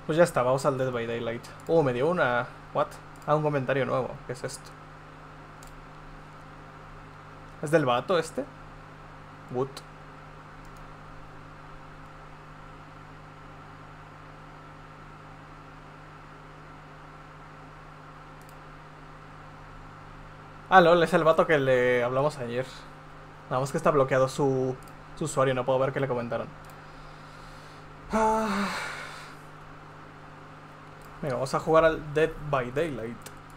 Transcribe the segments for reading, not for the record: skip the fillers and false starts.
Pues ya está, vamos al Dead by Daylight. Me dio una... ¿What? Un comentario nuevo. ¿Qué es esto? ¿Es del vato este? Wood. LOL, es el vato que le hablamos ayer. Nada más que está bloqueado su usuario, no puedo ver qué le comentaron. Venga, vamos a jugar al Dead by Daylight.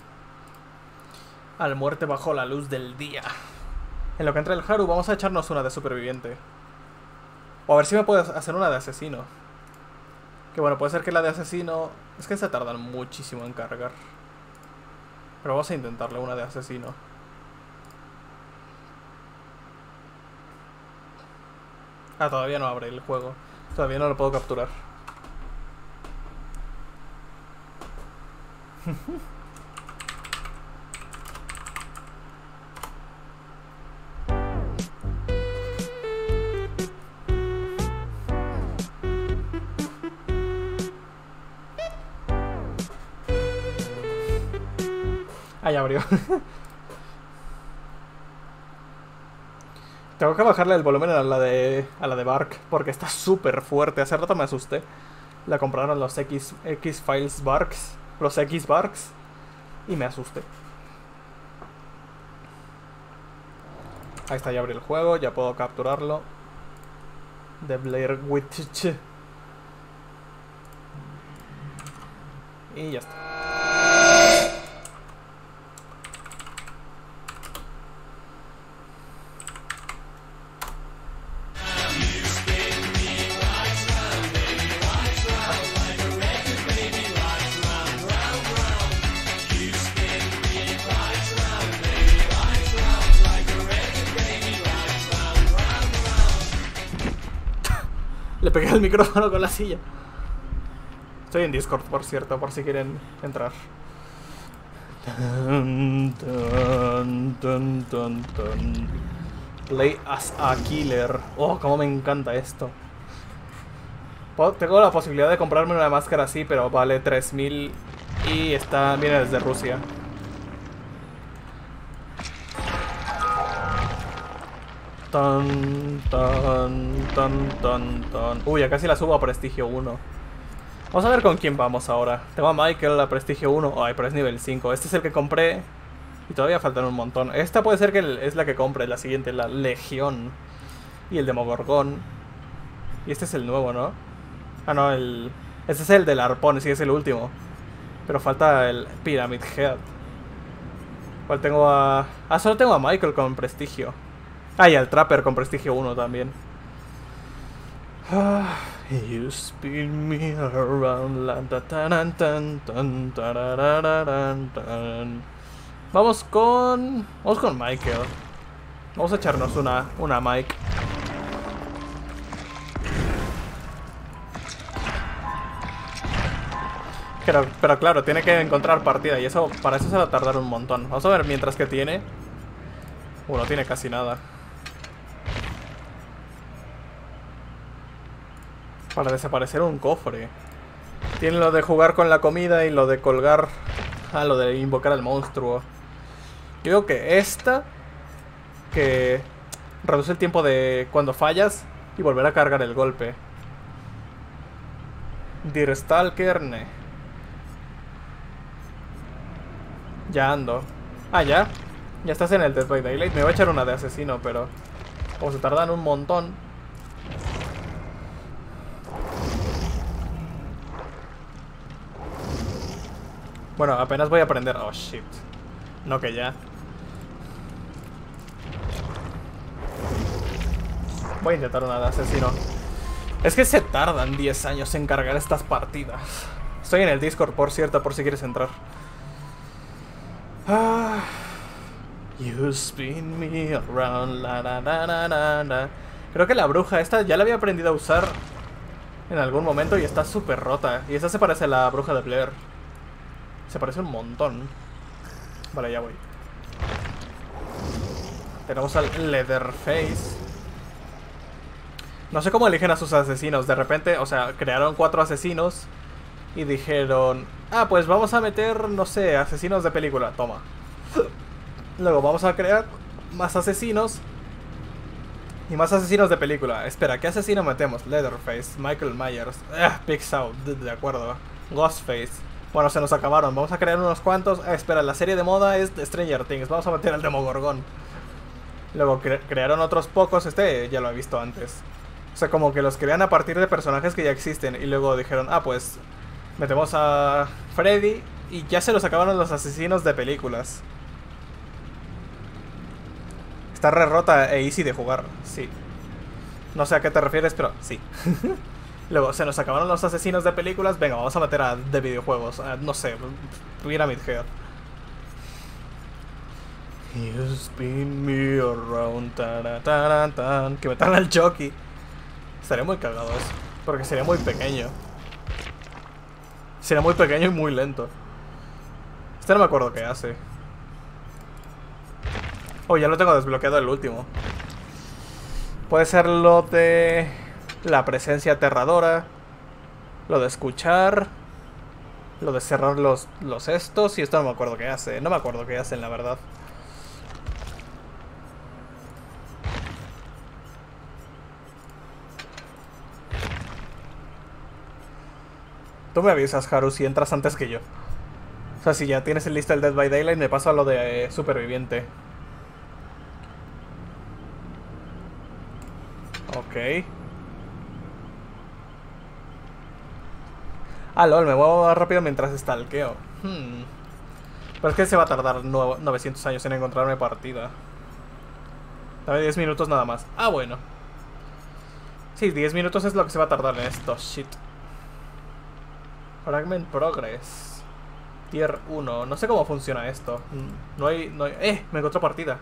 Al muerte bajo la luz del día. En lo que entra el Haru, vamos a echarnos una de superviviente. O a ver si me puedes hacer una de asesino. Que bueno, puede ser que la de asesino... Es que se tardan muchísimo en cargar. Pero vamos a intentarle una de asesino. Todavía no abre el juego. Todavía no lo puedo capturar. Ya abrió. Tengo que bajarle el volumen a la de Bark, porque está súper fuerte. Hace rato me asusté. La compraron los X-Files Barks, los X-Barks, y me asusté. Ahí está, ya abrí el juego, ya puedo capturarlo. The Blair Witch. Y ya está. Le pegué el micrófono con la silla. Estoy en Discord, por cierto, por si quieren entrar. Play as a killer. Cómo me encanta esto. Tengo la posibilidad de comprarme una máscara así, pero vale 3000 y viene desde Rusia. Ya casi la subo a Prestigio 1. Vamos a ver con quién vamos ahora. Tengo a Michael a Prestigio 1. Pero es nivel 5. Este es el que compré. Y todavía faltan un montón. Esta puede ser que es la que compre. La siguiente, la Legión. Y el Demogorgón. Y este es el nuevo, ¿no? No, este es el del arpón. Sí, es el último. Pero falta el Pyramid Head. ¿Cuál tengo a...? Solo tengo a Michael con Prestigio. Y al Trapper con Prestigio 1 también. You spin me around. Vamos con Michael. Vamos a echarnos una Mike. Pero claro, tiene que encontrar partida. Y para eso se va a tardar un montón. Vamos a ver mientras que tiene. No tiene casi nada. Para desaparecer un cofre. Tiene lo de jugar con la comida y lo de colgar. Lo de invocar al monstruo. Yo digo que esta, que reduce el tiempo de cuando fallas y volver a cargar el golpe. Dear Stalker, ne. Ya ando. Ya. Ya estás en el Dead by Daylight. Me voy a echar una de asesino, pero como se tardan un montón. Bueno, apenas voy a aprender. Oh, shit. No, que ya. Voy a intentar una de asesino. Es que se tardan 10 años en cargar estas partidas. Estoy en el Discord, por cierto, por si quieres entrar. You spin me around, la, la, la, la, la, la. Creo que la bruja esta ya la había aprendido a usar en algún momento y está súper rota. Y esa se parece a la bruja de Blair. Se parece un montón. Vale, ya voy. Tenemos al Leatherface. No sé cómo eligen a sus asesinos. De repente, o sea, crearon 4 asesinos Y dijeron, ah, pues vamos a meter, no sé, asesinos de película. Toma. Luego vamos a crear más asesinos. Y más asesinos de película. Espera, ¿qué asesino metemos? Leatherface, Michael Myers, Pixar, de acuerdo. Ghostface. Bueno, se nos acabaron. Vamos a crear unos cuantos. Espera, la serie de moda es de Stranger Things. Vamos a meter al Demogorgon. Luego crearon otros pocos. Este ya lo he visto antes. O sea, como que los crean a partir de personajes que ya existen. Y luego dijeron, ah, pues metemos a Freddy. Y ya se los acabaron los asesinos de películas. Está re rota e easy de jugar, sí. No sé a qué te refieres, pero sí. Luego, se nos acabaron los asesinos de películas. Venga, vamos a meter a de videojuegos. No sé, Pyramid Head. You spin me around, tan. Que metan al jockey. Estaría muy cagado eso. Porque sería muy pequeño. Sería muy pequeño y muy lento. Este no me acuerdo qué hace. Oh, ya lo tengo desbloqueado el último. Puede ser lo de la presencia aterradora, lo de escuchar, lo de cerrar los estos. Y esto no me acuerdo qué hace. No me acuerdo qué hacen, la verdad. Tú me avisas, Haru, si entras antes que yo. O sea, si ya tienes en lista el Dead by Daylight, me paso a lo de superviviente. Ok. Ah, lol, me muevo más rápido mientras stalkeo. Pero es que se va a tardar 900 años en encontrarme partida. Dame 10 minutos nada más. Ah, bueno. Sí, 10 minutos es lo que se va a tardar en esto. Shit. Fragment Progress. Tier 1. No sé cómo funciona esto. No hay... me encontró partida.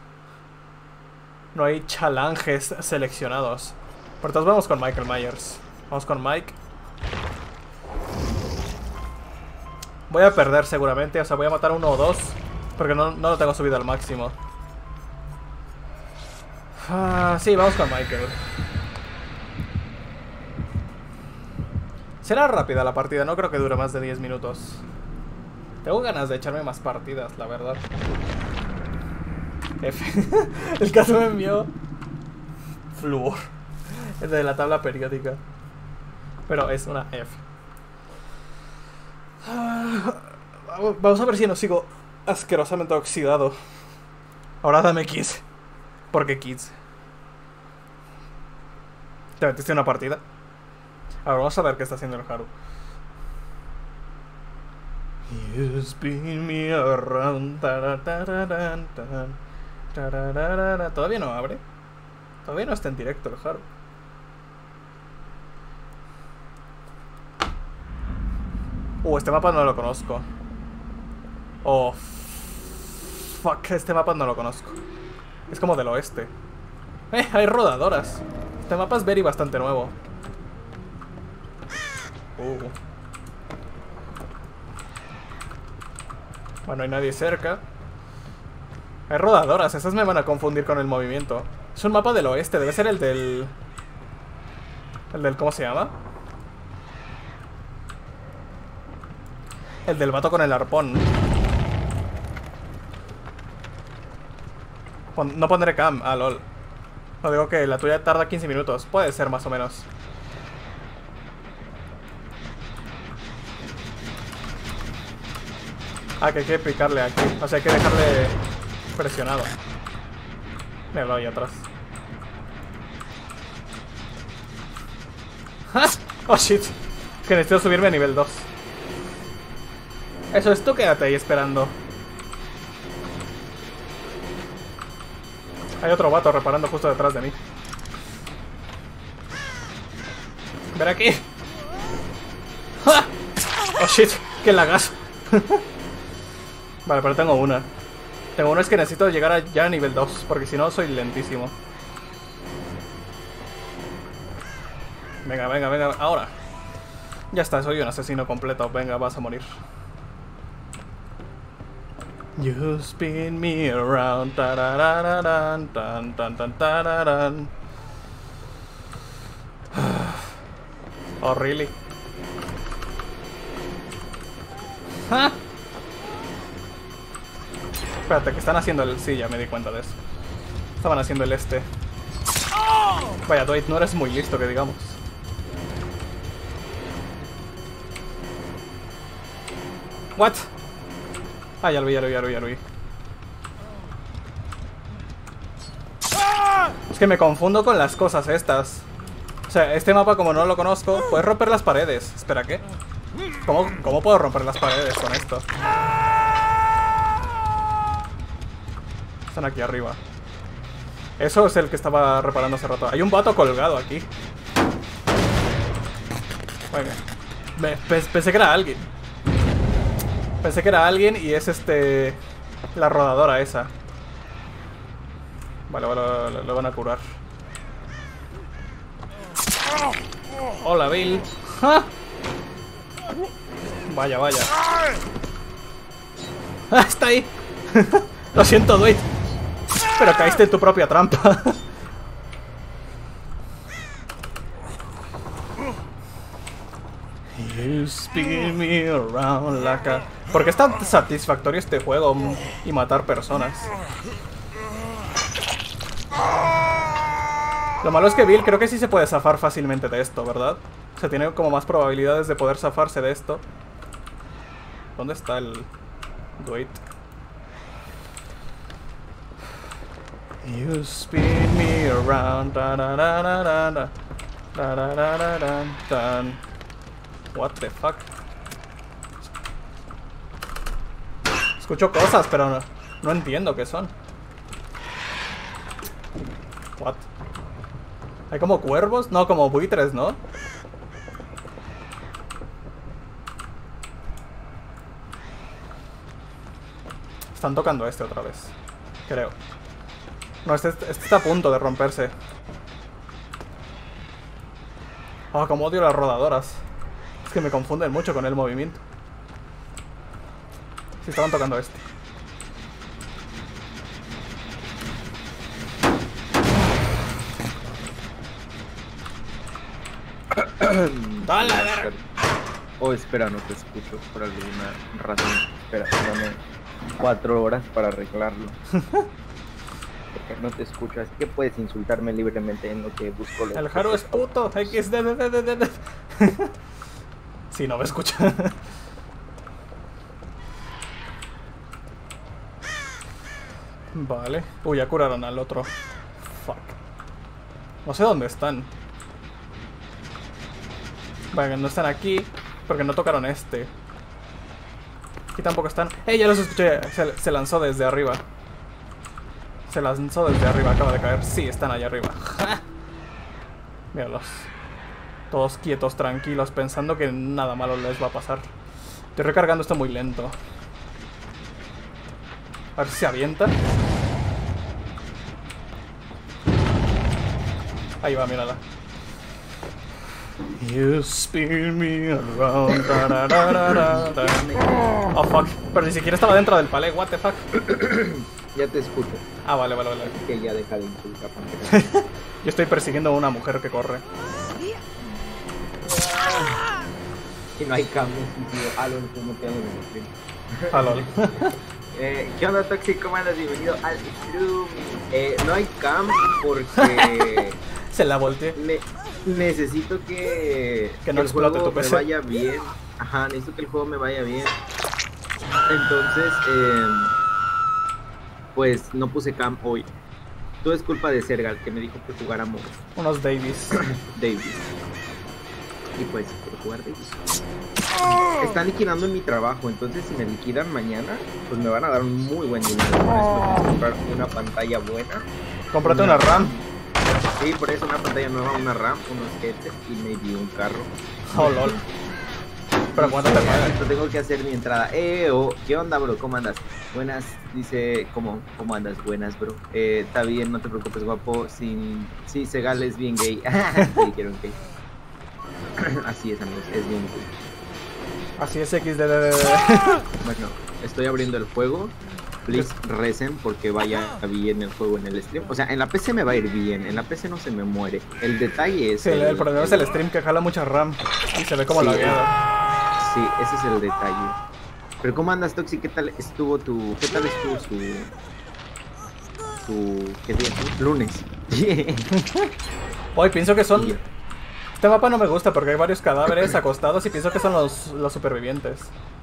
No hay challenges seleccionados. Por todos vamos con Michael Myers. Vamos con Mike. Voy a perder seguramente. O sea, voy a matar uno o dos. Porque no lo tengo subido al máximo. Sí, vamos con Michael. Será rápida la partida. No creo que dure más de 10 minutos. Tengo ganas de echarme más partidas, la verdad. F. El caso me envió flúor. Es de la tabla periódica. Pero es una F. Vamos a ver si no sigo asquerosamente oxidado. Ahora dame Kids. ¿Por qué Kids? ¿Te metiste en una partida? A ver, vamos a ver qué está haciendo el Haru. You spin me around. Todavía no abre. Todavía no está en directo el Haru. Este mapa no lo conozco. Oh, fuck, este mapa no lo conozco. Es como del oeste. Hay rodadoras. Este mapa es very bastante nuevo. Bueno, hay nadie cerca. Hay rodadoras, esas me van a confundir con el movimiento. Es un mapa del oeste, debe ser el del... ¿cómo se llama? El del vato con el arpón. No pondré cam, lol. No digo que la tuya tarda 15 minutos. Puede ser más o menos. Que hay que picarle aquí. O sea, hay que dejarle presionado. Míralo ahí atrás. Oh shit. Que necesito subirme a nivel 2. Eso es, tú quédate ahí esperando. Hay otro vato reparando justo detrás de mí. Ven aquí. Oh shit, qué lagazo. Vale, pero tengo una. Tengo una, es que necesito llegar ya a nivel 2, porque si no soy lentísimo. Venga, venga, venga, ahora. Ya está, soy un asesino completo. Venga, vas a morir. You spin me around. Tarararán, tan, tan, tan, tararán. Oh, really? ¡Ja! Espérate, que están haciendo el... Sí, ya me di cuenta de eso. Estaban haciendo el este. Vaya, Dwight, no eres muy listo, que digamos. What? Ah, ya lo vi, ya lo vi, ya lo vi, ya lo vi. Es que me confundo con las cosas estas. O sea, este mapa como no lo conozco, puedes romper las paredes. Espera, ¿qué? ¿Cómo puedo romper las paredes con esto? Están aquí arriba. Eso es el que estaba reparando hace rato. Hay un vato colgado aquí. Bueno, pensé que era alguien. Pensé que era alguien y es la rodadora esa. Vale, lo van a curar. Hola, Bill. ¡Ja! Vaya, vaya. ¡Ah, está ahí! Lo siento, Dwight. Pero caíste en tu propia trampa. You spin me around like a... ¿Por qué es tan satisfactorio este juego y matar personas? Lo malo es que Bill creo que sí se puede zafar fácilmente de esto, ¿verdad? O sea, tiene como más probabilidades de poder zafarse de esto. ¿Dónde está el Dwight? You spin me around. Da, da, da, da, da, da. Da, da, da, da, da, da. What the fuck? Escucho cosas, pero no entiendo qué son. What? ¿Hay como cuervos? No, como buitres, ¿no? Están tocando este otra vez, creo. No, este está a punto de romperse. Oh, como odio las rodadoras. Es que me confunden mucho con el movimiento. Sí, estaban tocando este. Dale, a ver. Oh, espera, no te escucho por alguna razón. Espera, dame 4 horas para arreglarlo. Porque no te escucho, así que puedes insultarme libremente en lo que busco. El Haru es puto. XD. Sí, no me escucha. Vale. Uy, ya curaron al otro. Fuck. No sé dónde están. Vale, no están aquí porque no tocaron este. Aquí tampoco están. Ya los escuché! Se lanzó desde arriba. Se lanzó desde arriba, acaba de caer. Sí, están allá arriba. Míralos. Todos quietos, tranquilos, pensando que nada malo les va a pasar. Estoy recargando esto muy lento. A ver si se avienta. Ahí va, mírala. You spin me around. Da, da, da, da, da. Oh, fuck. Pero ni siquiera estaba dentro del palé. What the fuck. Ya te escucho. Ah, vale. Que ya deja de insultar. Yo estoy persiguiendo a una mujer que corre. Y no hay cambios. Alon, ¿cómo te hago de stream? Alol. ¿Qué onda, Toxic? ¿Cómo andas? Bienvenido al stream. No hay cam porque... Se la volteé. Necesito que no el juego tu me PC. vaya bien. Ajá, necesito que el juego me vaya bien. Entonces, pues no puse cam hoy. Todo es culpa de Sergal, que me dijo que jugáramos Unos Davies. Davis. Y pues, quiero jugar Davis. Están liquidando en mi trabajo, entonces si me liquidan mañana, pues me van a dar un muy buen dinero. Por eso tengo que comprar una pantalla buena. Cómprate una RAM. Sí, por eso una pantalla nueva, una RAM, unos headsets y maybe un carro. Oh, lol. Pero ¿cuánto te pagan? Esto tengo que hacer mi entrada. ¿Qué onda, bro? ¿Cómo andas? Buenas, dice, ¿cómo andas? Buenas, bro. Está bien, no te preocupes, guapo. Sí, Segal es bien gay. Sí, dijeron gay. Así es, amigos, es bien gay. Así es, XD. Bueno, estoy abriendo el juego. Please recen porque vaya bien el juego en el stream. O sea, en la PC me va a ir bien. En la PC no se me muere. El detalle es... Sí, el problema es el stream que jala mucha RAM y se ve como lagueado. Sí, ese es el detalle. Pero ¿cómo andas, Toxi? ¿Qué tal estuvo ¿qué día es? Lunes. Hoy pienso que son... Este mapa no me gusta porque hay varios cadáveres acostados y pienso que son los supervivientes.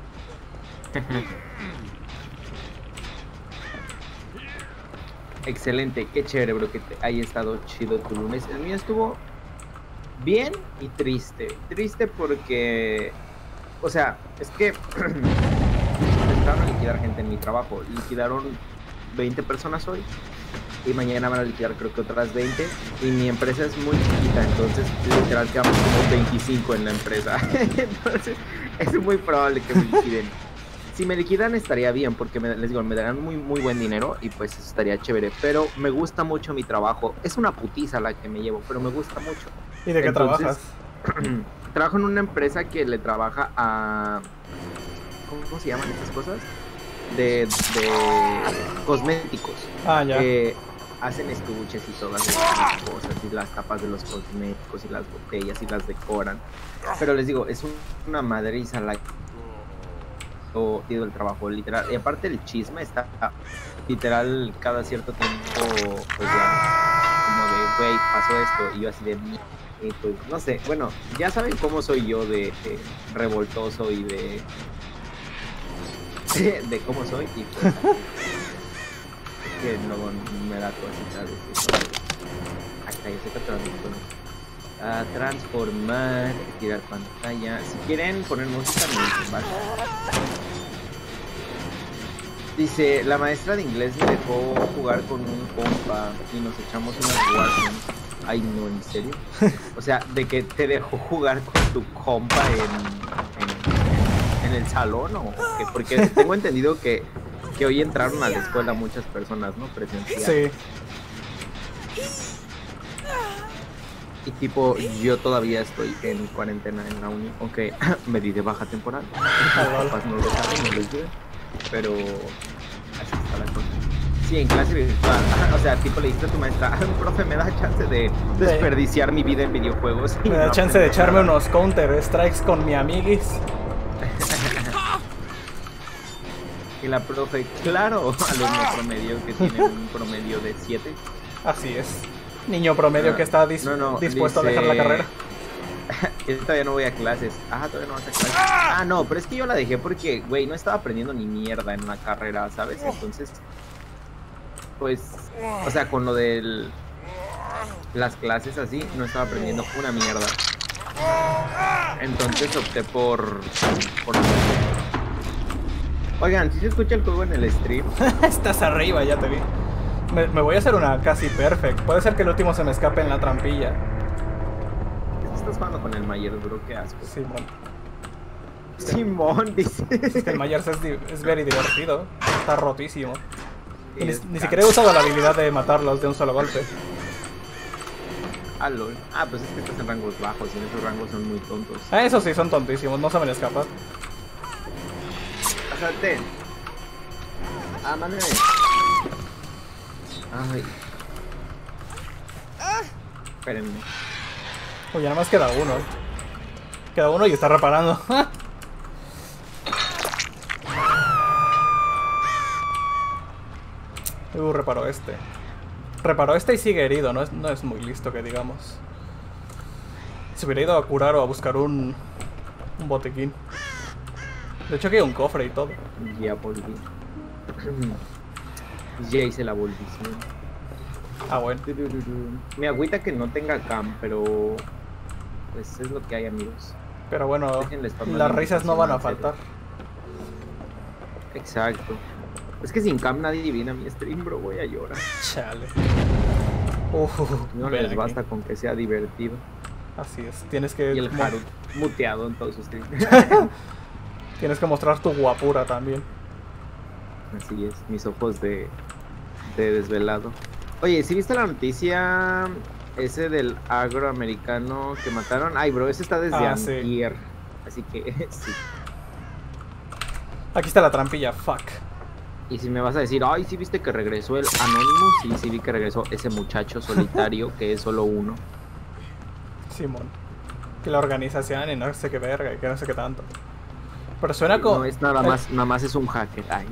Excelente, qué chévere, bro, que haya estado chido tu lunes. El mío estuvo bien y triste. Triste porque, o sea, es que empezaron a liquidar gente en mi trabajo. Liquidaron 20 personas hoy y mañana van a liquidar creo que otras 20. Y mi empresa es muy chiquita, entonces literal quedamos como 25 en la empresa. Entonces es muy probable que me liquiden. Si me liquidan estaría bien porque les digo, me darán muy buen dinero y pues eso estaría chévere. Pero me gusta mucho mi trabajo. Es una putiza la que me llevo, pero me gusta mucho. ¿Y de qué trabajas? Trabajo en una empresa que le trabaja a... ¿Cómo se llaman estas cosas? De cosméticos. Ah, ya. Hacen estuches y todas esas cosas y las tapas de los cosméticos y las botellas y las decoran. Pero les digo, es una madriza la el trabajo, literal. Y aparte el chisme está literal cada cierto tiempo, pues ya, como de, güey, pasó esto. Y yo así de, y pues, no sé, bueno, ya saben cómo soy yo de revoltoso y de cómo soy. Y pues, es que no me da cosita de hasta yo sé que a transformar, tirar pantalla. Si quieren poner música, me dicen, ¿vale? Dice, la maestra de inglés me dejó jugar con un compa y nos echamos unas Warzone. Ay, no, ¿en serio? O sea, de que te dejó jugar con tu compa en el salón, ¿o qué? Porque tengo entendido que hoy entraron a la escuela muchas personas, ¿no? Presencial. Sí. Y tipo, yo todavía estoy en cuarentena en la uni, aunque me di de baja temporal. Mis papás no lo saben, no les digo, pero así está la cosa. Sí, en clase virtual. O sea, tipo le dijiste a tu maestra, profe, me da chance de desperdiciar mi vida en videojuegos. Me da chance de echarme unos counter strikes con mi amiguis. Y la profe, claro, alumno promedio que tiene un promedio de 7. Así es. Niño promedio que está dispuesto dice, a dejar la carrera. Yo todavía no voy a clases. Ah, todavía no vas a clases. Ah, no, pero es que yo la dejé porque, güey, no estaba aprendiendo ni mierda en la carrera, ¿sabes? Entonces, pues, o sea, con lo de las clases así, no estaba aprendiendo una mierda. Entonces opté por... Oigan, ¿sí se escucha el juego en el stream? Estás arriba, ya te vi. Me voy a hacer una casi perfect. Puede ser que el último se me escape en la trampilla. Estás jugando con el Myers, bro, qué asco. Simón, dice. Es que el Myers es very divertido. Está rotísimo. Y ni siquiera he usado la habilidad de matarlos de un solo golpe. Ah, lol. Ah, pues es que estás en rangos bajos y en esos rangos son muy tontos. Ah, eso sí, son tontísimos, no saben escapar. Salte. Ah, mándame. Ay. Espérenme. Uy, ya nada más queda uno. Queda uno y está reparando. Reparó este. Reparó este y sigue herido, no es muy listo que digamos. Se hubiera ido a curar o a buscar un botiquín. De hecho aquí hay un cofre y todo. Ya volví. Ya hice la volví. Ah, bueno. Me agüita que no tenga cam, pero pues es lo que hay, amigos. Pero bueno, las risas no van a faltar. Exacto. Es que sin cam nadie adivina mi stream, bro, voy a llorar. Chale. No les basta con que sea divertido. Así es, tienes que... Y el Haru muteado en todos sus streams. Tienes que mostrar tu guapura también. Así es, mis ojos de desvelado. Oye, ¿sí viste la noticia ese del agroamericano que mataron? Ay, bro, ese está desde antier. Sí. Así que, sí. Aquí está la trampilla, fuck. Y si me vas a decir, ay, ¿sí viste que regresó el Anonymous? Sí, sí vi que regresó ese muchacho solitario, que es solo uno. Simón. Que la organización y no sé qué verga, y que no sé qué tanto. Pero suena como... No es nada más es un hacker. Ay.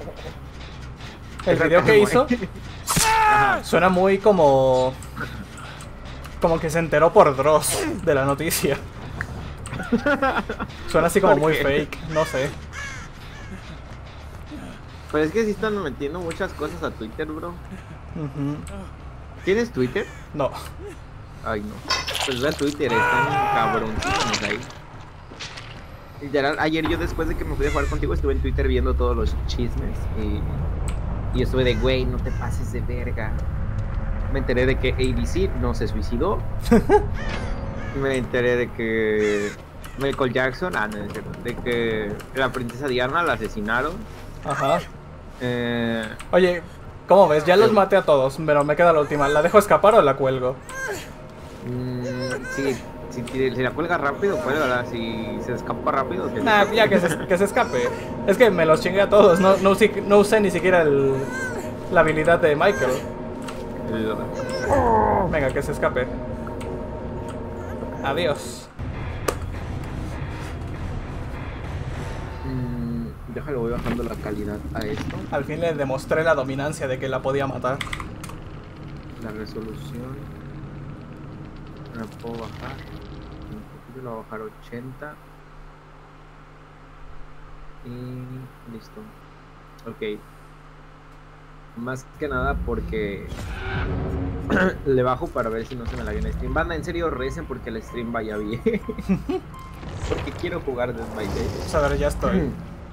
El video que hizo suena muy como... Como que se enteró por Dross de la noticia. Suena así como muy fake, no sé. Pero es que sí están metiendo muchas cosas a Twitter, bro. ¿Tienes Twitter? No. Ay, no. Pues ve a Twitter, están cabroncísimos ahí. Literal, ayer yo después de que me fui a jugar contigo estuve en Twitter viendo todos los chismes y estuve de, güey, no te pases de verga. Me enteré de que ABC no se suicidó. Me enteré de que Michael Jackson, no, de que la princesa Diana la asesinaron. Ajá. Oye, ¿cómo ves? Ya los maté a todos, pero me queda la última. ¿La dejo escapar o la cuelgo? Sí, si la cuelga rápido, cuélgala. Si se escapa rápido, nah, ya que se escape. Es que me los chingué a todos. No usé ni siquiera la habilidad de Michael. Venga, que se escape. Adiós. Déjalo, voy bajando la calidad a esto. Al fin le demostré la dominancia de que la podía matar. La resolución la puedo bajar un poquito, la voy a bajar 80 y listo. Ok, más que nada porque le bajo para ver si no se me la viene el stream. Banda, en serio, recen porque el stream vaya bien. Porque quiero jugar Dead by Daylight. Pues a ver, ya estoy.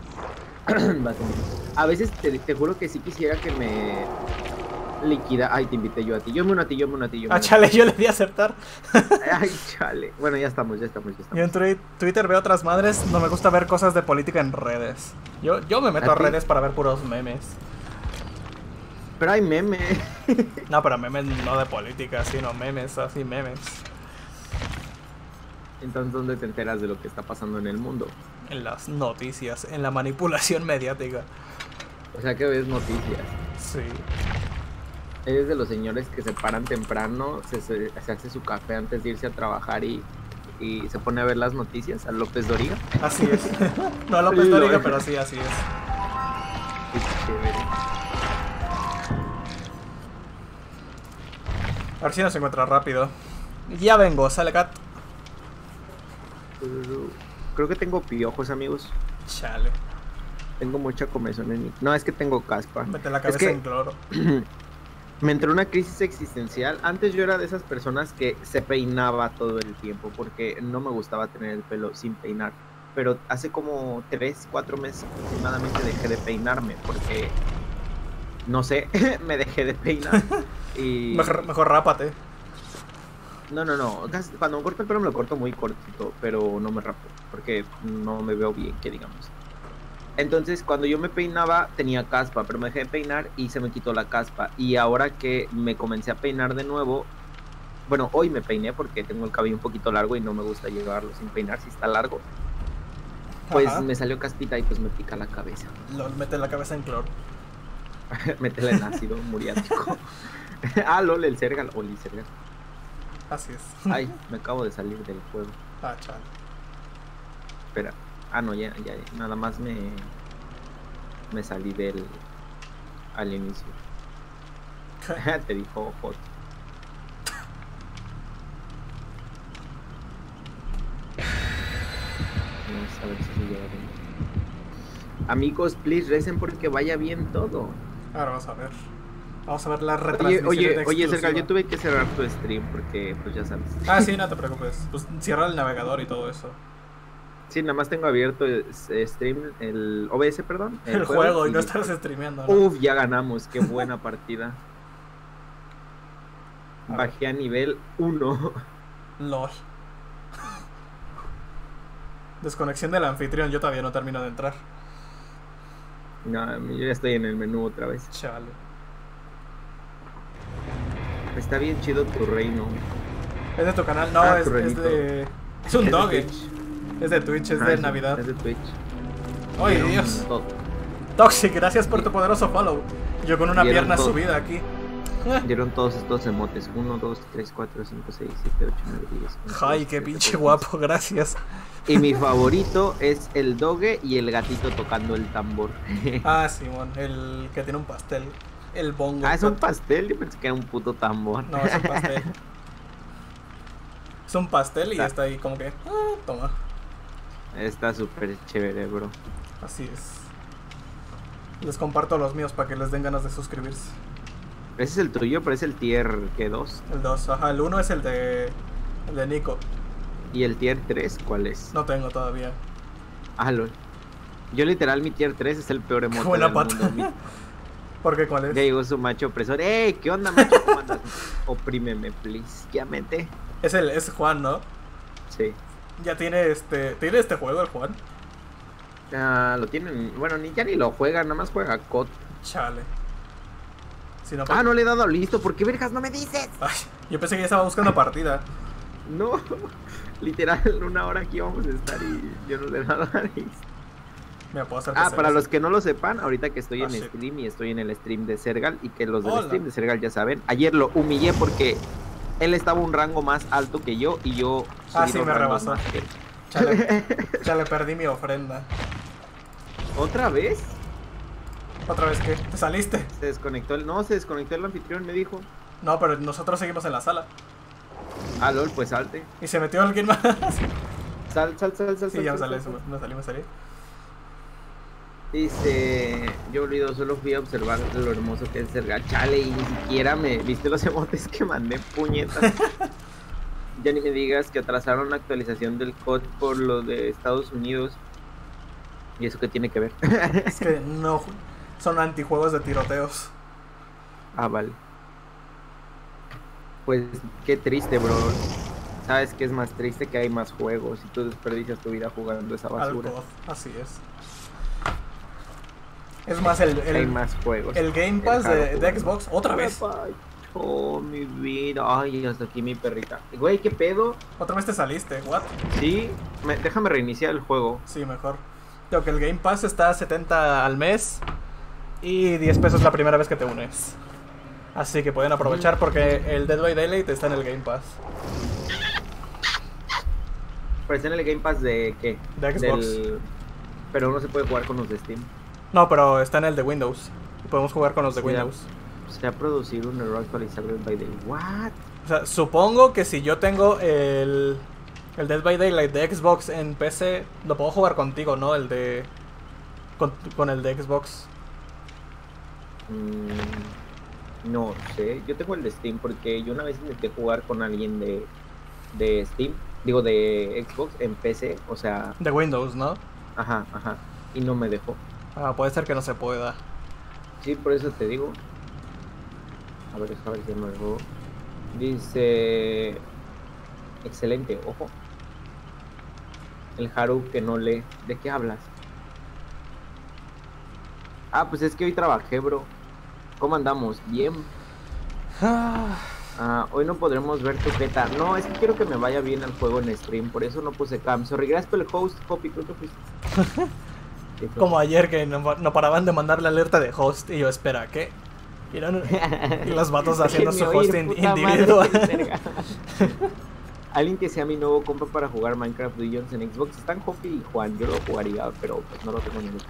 A veces te juro que sí quisiera que me liquida. Ay, te invité yo a ti. Yo me uno a ti. Ah, chale, yo le di a aceptar. Ay, chale. Bueno, ya estamos. Yo en Twitter veo otras madres. No me gusta ver cosas de política en redes. Yo me meto a redes para ver puros memes. Pero hay memes. No, pero memes no de política, sino memes, así memes. Entonces, ¿dónde te enteras de lo que está pasando en el mundo? En las noticias, en la manipulación mediática. O sea que ves noticias. Sí. Eres de los señores que se paran temprano, se hace su café antes de irse a trabajar y se pone a ver las noticias a López Dóriga. Así es. No a López Dóriga, pero sí, así es. Qué chévere. A ver si nos encuentra rápido. Ya vengo, sale Cat. Creo que tengo piojos, amigos. Chale. Tengo mucha comezón en mi... No, es que tengo caspa. Mete la cabeza en cloro. Me entró una crisis existencial. Antes yo era de esas personas que se peinaba todo el tiempo porque no me gustaba tener el pelo sin peinar. Pero hace como 3, 4 meses aproximadamente dejé de peinarme porque... No sé, me dejé de peinar. Y... Mejor rápate. No. Cuando me corto el pelo me lo corto muy cortito, pero no me rapo, porque no me veo bien, que digamos. Entonces, cuando yo me peinaba, tenía caspa, pero me dejé de peinar y se me quitó la caspa. Y ahora que me comencé a peinar de nuevo, bueno, hoy me peiné porque tengo el cabello un poquito largo y no me gusta llevarlo sin peinar si está largo. Pues ajá, me salió caspita y pues me pica la cabeza. Mete la cabeza en cloro. Métela en ácido muriático. LOL, el Sergal. Oli, Sergal. Así es. Ay, me acabo de salir del juego. Ah, chale. Espera. No, ya. Nada más me salí al inicio. Te dijo hot. Vamos a ver si se lleva bien. Amigos, please, recen porque vaya bien todo. Ahora vamos a ver. Vamos a ver la retransmisión. Oye, Sergal, yo tuve que cerrar tu stream porque, pues ya sabes. Ah, sí, no te preocupes. Pues cierra el navegador y todo eso. Sí, nada más tengo abierto el stream, el OBS, perdón. El juego y no estás streameando, ¿no? Uf, ya ganamos, qué buena partida. Bajé a nivel 1. LOL. Desconexión del anfitrión, yo todavía no termino de entrar. No, yo ya estoy en el menú otra vez. Chale. Está bien chido tu reino. ¿Es de tu canal? No, es de... Es un doge. Es de Twitch, es de Navidad. Es de Twitch. ¡Ay, Dios! Toxic, gracias por tu poderoso follow. Yo con una pierna subida aquí. Dieron todos estos emotes. 1, 2, 3, 4, 5, 6, 7, 8, 9, 10. Ay, qué pinche guapo, gracias. Y mi favorito es el doge y el gatito tocando el tambor. Ah, Simón, el que tiene un pastel. El bongo. Ah, es un pastel. Yo pensé que era un puto tambor. No, es un pastel. Es un pastel y está ahí como que... toma. Está súper chévere, bro. Así es. Les comparto los míos para que les den ganas de suscribirse. Ese es el tuyo, pero es el tier, ¿qué? 2. El 2, ajá, el 1 es el de Nico. ¿Y el tier 3 cuál es? No tengo todavía. Ah, lol. Yo literal mi tier 3 es el peor emote buena del pata. mundo. ¿Por qué cuál es? Ya llegó su macho opresor. ¡Ey! ¿Qué onda, macho? ¿Cómo andas? Oprímeme, please. Ya mete. Es Juan, ¿no? Sí. Ya tiene este juego el Juan. Ah, lo tienen. Bueno, ya ni lo juega, nada más juega COD. Chale. Si no, Ah, no le he dado listo. ¿Por qué vergas no me dices? Ay, yo pensé que ya estaba buscando partida. No. Literal, 1 hora aquí vamos a estar y yo no le he dado listo. Me puedo hacer Para los que no lo sepan, ahorita que estoy en shit. stream y estoy en el stream de Sergal y que los del Hola. stream de Sergal ya saben, ayer lo humillé porque él estaba un rango más alto que yo y yo subí sí, 2 me rangos rebasó. más que él. Chale, perdí mi ofrenda. ¿Otra vez? ¿Otra vez qué? ¿Te saliste? Se desconectó el anfitrión, me dijo. No, pero nosotros seguimos en la sala. Ah, lol, pues salte. Y se metió alguien más. Sal. Sí, ya me sal. salí. Dice, yo olvido, solo fui a observar lo hermoso que es Sergal. Chale, y ni siquiera me viste los emotes que mandé, puñetas. Ya ni me digas que atrasaron la actualización del COD por lo de Estados Unidos. ¿Y eso qué tiene que ver? Es que no, son antijuegos de tiroteos. Ah, vale. Pues qué triste, bro. ¿Sabes qué es más triste? Que hay más juegos y tú desperdicias tu vida jugando esa basura. Al COD, así es. Es más, Hay más juegos. el Game Pass de Xbox, otra vez. Oh, mi vida. Ay, hasta aquí mi perrita. Güey, ¿qué pedo? Otra vez te saliste, what? Sí, déjame reiniciar el juego. Sí, mejor. Creo que el Game Pass está a 70 al mes y 10 pesos la primera vez que te unes. Así que pueden aprovechar porque el Dead by Daylight está en el Game Pass. ¿Pero está en el Game Pass de qué? De Xbox. Pero no se puede jugar con los de Steam. No, pero está en el de Windows. Podemos jugar con los de Windows. Se ha producido un error actualizado Dead by Daylight. What? O sea, supongo que si yo tengo el Dead by Daylight de Xbox en PC, lo puedo jugar contigo, ¿no? El de... Con el de Xbox. No sé. Yo tengo el de Steam porque yo una vez intenté jugar con alguien de Steam. Digo, de Xbox en PC. O sea... De Windows, ¿no? Ajá. Y no me dejó. Ah, puede ser que no se pueda. Sí, por eso te digo. A ver si me dejó. Dice... Excelente, ojo. El Haru que no lee. ¿De qué hablas? Ah, pues es que hoy trabajé, bro. ¿Cómo andamos? Bien. Hoy no podremos ver tu jeta. No, es que quiero que me vaya bien el juego en stream. Por eso no puse cam. Sorry, gracias por el host, Poppy. ¿Tú te fuiste? Como ayer que no paraban de mandarle alerta de host. Y yo, espera, ¿qué? Y los vatos haciendo su host individual. Alguien que sea mi nuevo compa para jugar Minecraft Dungeons en Xbox. Están Hoppy y Juan. Yo lo jugaría, pero pues no lo tengo ni mucho.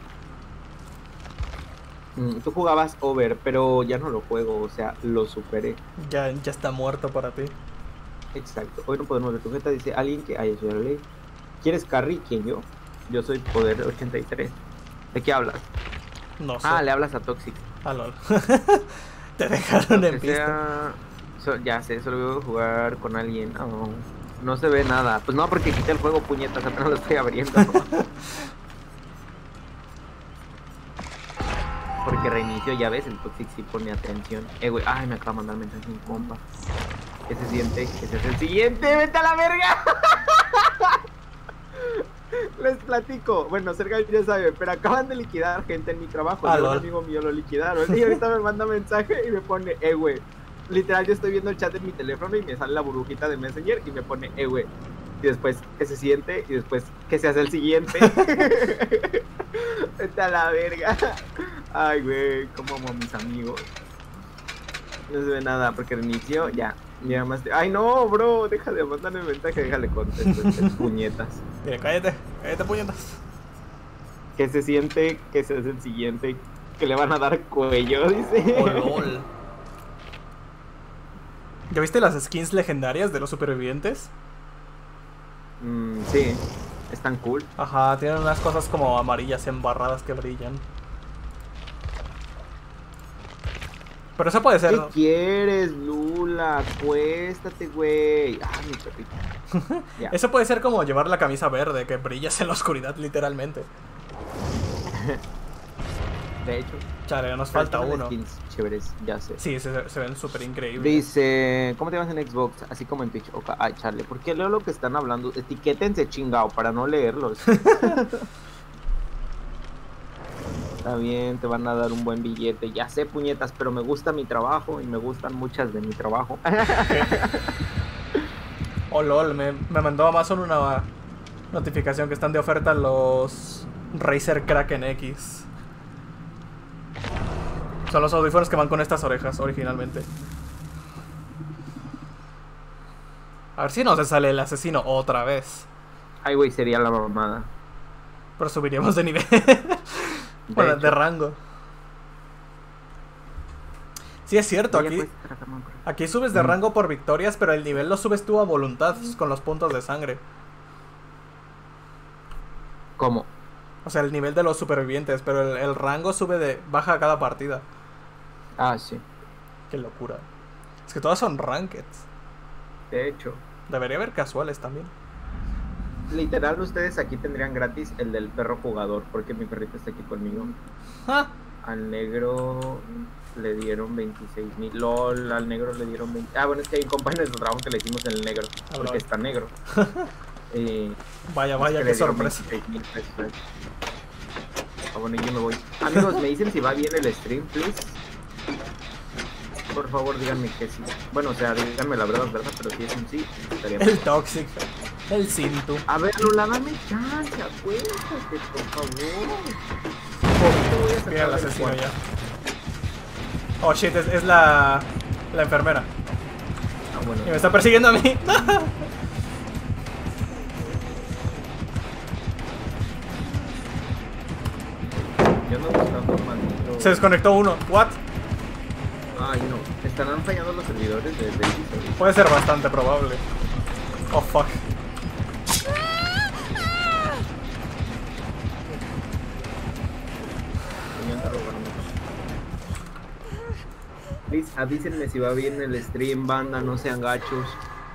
Tú jugabas Over, pero ya no lo juego, o sea, lo superé. Ya está muerto para ti. Exacto. Hoy no podemos ver tu jeta. Dice alguien que... Ay, eso ya lo leí. ¿Quieres carry? ¿Quién yo? Yo soy Poder 83. ¿De qué hablas? No sé. Le hablas a Toxic. Ah, lol. Te dejaron en pista. Ya sé, solo voy a jugar con alguien. No se ve nada. Pues no, porque quité el juego, puñetas, apenas lo estoy abriendo. Porque reinicio, ya ves, el Toxic sí pone atención. Güey, ay, me acaba de mandar mensaje mi compa. ¿Qué se siente? Ese es el siguiente, ¡vete a la verga! Les platico. Bueno, Sergio ya sabe, pero acaban de liquidar gente en mi trabajo. Un amigo mío lo liquidaron. Y ahorita me manda mensaje y me pone, güey. Literal, yo estoy viendo el chat en mi teléfono y me sale la burbujita de Messenger y me pone, güey. Y después, ¿qué se siente? Y después, ¿qué se hace el siguiente? Vete a la verga. Ay, güey, cómo amo a mis amigos. No se ve nada porque reinició, ya. Ya más. Ay, no, bro, deja de mandarme mensaje, déjale contestar puñetas. Mira, cállate, cállate, puñetas. Que se siente que se es el siguiente, que le van a dar cuello, dice. Oh, lol. ¿Ya viste las skins legendarias de los supervivientes? Sí, están cool. Ajá, tienen unas cosas como amarillas embarradas que brillan. Pero eso puede ser. ¿Qué quieres, Lula? Acuéstate, güey. Ah, mi perrito. Ya. Eso puede ser como llevar la camisa verde, que brillas en la oscuridad, literalmente. De hecho. Chale, nos falta uno. Skins chéveres, ya sé. Sí, se ven súper increíbles. Dice, ¿cómo te llamas en Xbox? Así como en Twitch. Okay. Ay, chale, ¿por qué leo lo que están hablando? Etiquétense, chingao, para no leerlos. Está bien, te van a dar un buen billete. Ya sé, puñetas, pero me gusta mi trabajo y me gustan muchas de mi trabajo. Oh, lol, me mandó Amazon una notificación que están de oferta los Razer Kraken X. Son los audífonos que van con estas orejas originalmente. A ver si no se sale el asesino otra vez. Ay, güey, sería la mamada. Pero subiríamos de nivel. Bueno, de rango. Sí, es cierto, aquí subes de rango por victorias, pero el nivel lo subes tú a voluntad con los puntos de sangre. ¿Cómo? O sea, el nivel de los supervivientes, pero el rango baja a cada partida. Ah, sí. Qué locura. Es que todas son rankeds. De hecho. Debería haber casuales también. Literal, ustedes aquí tendrían gratis el del perro jugador, porque mi perrito está aquí conmigo. ¿Ah? Al negro le dieron 26,000. LOL, al negro le dieron 20. Ah, bueno, es que hay un compañero de su trabajo que le hicimos el negro, porque está negro. Vaya, qué sorpresa. 26,000 pesos. Ah, bueno, yo me voy. Amigos, me dicen si va bien el stream, please. Por favor, díganme que sí. Bueno, o sea, díganme la verdad, pero si es un sí, estaría bien. El Toxic, el Cintu. A ver, Lula, dame chance, acuéstate, por favor. Mira el asesino ya. Oh shit, es la enfermera. Ah, bueno. Y me está persiguiendo a mí. Yo no buscando un maldito. Se desconectó uno. What? Ay, no. ¿Estarán fallando los servidores de Daisy? Puede ser bastante probable. Oh fuck. Please, avísenme si va bien el stream, banda, no sean gachos.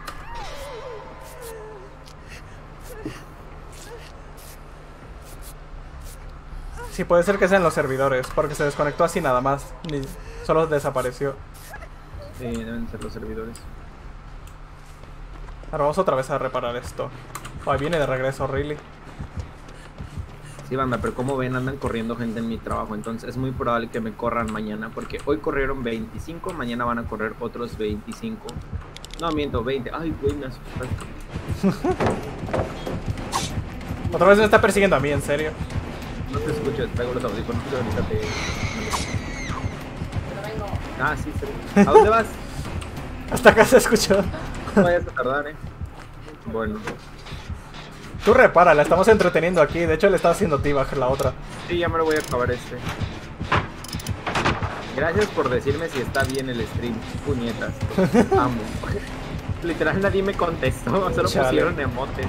Sí, puede ser que sean los servidores, porque se desconectó así nada más. Solo desapareció. Sí, deben ser los servidores. Ahora vamos otra vez a reparar esto. Ahí viene de regreso, really. Sí, banda, pero como ven, andan corriendo gente en mi trabajo, entonces es muy probable que me corran mañana, porque hoy corrieron 25, mañana van a correr otros 25. No, miento, 20. Ay, güey, me asustaste. Otra vez me está persiguiendo a mí, en serio. No te escucho, traigo los audífonos, ahorita te... Ah, sí, sí. ¿A dónde vas? Hasta acá se escuchó. No vayas a tardar, Bueno. Tú repara, la estamos entreteniendo aquí. De hecho, le estaba haciendo T-Bag la otra. Sí, ya me lo voy a acabar este. Gracias por decirme si está bien el stream. Puñetas. Amo. Literal, nadie me contestó. Solo pusieron emotes.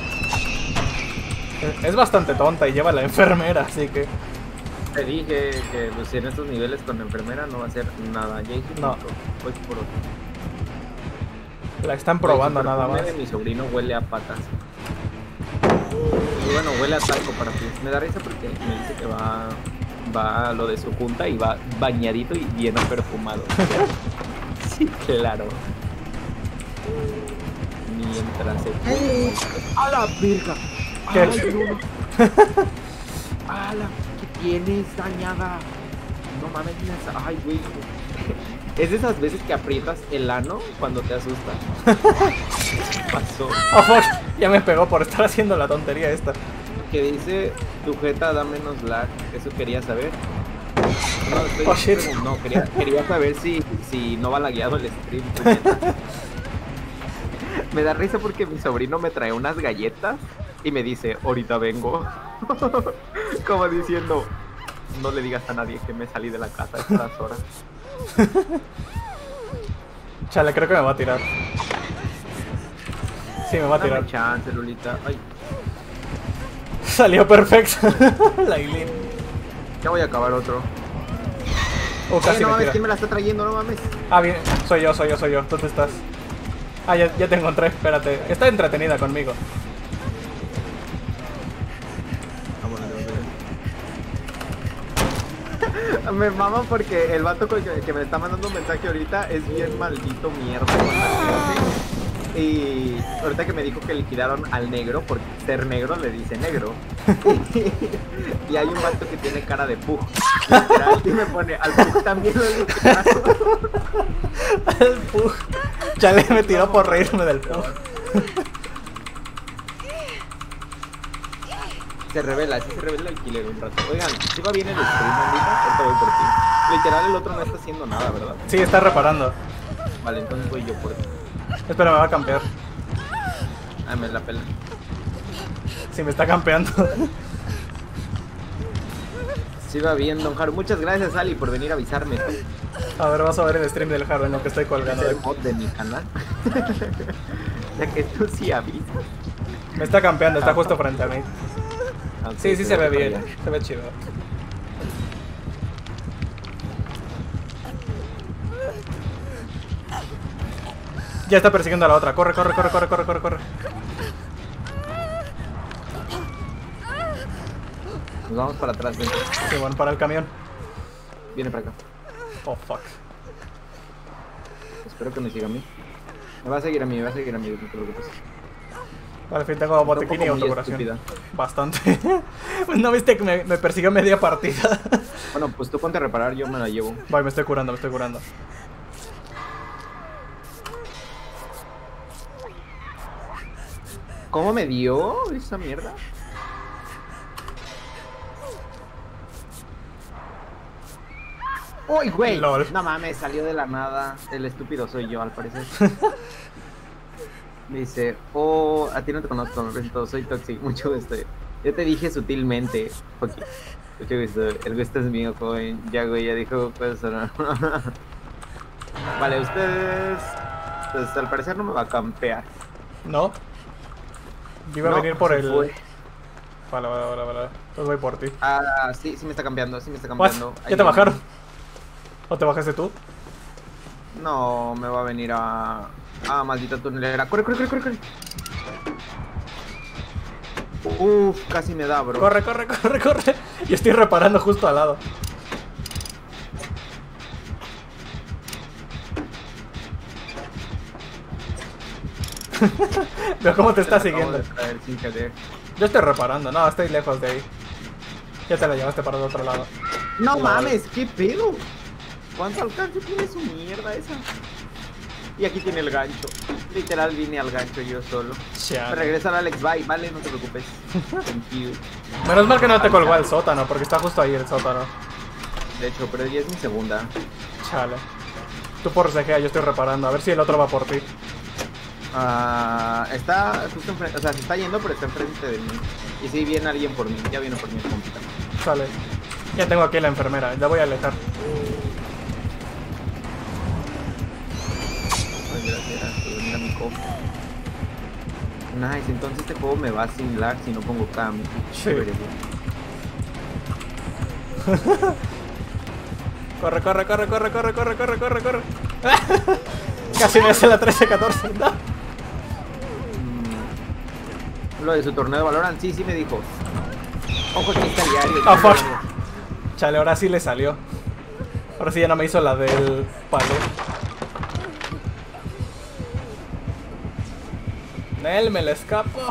Es bastante tonta y lleva a la enfermera, así que... Te dije que pues, en estos niveles con la enfermera no va a hacer nada. Ya hice no. Voy por otro. La están probando nada más. Mi sobrino huele a patas. Y bueno, huele a talco para ti. Me da risa porque me dice que va a lo de su junta y va bañadito y bien perfumado. Sí, claro. Mientras se... ¡A la verga! ¿Qué? ¡Hala! ¿Qué tienes, dañada? No mames, ay, güey. Es de esas veces que aprietas el ano cuando te asustas. ¿Qué pasó? Oh, fuck. Ya me pegó por estar haciendo la tontería esta. Que dice, tu jeta da menos lag. Eso quería saber. No, estoy Oh, shit. no, quería saber si no va lagueado el stream. Me da risa porque mi sobrino me trae unas galletas y me dice, ahorita vengo. Como diciendo, no le digas a nadie que me salí de la casa a estas horas. Chale, creo que me va a tirar. Sí, me va a tirar. Dame chance, Lolita. Ay, Salió perfecto. La Eileen. ya voy a acabar otro. Casi no me mames, tira. ¿quién me la está trayendo? No mames. Ah, bien. Soy yo. ¿Dónde estás? Ah, ya te encontré. Espérate. Está entretenida conmigo. Me mama porque el vato que me está mandando un mensaje ahorita es bien maldito mierda con la gente. Y ahorita que me dijo que liquidaron al negro, por ser negro le dice negro. Y hay un vato que tiene cara de Pug. Literal, y me pone, al Pug también lo liquidaron. El Pug. Chale, me tiró por reírme del Pug. Se revela el killer un rato. Oigan, si va bien el stream, bandita, ahorita voy por ti. Literal, el otro no está haciendo nada, ¿verdad? Sí, está reparando. Vale, entonces voy yo por ti. Espera, me va a campear. Ah, me la pela. Sí, me está campeando. Sí va bien, Don Haru. Muchas gracias, Ali, por venir a avisarme. A ver, vas a ver el stream del Haru en lo que estoy colgando. Es el mod de mi canal. Ya que tú sí avisas. Me está campeando, está justo frente a mí. Okay, Sí, sí se ve voy para bien. allá. Se ve chido. Ya está persiguiendo a la otra. Corre. Nos vamos para atrás, ven. Sí, bueno, para el camión. Viene para acá. Oh, fuck. Espero que me siga a mí. Me va a seguir a mí, no te preocupes. Vale, al fin tengo botiquín y Está un poco muy autocuración. estúpida. Bastante. ¿No viste que me persiguió media partida? Bueno, pues tú ponte a reparar, yo me la llevo. Voy, me estoy curando. ¿Cómo me dio esa mierda? ¡Uy, güey! Lol. No mames, salió de la nada. El estúpido soy yo, al parecer. Me dice, oh, a ti no te conozco, me presento, soy Toxic, mucho gusto. Yo te dije sutilmente, ok, mucho gusto, el gusto es mío, joven. Ya, güey, ya dijo, pues, no. Vale, ustedes, pues al parecer no me va a campear. ¿No? Yo iba a No, venir por se el... fue. Vale. Entonces voy por ti. Ah, sí, sí me está cambiando, What? ¿Ya te bajaron? ¿O te bajaste tú? No, me va a venir a... Ah, maldita tunelera. Corre. Uf, casi me da, bro. Corre. Yo estoy reparando justo al lado. Veo cómo te está Acabo siguiendo. de traer sin querer. Yo estoy reparando, no, estoy lejos de ahí. Ya te la llevaste para el otro lado. No mames, ¿qué pedo? ¿Cuánto alcance tiene su mierda esa? Y aquí tiene el gancho. Literal vine al gancho yo solo. Chale. Me regresa el Alex, bye, vale, no te preocupes. Thank you. Menos mal que no te colgó al sótano, porque está justo ahí el sótano. De hecho, pero ya es mi segunda. Chale. Tú por CGA, yo estoy reparando. A ver si el otro va por ti. Ah, está justo enfrente, o sea, se está yendo, pero está enfrente de mí. Y si viene alguien por mí, ya viene por mí el compita. Sale. Ya tengo aquí a la enfermera, la voy a alejar. Ay, gracias por venir a mi cofre. Nice, entonces este juego me va sin lag si no pongo cam. Sí. Chévere, güey. Corre. Casi me hace la 13-14. No. Lo de su torneo de Valorant, sí me dijo. Ojo, aquí está el diario. Ah, fuck. Chale, ahora sí le salió. Ahora sí ya no me hizo la del palo. Nel, me la escapo.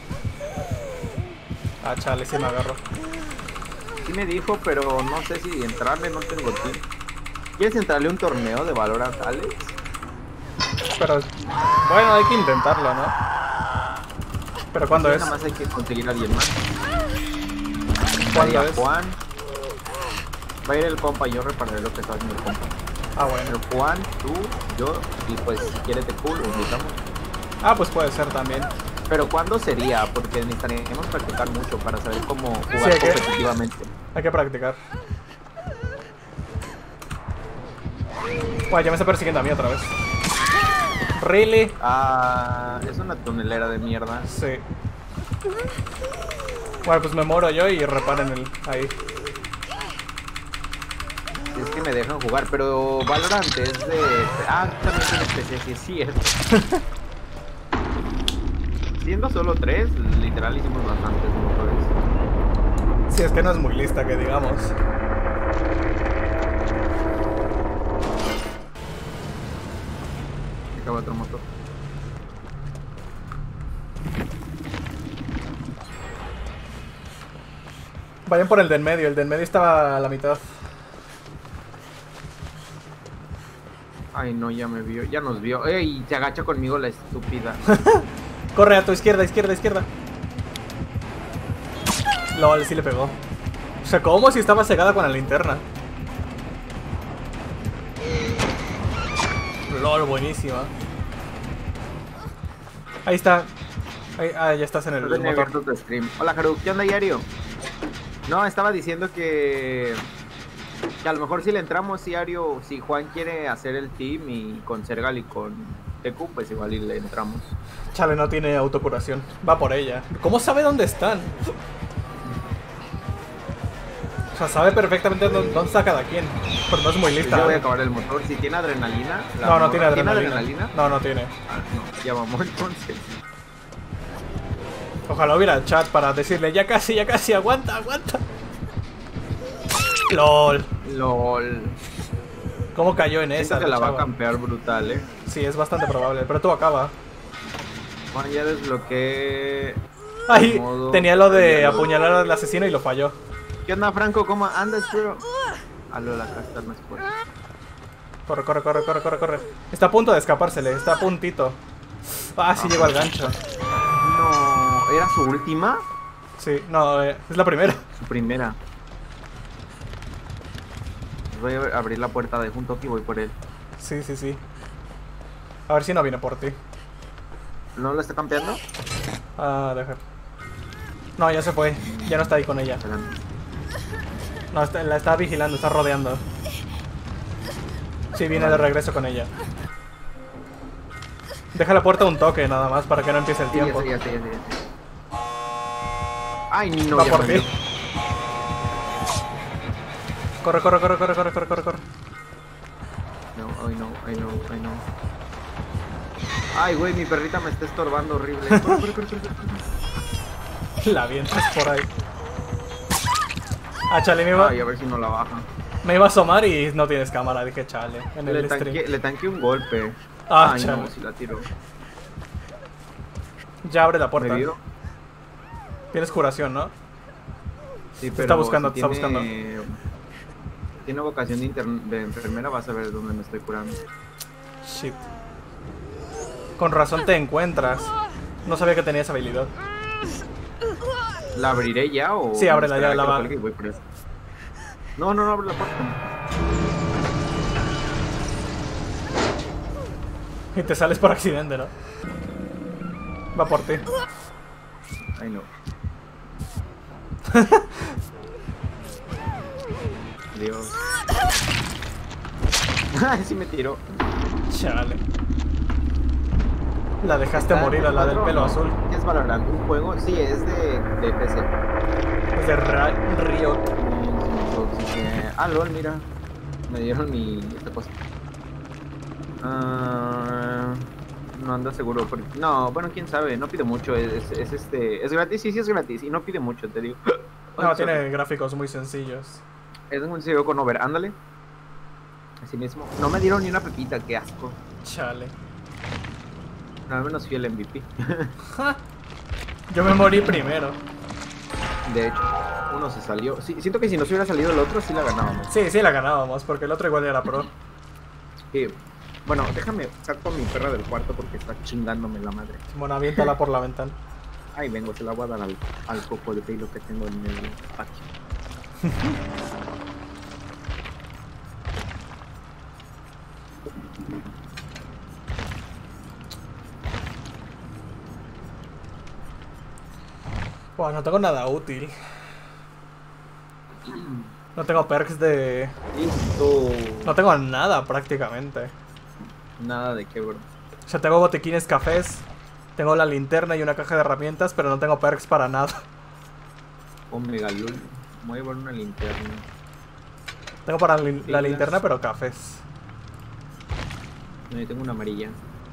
Ah, chale, sí me agarró. Sí me dijo, pero no sé si entrarle, no tengo team. ¿Quieres entrarle a un torneo de Valorant, Alex? Pero, bueno, hay que intentarlo, ¿no? ¿Pero cuándo Sí, es? nada más hay que conseguir a alguien más. ¿Cuándo Ahí a es? Juan. Va a ir el compa, yo repararé lo que está haciendo el compa. Ah, bueno. Pero Juan, tú, yo, y pues si quieres te cool, lo invitamos. Ah, pues puede ser también. Pero ¿cuándo sería? Porque necesitaríamos practicar mucho para saber cómo jugar Sí, hay que- competitivamente. Hay que practicar. Guay, ya me está persiguiendo a mí otra vez. ¿Really? Ah, es una tunelera de mierda. Sí. Bueno, pues me muero yo y reparen el... ahí. Si es que me dejan jugar, pero Valorant es de... Ah, también tiene PC, sí es cierto. Siendo solo 3, literal hicimos bastantes motores. Sí, es que no es muy lista, que digamos. Acaba otro motor. Vayan por el de en medio. El de en medio estaba a la mitad. Ay, no, ya me vio, ya nos vio. ¡Ey! Se agacha conmigo la estúpida. Corre a tu izquierda, izquierda, izquierda. LOL, sí le pegó. O sea, como si estaba cegada con la linterna. LOL, buenísima. Ahí está. Ahí, ah, ya estás en el No tenía motor. abierto tu stream. Hola, Haru, ¿qué onda, Yario? No, estaba diciendo que a lo mejor si le entramos, Yario, si Juan quiere hacer el team y con Sergal y con Teku, pues igual y le entramos. Chale, no tiene autocuración. Va por ella. ¿Cómo sabe dónde están? O sea, sabe perfectamente dónde está cada quien. Pero no es muy lista. Yo voy a acabar el motor. Si tiene adrenalina. la No, no morra- tiene adrenalina. ¿Tiene adrenalina? No, no tiene. Ah, no, ya vamos entonces. Ojalá hubiera chat para decirle ya casi, aguanta, aguanta. LOL. LOL. ¿Cómo cayó en esa? Siento que la va a chava? campear brutal, Sí, es bastante probable, pero tú acaba. Juan, ya desbloqueé. Ahí modo tenía lo de diálogo. apuñalar al asesino y lo falló. ¿Qué onda, Franco? ¿Cómo andas, bro? Aló, acá está más fuerte. Corre, corre, corre, corre, corre, corre. Está a punto de escapársele, está a puntito. Ah, sí llegó al gancho. No, ¿era su última? Sí, no, es la primera. Su primera. Voy a abrir la puerta de junto y voy por él. Sí, sí, sí. A ver si no viene por ti. ¿No lo está campeando? Ah, deja. No, ya se fue. Ya no está ahí con ella. Adelante. No, la está vigilando, está rodeando. Sí, viene de regreso con ella. Deja la puerta un toque nada más para que no empiece el Sí, ya tiempo. sé, ya sé, ya sé, ya sé. Ay, no, Va ya por me ti. vio. Corre, corre, corre, corre, corre, corre, corre, corre. No, ay no, ay no, ay no. Ay, güey, mi perrita me está estorbando horrible. Corre, corre, corre, corre, corre. La avientas por ahí. Ah, chale, Ay, a ver si no la baja. me iba a asomar y no tienes cámara, dije chale, en el stream. Le tanqué un golpe. Ah, Ay, chale. no, si la tiro. Ya abre la ¿Me puerta. vio? Tienes curación, ¿no? Sí, Te está buscando, si te está buscando. Tiene vocación de enfermera, vas a ver dónde me estoy curando. Shit. Con razón te encuentras. No sabía que tenías habilidad. ¿La abriré ya o...? Sí, ábrela ya, esperaré la que lo va- cuelgue y voy por eso? No, no, no, abre la puerta. Y te sales por accidente, ¿no? Va por ti. Ay, no. Dios. Ay, sí me tiró. Chale. La dejaste morir a la del pelo azul. ¿Qué es Valorant? ¿Un juego? Sí, es de PC. Es de Riot. Ah, LOL, mira. Me dieron mi... esta cosa. No ando seguro. No, bueno, quién sabe. No pide mucho. Es gratis. Sí, sí es gratis. Y no pide mucho, te digo. No, tiene gráficos muy sencillos. Es un sencillo con over. Ándale. Así mismo. No me dieron ni una pepita. Qué asco. Chale. No, al menos fui el MVP. Ja. Yo me morí primero. De hecho, uno se salió. Sí, siento que si no se hubiera salido el otro, sí la ganábamos. Sí, sí la ganábamos, porque el otro igual era pro. Sí. Bueno, déjame saco a mi perra del cuarto porque está chingándome la madre. Bueno, aviéntala por la ventana. Ahí vengo, se la voy a dar al coco de pelo que tengo en el patio. Buah, no tengo nada útil. No tengo perks de... Listo. No tengo nada prácticamente. Nada de qué, bro. O sea, tengo botiquines cafés, tengo la linterna y una caja de herramientas, pero no tengo perks para nada. Omega lul. Voy a llevar una linterna. Tengo para la linterna, pero cafés. No, yo tengo una amarilla.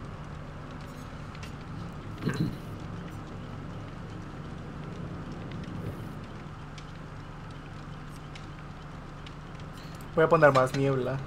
Voy a poner más niebla.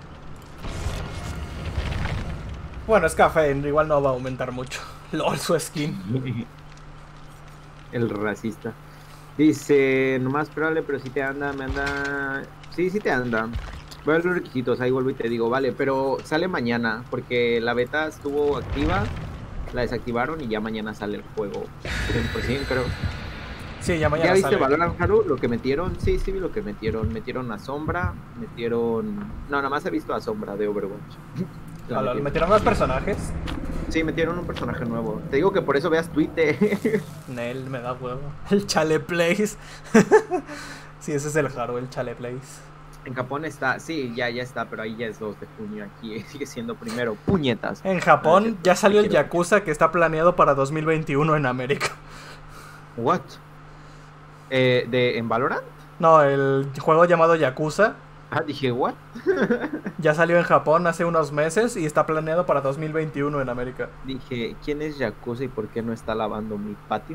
Bueno, es café, igual no va a aumentar mucho. LOL, su skin. El racista. Dice, nomás probable, pero si te anda, me anda... Sí, sí te anda. Voy a ver los requisitos, ahí vuelvo y te digo, vale, pero sale mañana, porque la beta estuvo activa, la desactivaron y ya mañana sale el juego. 100%, creo. Sí, ya mañana ¿Ya viste sale. Valorant, Haru? Lo que metieron, sí, sí vi lo que metieron. Metieron a Sombra, metieron... No, nada más he visto a Sombra de Overwatch. La LOL, ¿metieron más personajes? Sí, metieron un personaje nuevo. Te digo que por eso veas Twitter. Nel, me da huevo. El Chale Place. Sí, ese es el Haru, el Chale Place. En Japón está, sí, ya está, pero ahí ya es 2 de junio. Aquí sigue siendo primero. Puñetas. En Japón ya salió el Quiero- Yakuza que está planeado para 2021 en América. What? ¿En Valorant? No, el juego llamado Yakuza Ah, dije, what? ya salió en Japón hace unos meses y está planeado para 2021 en América. Dije, ¿quién es Yakuza y por qué no está lavando mi patio?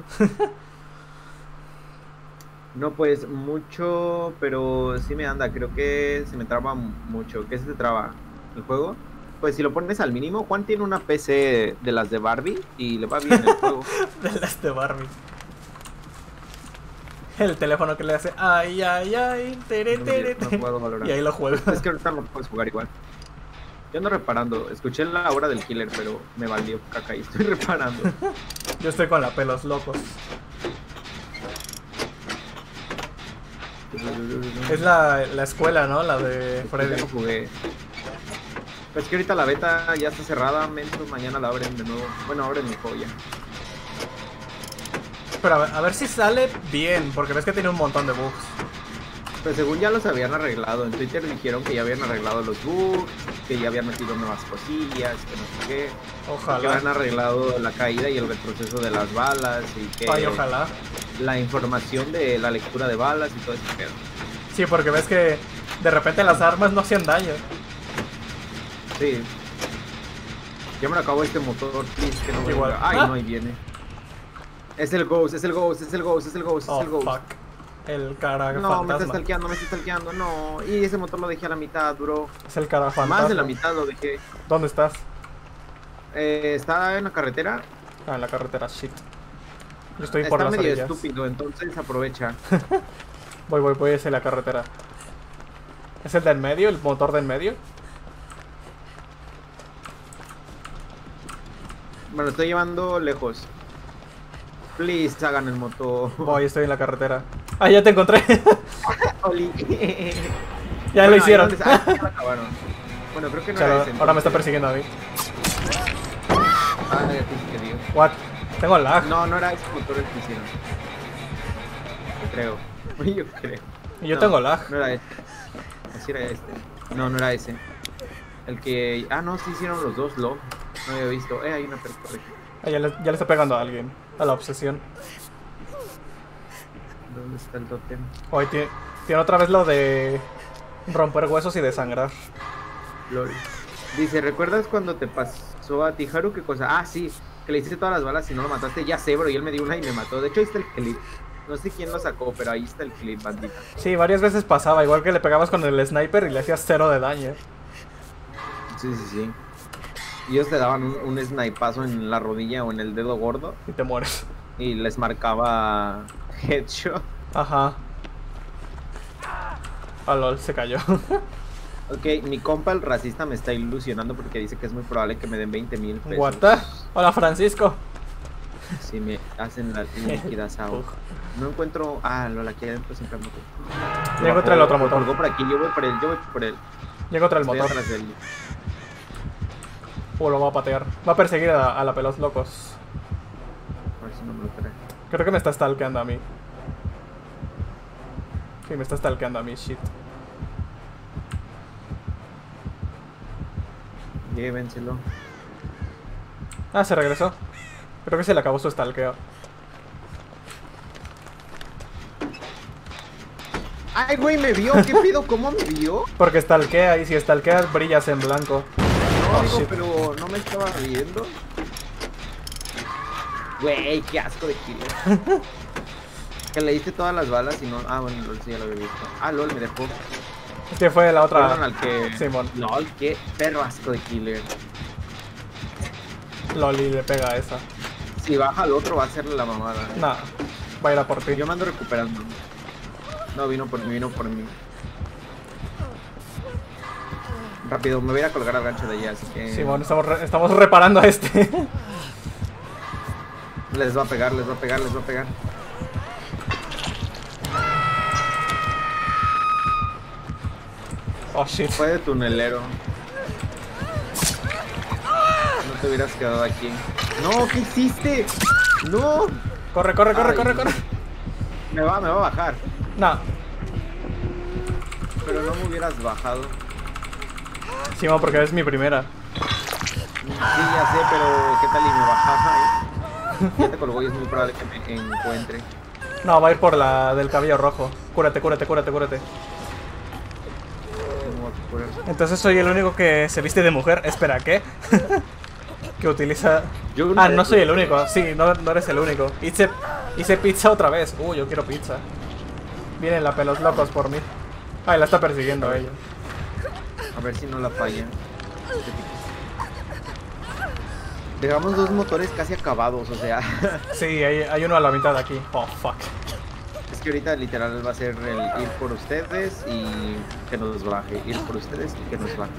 No, pues mucho, pero sí me anda. Creo que se me traba mucho. ¿Qué se te traba? ¿El juego? Pues si lo pones al mínimo, Juan tiene una PC de las de Barbie y le va bien el juego. De las de Barbie. El teléfono que le hace ay, ay, ay, tere, tere, No tere. puedo valorar. Y ahí lo juego. Es que ahorita no puedes jugar igual. Yo ando reparando. Escuché la hora del killer, pero me valió caca y estoy reparando. Yo estoy con la pelos locos. Es la escuela, ¿no? La de Ya Freddy. no jugué. Pues que ahorita la beta ya está cerrada, mentos, mañana la abren de nuevo. Bueno, abren mi juego ya. Pero a ver si sale bien, porque ves que tiene un montón de bugs. Pues según ya los habían arreglado. En Twitter dijeron que ya habían arreglado los bugs, que ya habían metido nuevas cosillas, que no sé qué. Que Ojalá. habían arreglado la caída y el retroceso de las balas y que Ay, ojalá. la información de la lectura de balas y todo ese pedo. Sí, porque ves que de repente las armas no hacían daño. Sí. Ya me lo acabo este motor, please, que no me Igual. venga. Ay, Ah. no, ahí viene. Es el Ghost, es el Ghost, es el Ghost, es el Ghost, Oh, es el Ghost. fuck. El cara No, me está fantasma. stalkeando, no. Y ese motor lo dejé a la mitad, bro. Es el cara fantasma. Más de la mitad lo dejé. ¿Dónde estás? Está en la carretera. Ah, en la carretera, shit. Yo estoy por Está las medio orillas. estúpido, entonces aprovecha. Voy hacia la carretera. ¿Es el del medio? ¿El motor del medio? Me lo estoy llevando lejos. Please, hagan el motor. Voy, estoy en la carretera. Ah, ya te encontré. Oli. Ya Bueno, lo ahí hicieron. donde- ah, ya lo acabaron. Bueno, creo que no Chalo, era ese. ahora me está entonces. persiguiendo a mí. Ah, ya te dije que digo. What? Tengo lag. No, no era ese motor el que hicieron. Yo creo. Yo creo. Y yo No, tengo lag. No era este. Así era este. No, no era ese. El que... Ah, no, sí hicieron los dos, lo. No había visto. Hay una persona. Ah, ya le está pegando a alguien. A la obsesión. ¿Dónde está el tótem? Hoy tiene otra vez lo de romper huesos y desangrar. Lol. Dice, ¿recuerdas cuando te pasó a ti, Haru? ¿Qué cosa? Ah, sí, que le hice todas las balas y no lo mataste. Ya sé, bro, y él me dio una y me mató. De hecho, ahí está el clip. No sé quién lo sacó, pero ahí está el clip, bandita. Sí, varias veces pasaba. Igual que le pegabas con el sniper y le hacías 0 de daño. Sí, sí, sí. Y ellos te daban un snipazo en la rodilla o en el dedo gordo Y te mueres. y les marcaba headshot. Ajá. Ah, lol, se cayó. Ok, mi compa el racista me está ilusionando porque dice que es muy probable que me den 20,000 pesos. What the? Hola, Francisco. Si me hacen la liquidación. Ugh. No encuentro... Ah, lo aquí adentro siempre me... Ya encontré el otro motor. Colgó por aquí, yo voy por él, yo voy por él. Llega otra el Estoy motor. atrás de él. Lo va a patear. Va a perseguir a la pelos locos. A ver si no me lo trae. Creo que me está stalkeando a mí. Sí, me está stalkeando a mí, shit. Llévenselo. Ah, se regresó. Creo que se le acabó su stalkeo. Ay, güey, me vio. ¿Qué pido? ¿Cómo me vio? Porque stalkea y si stalkeas brillas en blanco. No, Oh, digo, shit. pero no me estaba viendo. Güey, qué asco de killer. Que le diste todas las balas y no... Ah, bueno, LOL sí ya lo había visto. Ah, LOL me dejó. Este fue la otra. Fueron al que... Simón. LOL, qué perro asco de killer. Loli le pega a esa. Si baja al otro va a hacerle la mamada. Nah, va a ir a por ti. Yo me ando recuperando. No, vino por mí. Rápido, me voy a ir a colgar al gancho de allá, así que... Simón, estamos reparando a este. Les va a pegar. Oh shit. Fue de tunelero. No te hubieras quedado aquí. No, ¿qué hiciste? No. Corre. Ay. Me va a bajar. Nah. Pero no me hubieras bajado. Simón, porque es mi primera. Sí, ya sé, pero ¿qué tal y me bajaba? Ya te colgó y es muy probable que me encuentre. No, va a ir por la del cabello rojo. Cúrate. No me voy a curar. Entonces soy el único que se viste de mujer. Espera, ¿qué? Que utiliza... Yo Ah, no soy el único. Sí, no eres el único. Hice pizza otra vez. Yo quiero pizza. Vienen la pelos locos por mí. Ay, la está persiguiendo ella. A ver si no la falla. Dejamos 2 motores casi acabados, o sea. Sí, hay uno a la mitad de aquí. Oh, fuck. Es que ahorita literal va a ser el ir por ustedes y que nos baje. Ir por ustedes y que nos baje.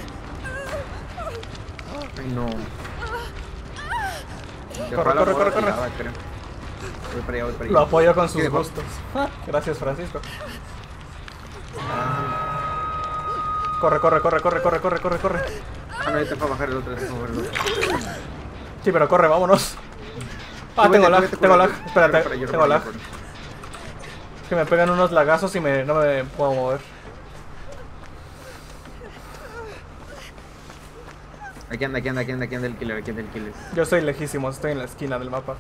Ay, no. Corre. Creo. Voy para allá. Lo apoyo con sus ¿Qué? gustos. Gracias, Francisco. Ah, Corre. no, ahorita fue a bajar el otro. Sí, pero corre, vámonos. Ah, Súbete, tengo súbete, lag. súbete. Espérate, Yo tengo lag. reparo. Es que me pegan unos lagazos y no me puedo mover. Aquí anda el killer. Yo estoy lejísimo, estoy en la esquina del mapa.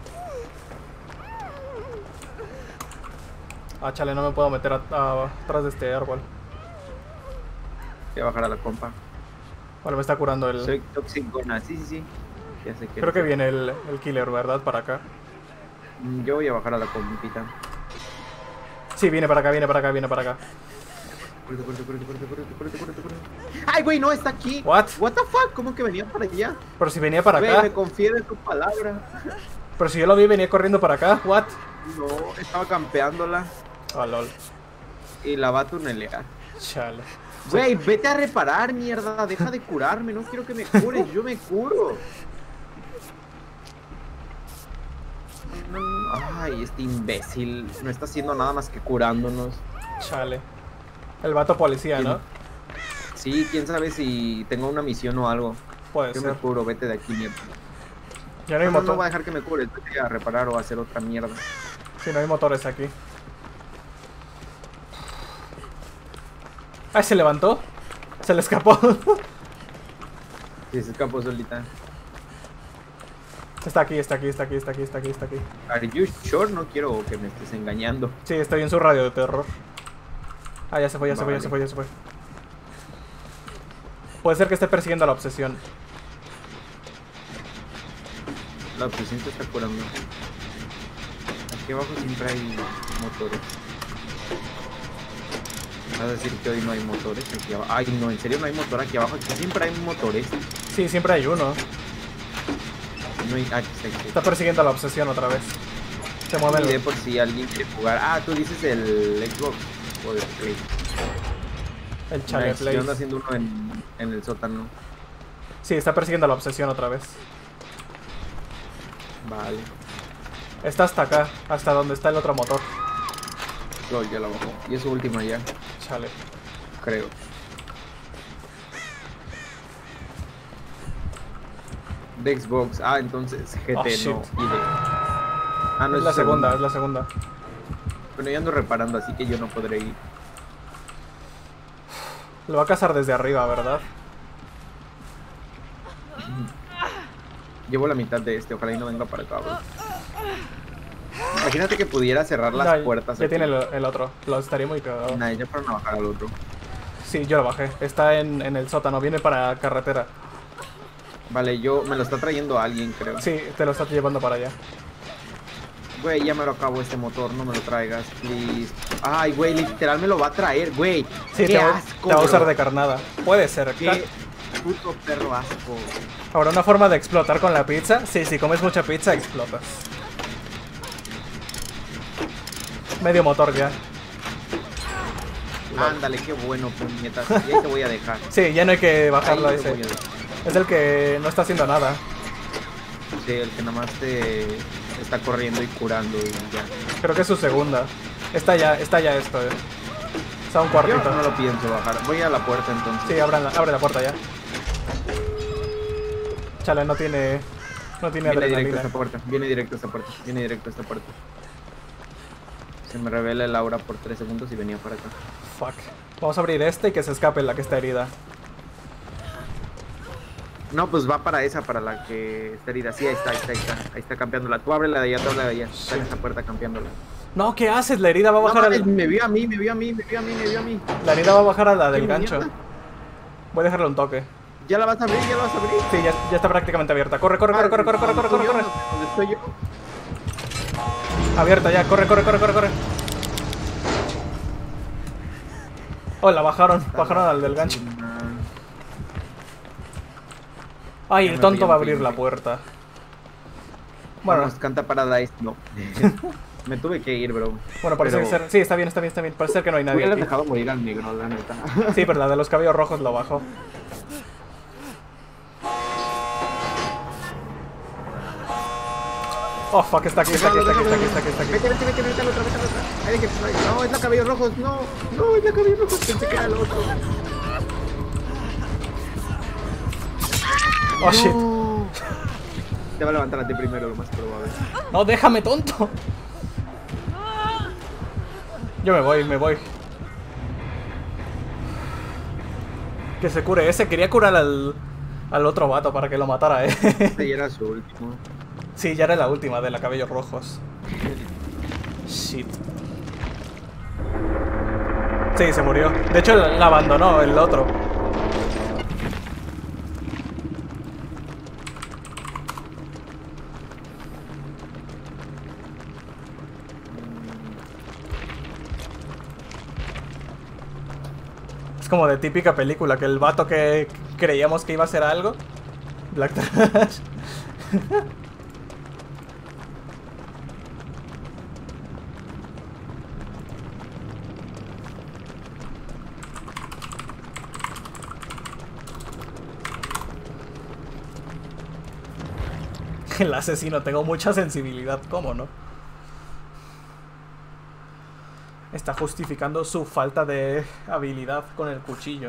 Ah, chale, no me puedo meter atrás de este árbol. Voy a bajar a la compa. Vale, me está curando el... Soy toxicona, sí. Ya sé que Creo que viene el killer, ¿verdad? Para acá. Yo voy a bajar a la compita. Sí, viene para acá. Corre. ¡Ay, güey, no, está aquí! What? What the fuck? ¿Cómo que venía para allá? Pero si venía para Güey, acá. me confié de tu palabra. Pero si yo lo vi, venía corriendo para acá. What? No, estaba campeándola Ah, lol. y la va a tunelear. Chale. Güey, vete a reparar, mierda. Deja de curarme. No quiero que me cures. Yo me curo. No. Ay, este imbécil. No está haciendo nada más que curándonos. Chale. El vato policía, ¿no? Sí, quién sabe si tengo una misión o algo. Puede Yo me ser. curo, vete de aquí, mierda. Ya no hay No motor. voy a dejar que me cure. Vete a reparar o a hacer otra mierda. Sí, no hay motores aquí. Ay, se levantó. Se le escapó. Sí, se escapó solita. Está aquí. Are you sure? No quiero que me estés engañando. Sí, estoy en su radio de terror. Ah, ya se fue. Puede ser que esté persiguiendo a la obsesión. La obsesión te está curando. Aquí abajo siempre hay motores. ¿Vas a decir que hoy no hay motores aquí abajo? Ay, no, en serio no hay motor aquí abajo. Aquí siempre hay motores. Sí, siempre hay uno. No hay... Aquí está. Está persiguiendo a la obsesión otra vez. Se mueve Miré el... por si alguien quiere jugar. Ah, tú dices el Xbox o el Play. El chale Nice. play. Yo ando haciendo uno en el sótano. Sí, está persiguiendo a la obsesión otra vez. Vale. Está hasta acá, hasta donde está el otro motor. LOL, ya la bajó. Y es su última ya, Chale. creo. De Xbox. Ah, entonces GT Oh, no. shit. Y de... Ah, no Es es la su segunda, es la segunda. Bueno, yo ando reparando, así que yo no podré ir. Lo va a cazar desde arriba, ¿verdad? Llevo la mitad de este, ojalá y no venga para acá, bro. Imagínate que pudiera cerrar las puertas. Ya aquí. tiene el otro. Lo estaría muy cagado. Nah, ya fueron a bajar al otro. Sí, yo lo bajé. Está en el sótano. Viene para carretera. Vale, yo me lo está trayendo alguien, creo. Sí, te lo está llevando para allá. Güey, ya me lo acabo este motor, no me lo traigas, please. Ay, güey, literal me lo va a traer, güey. Sí, qué te asco, va a usar bro. de carnada. Puede ser. Qué puto perro asco. Ahora, una forma de explotar con la pizza. Sí, si comes mucha pizza, explotas. Medio motor ya. Ándale, qué bueno, puñetas. Y ahí te voy a dejar. Sí, ya no hay que bajarlo a Ahí te ese. voy a dejar. Es el que no está haciendo nada. Sí, el que nada más te está corriendo y curando y ya. Creo que es su segunda. Está ya esto, Está a un cuartito. Yo no lo pienso bajar. Voy a la puerta entonces. Sí, abre la puerta ya. Chale, no tiene Viene directo a adrenalina. esta puerta. Viene directo a esta puerta. Viene directo a esta puerta. Se me revela el aura por 3 segundos y venía para acá. Fuck. Vamos a abrir este y que se escape la que está herida. No, pues va para esa, para la que está herida. Sí, ahí está. Ahí está campeándola. Tú ábrela de allá, tú ábrela de allá. Está en esa puerta campeándola. No, ¿qué haces? La herida va a No, bajar mames, me vio a mí. La herida va a bajar a la del ¿Qué gancho. mierda? Voy a dejarle un toque. ¿Ya la vas a abrir? Sí, ya está prácticamente abierta. Corre. ¿Dónde estoy yo? Abierta ya, corre. Oh, la bajaron al del gancho. Ay, el tonto va a abrir la puerta. Bueno, Vamos, canta Paradise. No. Me tuve que ir, bro. bueno, parece Pero- ser. Sí, está bien. Parece ser que no hay nadie Hubieras aquí. dejado morir al negro, la neta. Sí, pero la de los cabellos rojos lo bajó. Oh, fuck, está aquí. Vete al otro. Ay, que- No, es la cabellos rojos. No, es la cabellos rojos. Pensé que era el otro. Oh, shit. No. Te va a levantar a ti primero, lo más probable. No, déjame, tonto. Yo me voy. Que se cure ese. Quería curar al otro vato para que lo matara, Este ya era su último. Sí, ya era la última de la cabellos rojos. Shit. Sí, se murió. De hecho, la abandonó el otro. Es como de típica película, que el vato que creíamos que iba a hacer algo. Black Trash. El asesino, tengo mucha sensibilidad, ¿cómo no? Está justificando su falta de habilidad con el cuchillo.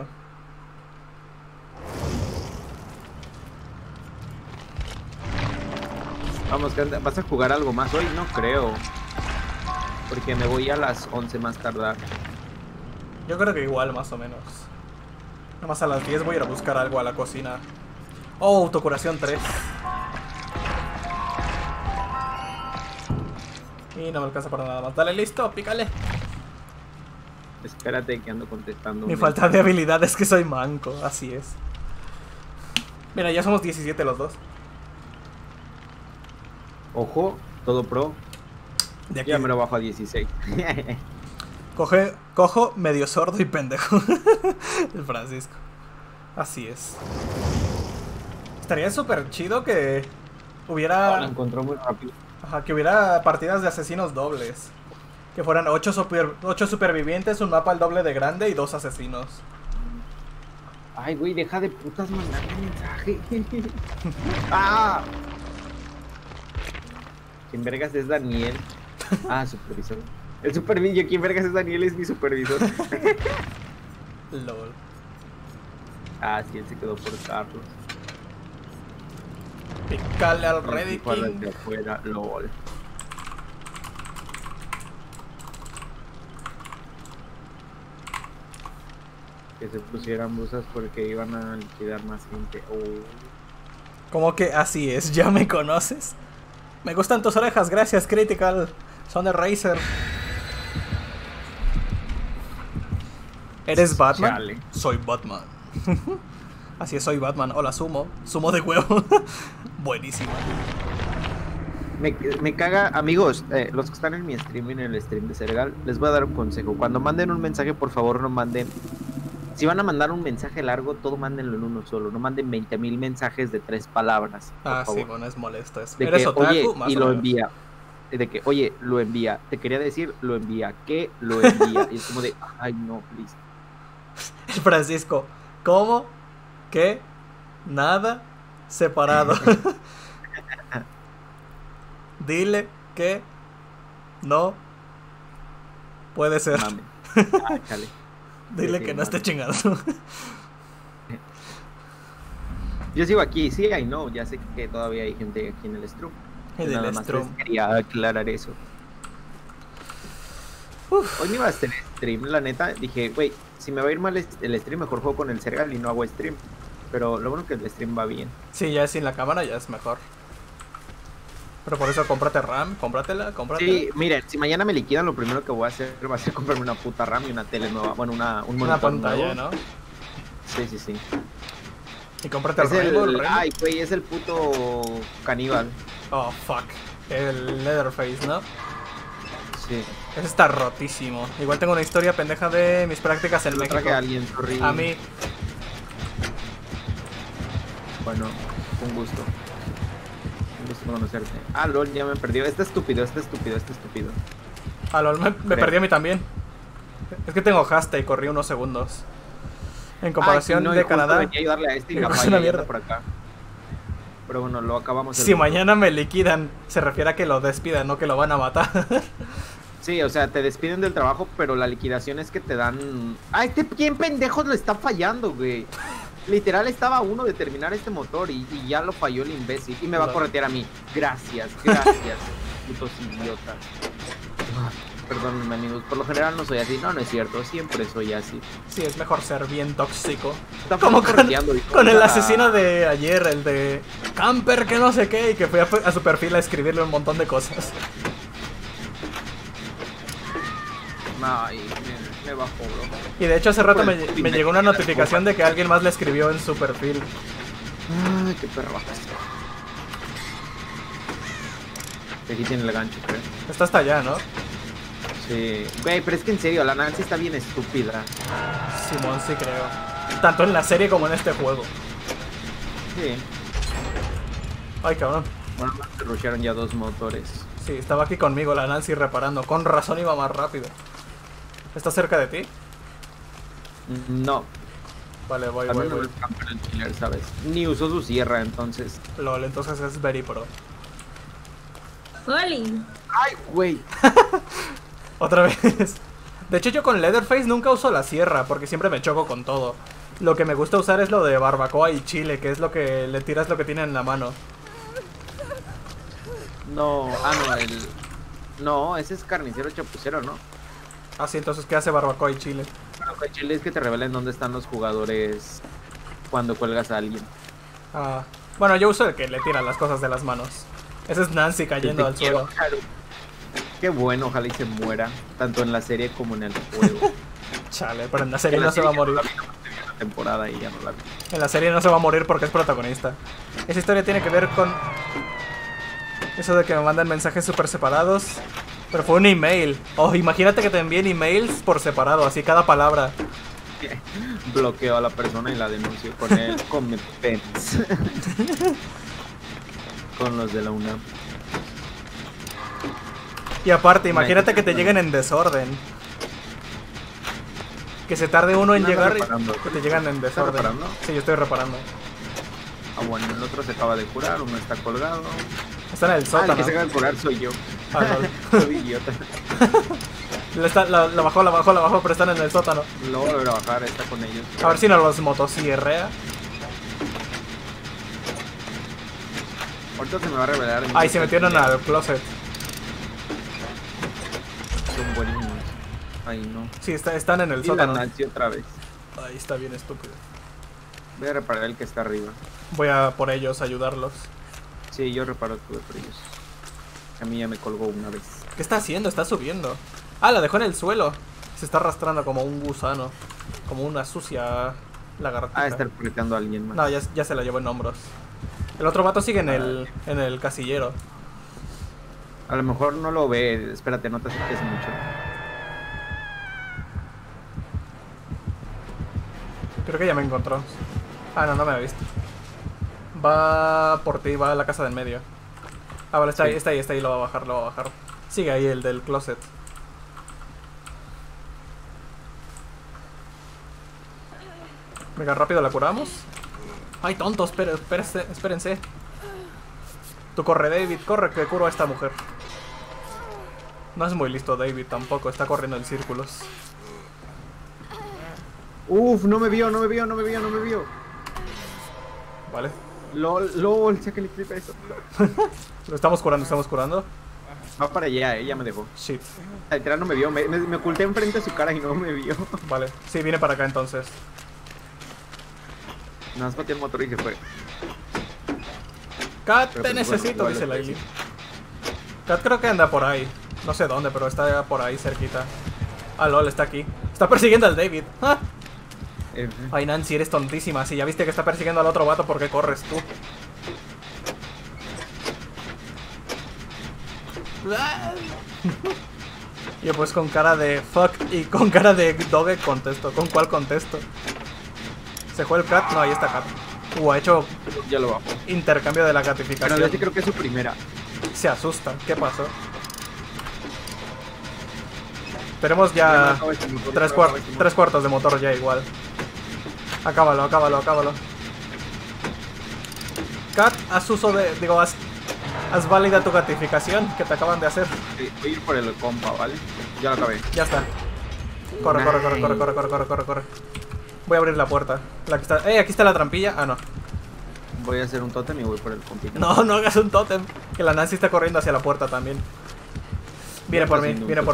Vamos, ¿vas a jugar algo más hoy? No creo. Porque me voy a las 11 más tardar. Yo creo que igual, más o menos. Nada más a las 10 voy a ir a buscar algo a la cocina. Oh, autocuración 3. Y no me alcanza para nada más. Dale, listo, pícale. Espérate que ando contestando. Mi falta de habilidad es que soy manco, así es. Mira, ya somos 17 los dos. Ojo, todo pro. De aquí Ya me lo bajo a 16. cojo medio sordo y pendejo. El Francisco. Así es. Estaría súper chido que Lo hubiera... encontró muy rápido. Ajá, que hubiera partidas de asesinos dobles. Que fueran 8 supervivientes, un mapa al doble de grande y 2 asesinos. Ay, güey, deja de putas mandarme mensaje. ¡Ah! ¿Quién vergas es Daniel? Ah, supervisor. El supervisor. ¿Quién vergas es Daniel? Es mi supervisor. LOL. Ah, sí, él se quedó por Carlos. Pícale al Ready Para King. desde afuera, LOL. Que se pusieran busas porque iban a liquidar más gente. Oh. ¿Cómo que así es? ¿Ya me conoces? Me gustan tus orejas, gracias, Critical. Son de Razer. ¿Eres Batman? Chale. Soy Batman. Así es, soy Batman. Hola, Sumo. Sumo de huevo. Buenísimo. Me caga, amigos, los que están en mi stream y en el stream de Sergal, les voy a dar un consejo. Cuando manden un mensaje, por favor, no manden. Si van a mandar un mensaje largo, todo mándenlo en uno solo. No manden 20,000 mensajes de 3 palabras. Ah, favor. sí, bueno, es molesto eso. De ¿Eres que, otaku? oye, Más y o lo menos. envía. De que, oye, lo envía. Te quería decir, lo envía. ¿Qué? Lo envía. Y es como de, ay, no, please. Francisco, ¿cómo? ¿Qué? Nada separado. Dile que no puede ser. Mame. Ah, chale. Dile Sí, que no mame. esté chingando. Yo sigo aquí, sí, I know. Ya sé que todavía hay gente aquí en el stream. En Nada el más stream. les quería aclarar eso. Hoy no iba a hacer stream, la neta. Dije, güey, si me va a ir mal el stream, mejor juego con el Sergal y no hago stream. Pero lo bueno que el stream va bien. Sí, ya sin la cámara ya es mejor. Pero por eso cómprate RAM, cómpratela. Sí, miren, si mañana me liquidan, lo primero que voy a hacer va a ser comprarme una puta RAM y una tele nueva. Bueno, un Una monitor pantalla, nuevo. ¿no? Sí, sí, sí. Y cómprate Es el Rainbow. ay, güey, es el puto caníbal. Oh, fuck. El Leatherface, ¿no? Sí. Ese está rotísimo. Igual tengo una historia pendeja de mis prácticas en Lo México. traje a alguien, sorry. A mí. Bueno, un gusto. Un gusto conocerte. Ah, lol, ya me perdió. Está estúpido. A LOL me Creo. perdí a mí también. Es que tengo hashtag y corrí unos segundos. En comparación Ay, sí, no, y de justo Canadá. venía a ayudarle a este y me la pasa falla una y anda mierda. por acá. Pero bueno, lo acabamos. Si mañana me liquidan, se refiere a que lo despidan, no que lo van a matar. Sí, o sea, te despiden del trabajo, pero la liquidación es que te dan... Ah, ¿quién pendejos lo está fallando, güey? Literal estaba a uno de terminar este motor y ya lo falló el imbécil. Y me va a corretear a mí. Gracias, putos idiotas. Perdónenme, amigos, por lo general no soy así. No, no es cierto, siempre soy así. Sí, es mejor ser bien tóxico. Está Como correteando y con el cosa- asesino de ayer, el de Camper que no sé qué, y que fui a su perfil a escribirle un montón de cosas. Ay, me bajó, bro. Y de hecho hace rato me Bueno, llegó una notificación de que alguien más le escribió en su perfil. Ay, qué perra bajas. Aquí tiene el gancho, creo. Está hasta allá, ¿no? Sí. Güey, pero es que en serio, la Nancy está bien estúpida. Simón, sí creo. Tanto en la serie como en este juego. Sí. Ay, cabrón. Bueno, se rushearon ya 2 motores. Sí, estaba aquí conmigo la Nancy reparando. Con razón iba más rápido. ¿Está cerca de ti? No, Vale, voy. también no es campeón el killer, ¿sabes? Ni usó su sierra, entonces. LOL, entonces es very pro. Oli. ¡Ay, güey! Otra vez. De hecho, yo con Leatherface nunca uso la sierra, porque siempre me choco con todo. Lo que me gusta usar es lo de barbacoa y chile, que es lo que le tiras lo que tiene en la mano. No, no, ese es carnicero chapucero, ¿no? Ah, sí, entonces, ¿qué hace barbacoa y chile? Bueno, con chile es que te revelen dónde están los jugadores cuando cuelgas a alguien. Ah, bueno, yo uso el que le tira las cosas de las manos. Ese es Nancy cayendo Te al quiero, suelo. Haru. Qué bueno, ojalá y se muera, tanto en la serie como en el juego. Chale, pero en la serie En la no se va a serie ya morir. no la vi, no terminé la temporada y ya no la vi. En la serie no se va a morir porque es protagonista. Esa historia tiene que ver con eso de que me mandan mensajes súper separados. Pero fue un email. Oh, imagínate que te envíen emails por separado, así cada palabra. Bloqueo a la persona y la denuncio con él, con mi pens. Con los de la UNAM. Y aparte, imagínate que te lleguen en desorden. Que se tarde uno en ¿Quién anda llegar y reparando? que te llegan en ¿Estás desorden. reparando? Sí, yo estoy reparando. Ah, bueno, el otro se acaba de curar, uno está colgado. Está en el Ah, el sótano. que se acaba de curar soy yo. Ah, lol. Soy idiota. La bajó, pero están en el sótano. Luego volver a bajar, está con ellos. A ver si no los motosierrea. Ahorita se me va a revelar. Ay, se metieron al closet. Son buenísimos. Ay, no. Sí, están en el Y la sótano. Nancy otra vez. Ahí está bien estúpido. Voy a reparar el que está arriba. Voy a por ellos, ayudarlos. Sí, yo reparo todo por ellos. A mí ya me colgó una vez. ¿Qué está haciendo? Está subiendo. Ah, la dejó en el suelo. Se está arrastrando como un gusano. Como una sucia lagartija. Ah, está correteando a alguien más. No, ya se la llevó en hombros. El otro vato sigue en el casillero. A lo mejor no lo ve. Espérate, no te acerques mucho. Creo que ya me encontró. Ah, no me ha visto. Va por ti, va a la casa del medio. Ah, vale, está ahí, lo va a bajar. Sigue ahí el del closet. Venga, rápido, la curamos. Ay, tontos, espérense. Tú corre, David, corre, que curo a esta mujer. No es muy listo David tampoco, está corriendo en círculos. Uf, no me vio. Vale. LOL, saca el clip a eso. Lo estamos curando. Va para allá, ella me dejó. Shit. Literal no me vio, me oculté enfrente de su cara y no me vio. Vale, sí, viene para acá entonces. Nada más pateó el motor y se fue. Kat, Pero te pues, necesito, bueno, dice igual, Laili. Kat creo que anda por ahí. No sé dónde, pero está por ahí cerquita. Ah, lol, está aquí. Está persiguiendo al David. ¡Ah! Ay, Nancy, eres tontísima. Si ya viste que está persiguiendo al otro vato, ¿por qué corres tú? Yo pues con cara de fuck y con cara de doge contesto. ¿Con cuál contesto? ¿Se fue el Cat? No, ahí está Cat. Ha hecho Ya lo bajo. intercambio de la Pero gratificación. yo sí creo que es su primera. Se asusta. ¿Qué pasó? Tenemos ya tres cuartos de motor ya igual. Acábalo. Cat, haz uso de... Digo, haz válida tu gratificación que te acaban de hacer. Sí, voy a ir por el compa, ¿vale? Ya lo acabé. Ya está. Corre. Voy a abrir la puerta. La que está... aquí está la trampilla. Ah, no. Voy a hacer un tótem y voy por el compita. No hagas un tótem. Que la Nancy está corriendo hacia la puerta también. Viene por mí.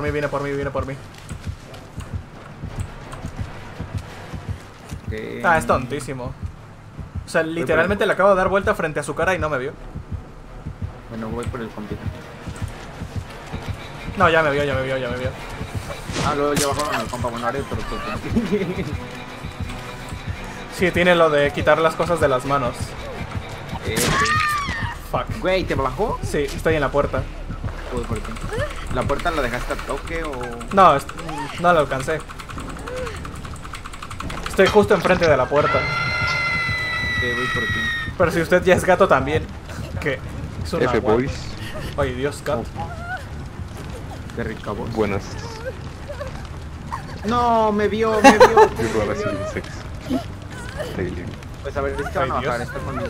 Okay. Ah, es tontísimo. O sea, literalmente le acabo de dar vuelta frente a su cara y no me vio. Bueno, voy por el compita. No, ya me vio. Ah, luego ya bajaron al compa. Bueno, haré otro tótem. Sí, tiene lo de quitar las cosas de las manos. Fuck. Güey, ¿te bajó? Sí, estoy en la puerta. Voy por ti. ¿La puerta la dejaste a toque o...? No, no la alcancé. Estoy justo enfrente de la puerta. Voy por ti. Pero si usted ya es gato también. ¿Qué? Es una F-Boys. Ay, Dios, gato. Qué rica voz. Buenas. No, me vio. Yo ahora sí, sex. Daily. Pues a ver, es que van a Ay, bajar, Dios. está conmigo.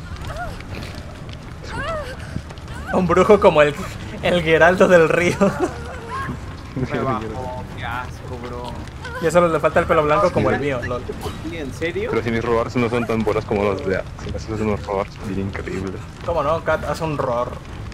Un brujo como el Geraldo del Río. Me bajó, qué asco, bro. Y a solo le falta el pelo blanco como el mío, lol. ¿En serio? Pero si mis roars no son tan buenos como los de si me haces unos roars bien increíbles. ¿Cómo no? Cat hace un roar.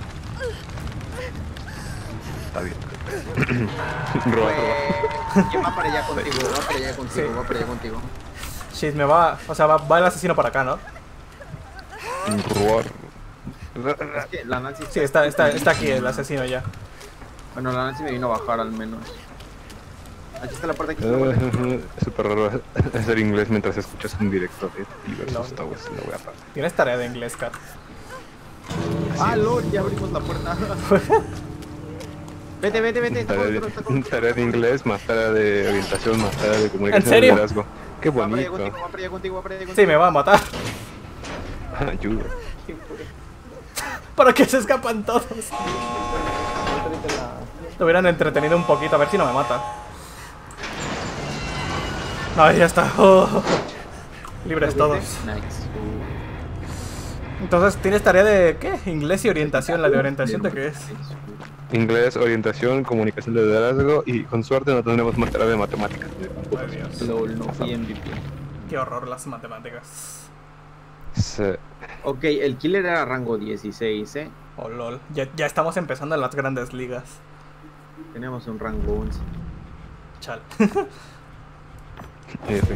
Está bien. Roar. ¿Quién va para allá contigo? Va para allá contigo. Shit, me va... O sea, va el asesino para acá, ¿no? Roar. Es que la Nancy... Sí, está aquí el asesino ya. Bueno, la Nancy me vino a bajar al menos. Aquí está la puerta, aquí está la puerta. Es súper raro hacer inglés mientras escuchas un directo de diversos No. towers. No voy a parar. Tienes tarea de inglés, Cat. Ah, lol, ya abrimos la puerta. Vete. Está con- Tarea de inglés, más tarea de orientación, más tarea de comunicación. ¿En serio? De liderazgo. Qué Va para allá bonito. contigo. Sí, me va a matar. Ayuda. ¿Para qué se escapan todos? Te hubieran entretenido un poquito, a ver si no me mata. No, ya está. Oh. Libres todos. Nice. Entonces, ¿tienes tarea de qué? Inglés y orientación. ¿La de orientación de qué es? Inglés, orientación, comunicación de liderazgo y con suerte no tendremos más tarea de matemáticas. Ay, Dios. LOL, no fui MVP. Qué horror las matemáticas. Sí. Ok, el killer era rango 16, Oh, lol. Ya estamos empezando en las grandes ligas. Teníamos un rango 11. Chal. F.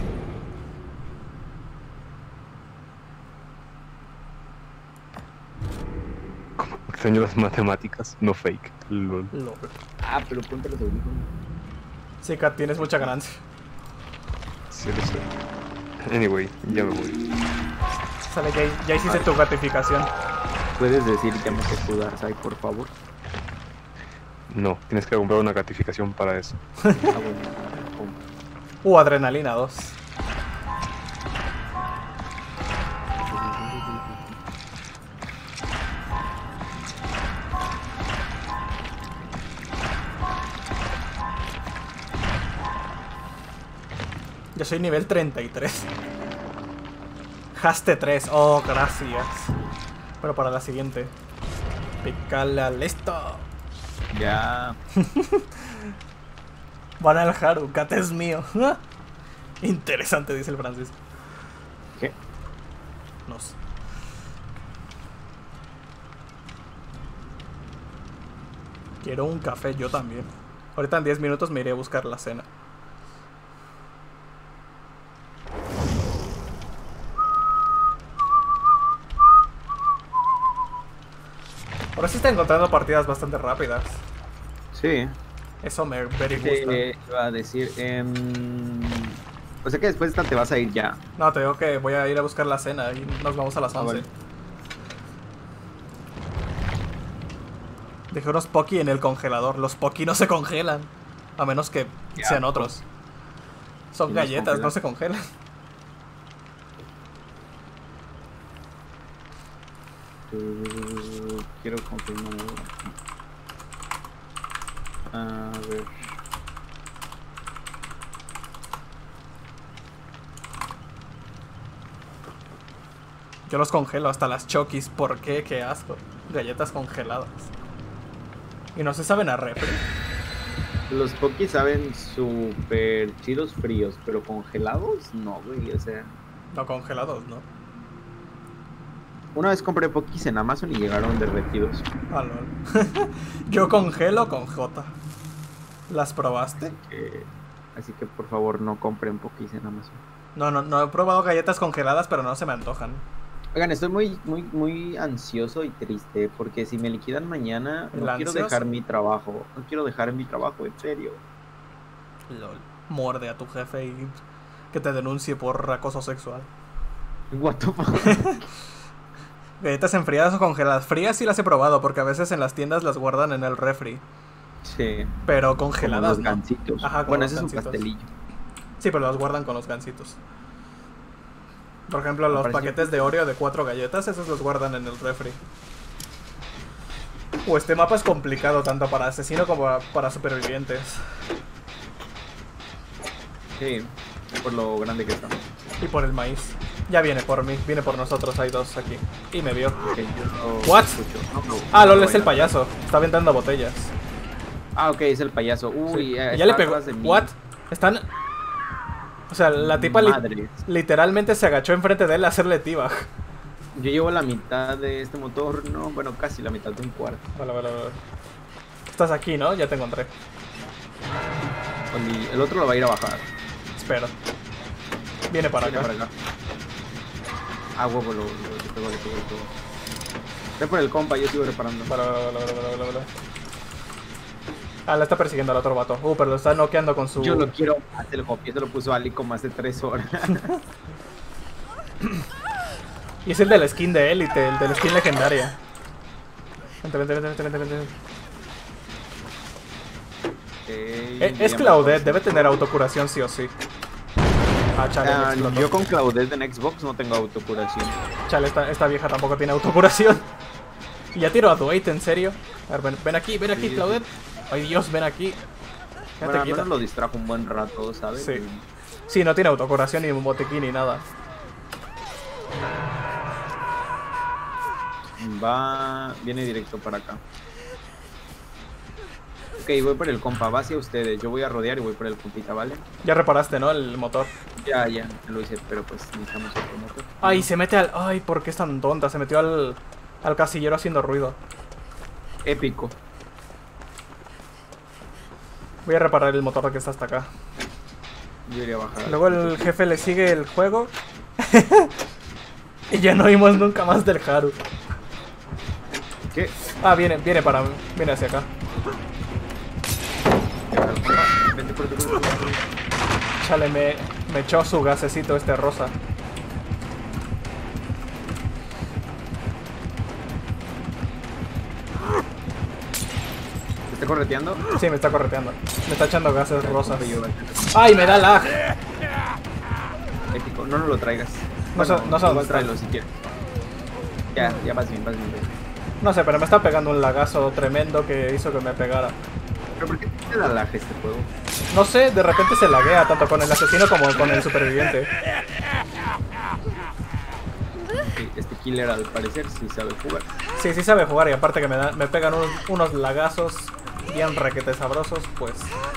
Como extraño las matemáticas, no fake. Lol. Lol. Ah, pero ponte los audífonos. Sí, Kat, tienes mucha ganancia. Sí, lo sé. Anyway, ya me voy. Sale, ya hiciste tu gratificación. ¿Puedes decir que me sé jugar, Sai, por favor? No, tienes que comprar una gratificación para eso. Ah, bueno. Adrenalina 2. Yo soy nivel 33. Haste 3. Oh, gracias. Pero para la siguiente. Picale al esto. Ya. Van al Haru. Kat es mío. Interesante, dice el Francisco. ¿Qué? No sé. Quiero un café, yo también. Ahorita en 10 minutos me iré a buscar la cena. Ahora sí está encontrando partidas bastante rápidas. Sí. Eso me very gusta. Iba a decir, o sea que después de esta te vas a ir ya. No, te digo que voy a ir a buscar la cena y nos vamos a las 11. Vale. Dejé unos Poki en el congelador. Los Poki no se congelan. A menos que Ya, sean otros. Son ¿Y los galletas, congelan? no se congelan. Quiero confirmar. A ver. Yo los congelo hasta las Chokis. ¿Por qué? Qué asco. Galletas congeladas. Y no se saben a refri. Los Pokis saben súper chidos fríos, pero congelados no, güey. O sea, No congelados, ¿no? una vez compré Pokis en Amazon y llegaron derretidos. Ah, lol. Yo congelo con J. ¿Las probaste? Así que por favor no compren Pokis en Amazon. No he probado galletas congeladas, pero no se me antojan. Oigan, estoy muy ansioso y triste porque si me liquidan mañana no quiero ¿Ansioso? dejar mi trabajo. No quiero dejar mi trabajo, en serio. Lol. Muerde a tu jefe y que te denuncie por acoso sexual. What the fuck. Galletas enfriadas o congeladas. Frías sí las he probado porque a veces en las tiendas las guardan en el refri. Sí. Pero Como congeladas los no. gancitos. Ajá, con Bueno, los ese es un gancitos. pastelillo. Sí, pero las guardan con los gancitos. Por ejemplo, Me los pareció- paquetes de Oreo de 4 galletas, esos los guardan en el refri. Este mapa es complicado tanto para asesino como para supervivientes. Sí, por lo grande que está. Y por el maíz. Ya viene por mí, viene por nosotros, hay dos aquí. Y me vio. Ok, yo What? escucho. No, Ah, no LOL, es el vayan. payaso. Está aventando botellas. Ah, ok, es el payaso. Uy, Sí. está Ya le pegó. atrás de mí. What? Están. O sea, la tipa Madres. literalmente se agachó enfrente de él a hacerle tiba. Yo llevo la mitad de este motor, no, bueno, casi la mitad de un cuarto. Vale. Estás aquí, ¿no? Ya te encontré. Y el otro lo va a ir a bajar. Espero. Viene para Viene acá. para acá. Ah, huevo, le pegó. Ve por el compa, yo sigo reparando. Vale. Ah, la está persiguiendo al otro vato. Pero lo está noqueando con su... Yo lo quiero más el hobby, eso lo puso Ali como hace 3 horas. Y es el de la skin de élite, el de la skin legendaria. Vente. Es Claudette, debe tener autocuración sí o sí. Ah, chale, me explotó. yo con Claudette en Xbox no tengo autocuración. Chale, esta vieja tampoco tiene autocuración. Y ya tiró a Dwight, ¿en serio? A ver, ven aquí, Sí. Claudette. Ay, Dios, ven aquí. Bueno, Quédate al quieta. menos lo distrajo un buen rato, ¿sabes? Sí. Sí, no tiene autocuración ni un botiquín ni nada. Viene directo para acá. Ok, voy por el compa, va hacia ustedes. Yo voy a rodear y voy por el compita, ¿vale? Ya reparaste, ¿no? El motor. Ya lo hice, pero pues necesitamos otro motor. Ay, se mete al... Ay, ¿por qué es tan tonta? Se metió al casillero haciendo ruido. Épico. Voy a reparar el motor que está hasta acá. Yo iría a bajar. Luego el jefe le sigue el juego. Y ya no oímos nunca más del Haru. ¿Qué? Ah, viene hacia acá. Vente por tu. Chale, me echó su gasecito este rosa. ¿Te está correteando? Sí, me está correteando. Me está echando gases rosas. ¡Ay, me da lag! Épico. No nos lo traigas. No sé dónde igual está. tráelo si quieres. Ya vas bien, vas bien. No sé, pero me está pegando un lagazo tremendo que hizo que me pegara. ¿Pero por qué te da lag este juego? No sé, de repente se laguea tanto con el asesino como con el superviviente. Sí, este killer al parecer sí sabe jugar. Sí, sí sabe jugar y aparte que me pegan unos lagazos bien requete sabrosos, pues...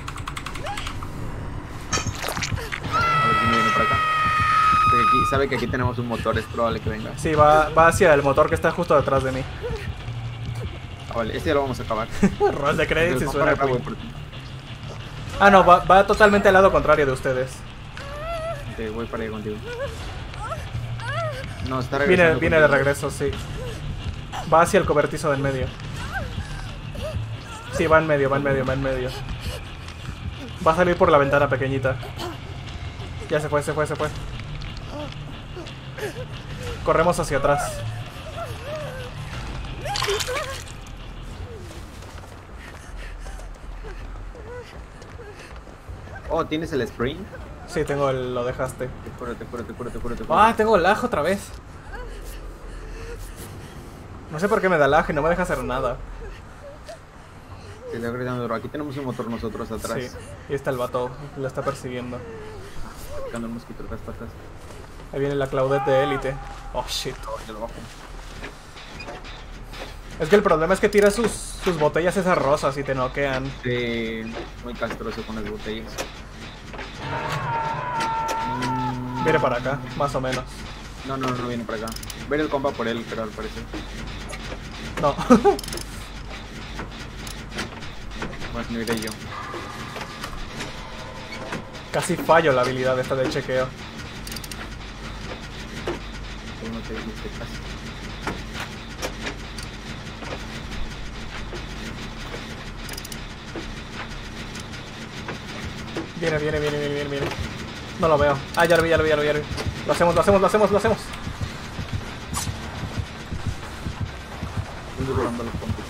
A ver quién viene por acá. Porque aquí, sabe que aquí tenemos un motor, es probable que venga. Sí, va hacia el motor que está justo detrás de mí. Ah, vale, este ya lo vamos a acabar. Roll de créditos y Voy suena para acá, cool. voy por ti. Ah, no, va totalmente al lado contrario de ustedes. Ok, voy para allá contigo. No, está regresando. Viene de regreso, sí. Va hacia el cobertizo del medio. Sí, va en medio. Va a salir por la ventana pequeñita. Ya se fue. Corremos hacia atrás. Oh, ¿tienes el sprint? Sí, lo dejaste. Cúrate. Ah, tengo lag otra vez. No sé por qué me da lag y no me deja hacer nada. Te está gritando duro. Aquí tenemos un motor nosotros atrás. Sí, y está el vato, lo está persiguiendo. Picando el mosquito atrás, patas. Ahí viene la Claudette de élite. Oh shit. Ya lo bajo. Es que el problema es que tira sus botellas esas rosas y te noquean. Sí, muy castroso con las botellas. Viene para acá, más o menos. No viene para acá. Ver el compa por él, pero al parecer. No. Bueno, no iré yo. Casi fallo la habilidad esta de chequeo. Tú no te dijiste casi. Viene. No lo veo. Ah, ya lo vi. Lo hacemos. Estoy volando los compas.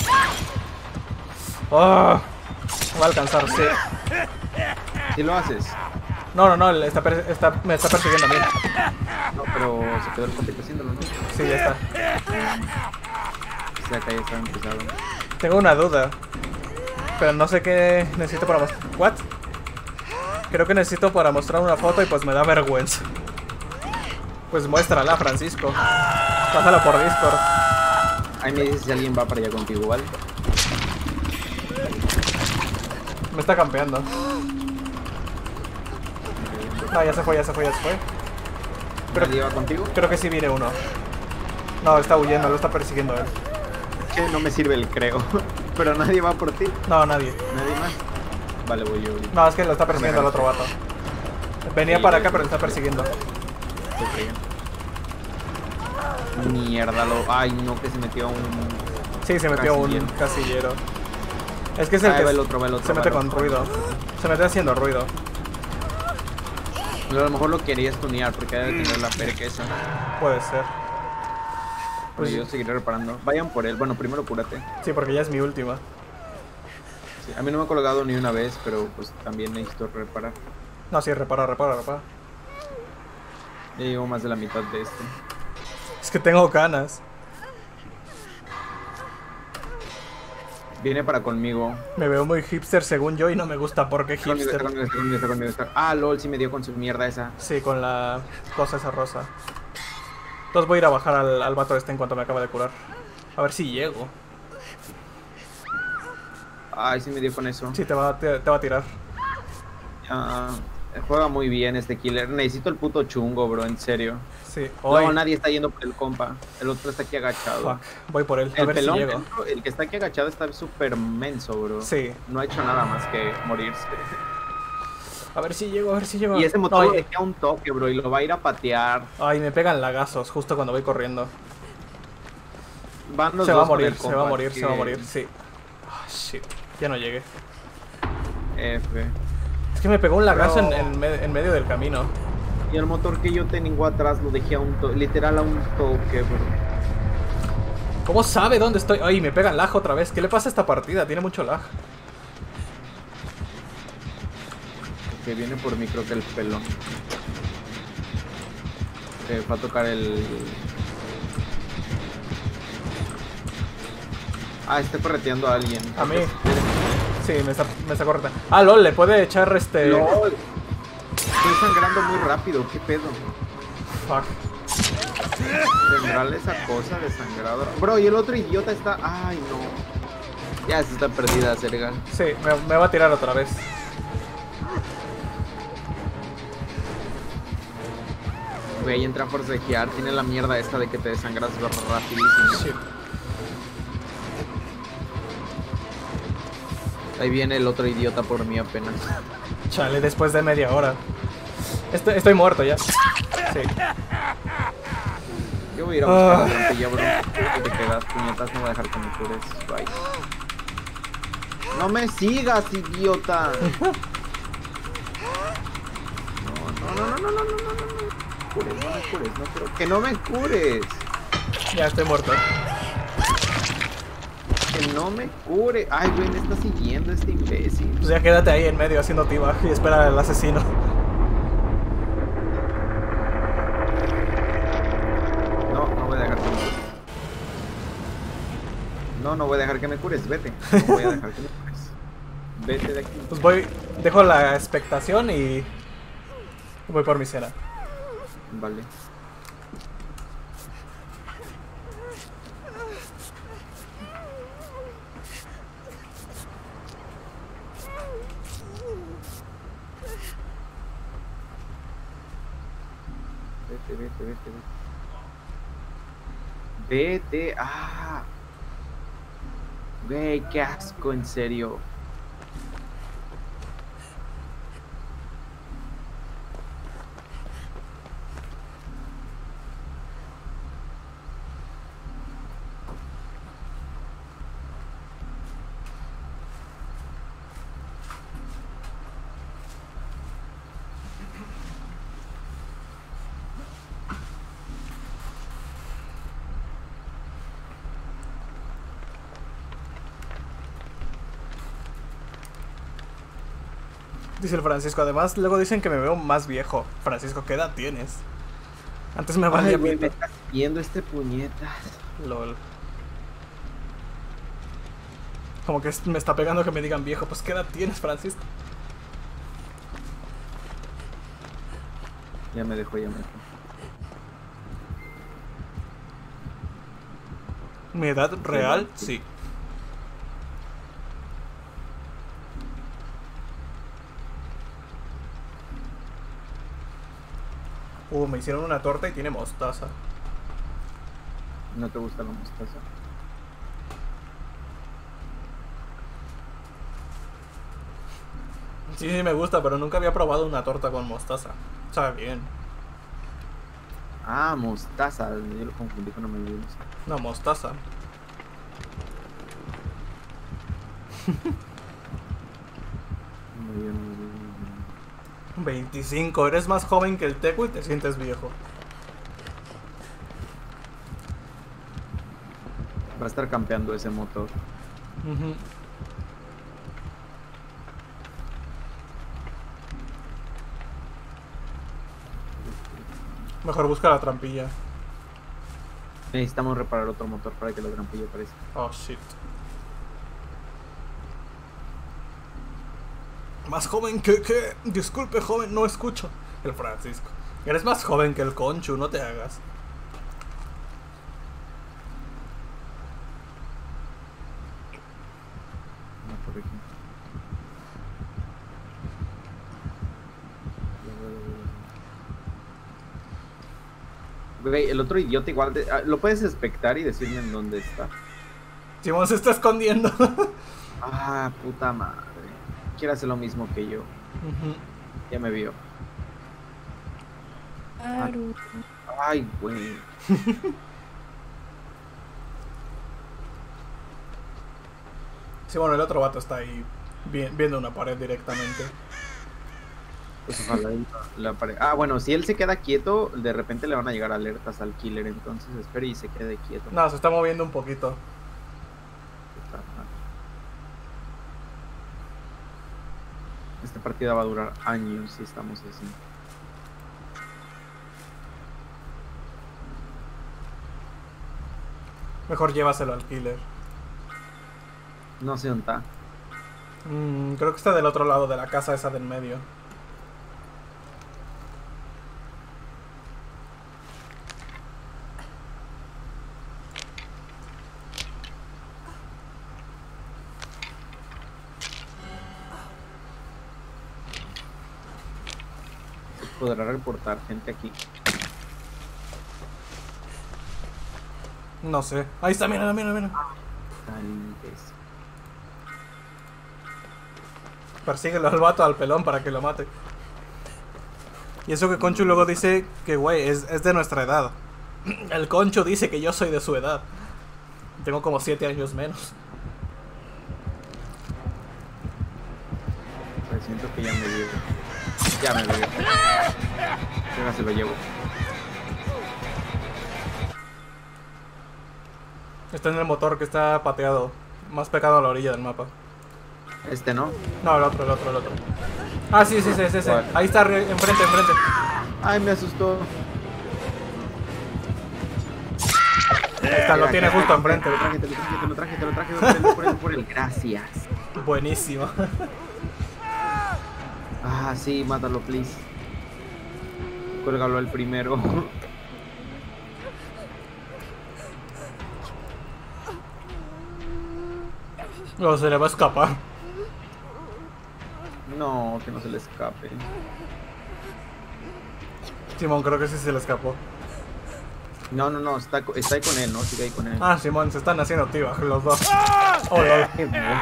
Oh, me va a alcanzar, sí. ¿Sí lo haces? No, me está persiguiendo a mí. No, pero se quedó el compito haciéndolo, ¿no? Sí, ya está. O sea, acá ya está empezado. Tengo una duda. Pero no sé qué necesito para mostrar. ¿What? Creo que necesito para mostrar una foto y pues me da vergüenza. Pues muéstrala, Francisco. Pásala por Discord. Ahí me dices si alguien va para allá contigo, ¿vale? Me está campeando. No, ya se fue. ¿Nadie va contigo? Creo que sí viene uno. No, está huyendo, lo está persiguiendo él. Que no me sirve el creo. Pero nadie va por ti. No, nadie. ¿Nadie más? Vale, voy yo. No, es que lo está persiguiendo el otro vato. Venía para acá, pero lo está persiguiendo. Mierda, Ay, no, que se metió un... Sí, se metió un casillero. Es que es el que va el otro, se mete con ruido. Se mete haciendo ruido. Pero a lo mejor lo querías tunear porque debe tener la perca esa. Puede ser. Pues yo seguiré reparando. Vayan por él. Bueno, primero cúrate. Sí, porque ya es mi última. Sí, a mí no me ha colgado ni una vez, pero pues también necesito reparar. No, sí, repara. Ya llevo más de la mitad de este. Es que tengo ganas. Viene para conmigo. Me veo muy hipster según yo y no me gusta porque hipster. Está conmigo. Ah, lol, sí me dio con su mierda esa. Sí, con la cosa esa rosa. Entonces voy a ir a bajar al vato este en cuanto me acaba de curar. A ver si llego. Ay, sí me dio con eso. Sí, te va a tirar. Juega muy bien este killer. Necesito el puto chungo, bro, en serio. Sí. No, nadie está yendo por el compa. El otro está aquí agachado. Fuck. Voy por él. A El ver pelón, si llego. el que está aquí agachado está súper menso, bro. Sí. No ha hecho nada más que morirse. A ver si llego, a ver si llego. Y ese motor Ay, le queda un toque, bro, y lo va a ir a patear. ay, me pegan lagazos justo cuando voy corriendo. Van los Se va a dos con morir, el se va a compa, morir, que- se va a morir, sí. Ah, shit, ya no llegué. F. Es que me pegó un lagazo Bro. en medio del camino. Y el motor que yo tengo atrás lo dejé a un toque, literal a un toque, bro. ¿Cómo sabe dónde estoy? Ay, me pega el lag otra vez. ¿Qué le pasa a esta partida? Tiene mucho lag. Que viene por mí, creo que el pelón. Va a tocar el... Ah, está correteando a alguien. A mí. Sí, me está correcta. Ah, LOL, le puede echar LOL. Estoy sangrando muy rápido, ¿qué pedo? Fuck. ¿Tendrá esa cosa de sangrado? Bro, y el otro idiota está... Ay, no. Ya se está perdida, Sergal. Sí, me va a tirar otra vez. Güey, entra a forcejear. Tiene la mierda esta de que te desangras rapidísimo. Shit. Ahí viene el otro idiota por mí apenas. Chale, después de media hora. Estoy muerto ya. Sí. Yo voy a ir a buscar la trampilla, bro. ¿Qué te quedas, puñetas? No voy a dejar que me cures. Bye. No me sigas, idiota. No. Cures, no me cures, no quiero que no me cures. Ya estoy muerto. Que no me cure. Ay, güey, me está siguiendo este imbécil. Pues ya quédate ahí en medio haciendo T-Bag y espera al asesino. No voy a dejar que me cures. No voy a dejar que me cures, vete. No voy a dejar que me cures. Vete de aquí. Pues dejo la expectación y voy por mi cena. Vale. Vete. Vete. Ah. Güey, qué asco, en serio. Dice el Francisco. Además, luego dicen que me veo más viejo. Francisco, ¿qué edad tienes? Antes me valía Ay, güey, me pito. está siguiendo este puñetas. LOL. Como que me está pegando que me digan viejo. Pues, ¿qué edad tienes, Francisco? Ya me dejó. ¿Mi edad real? Sí. Me hicieron una torta y tiene mostaza. ¿No te gusta la mostaza? Sí, me gusta, pero nunca había probado una torta con mostaza. Sabe bien. Ah, mostaza. Yo lo confundí con amarillos. No, mostaza. Muy bien. 25, eres más joven que el Tecu y te sientes viejo. Va a estar campeando ese motor. Ujú. Mejor busca la trampilla. Necesitamos reparar otro motor para que la trampilla aparezca. Oh, shit. ¿Más joven que qué? Disculpe, joven, no escucho. El Francisco. Eres más joven que el Conchu, no te hagas. No, por aquí. Güey, el otro idiota igual lo puedes espectar y decirme en dónde está. Simón se está escondiendo. Ah, puta madre. Quiere hacer lo mismo que yo. Ujú. Ya me vio. Aru. Ay, güey. Sí, bueno, el otro vato está ahí viendo una pared directamente. Pues ojalá la pared. Ah, bueno, si él se queda quieto, de repente le van a llegar alertas al killer. Entonces espere y se quede quieto. No, se está moviendo un poquito. Esta partida va a durar años si estamos así. Mejor llévaselo al killer. No sé dónde está. Creo que está del otro lado de la casa esa del medio. ¿Podrá reportar gente aquí? No sé. Ahí está, mira, mira, mira. Tal vez. Persíguelo al vato, al pelón, para que lo mate. Y eso que Conchu luego dice que, güey, es de nuestra edad. El Conchu dice que yo soy de su edad. Tengo como 7 años menos. Pues siento que ya me vio. Ya me vio. Ahora se lo llevo. Está en el motor que está pateado. Más pegado a la orilla del mapa. Este no. No, el otro, el otro, el otro. Ah, sí, sí, sí, sí, sí. ¿Cuál? Ahí está, enfrente, enfrente. Ay, me asustó. Ahí está, lo tiene justo enfrente. Te lo traje. Por él. Gracias. Buenísimo. Ah, sí, mátalo, please. Cuélgalo al primero. No, se le va a escapar. No, que no se le escape. Simón, creo que sí se le escapó. No, está ahí con él, ¿no? Sigue ahí con él. Ah, Simón, se están haciendo tibas los dos. Oh, lol. Qué bueno.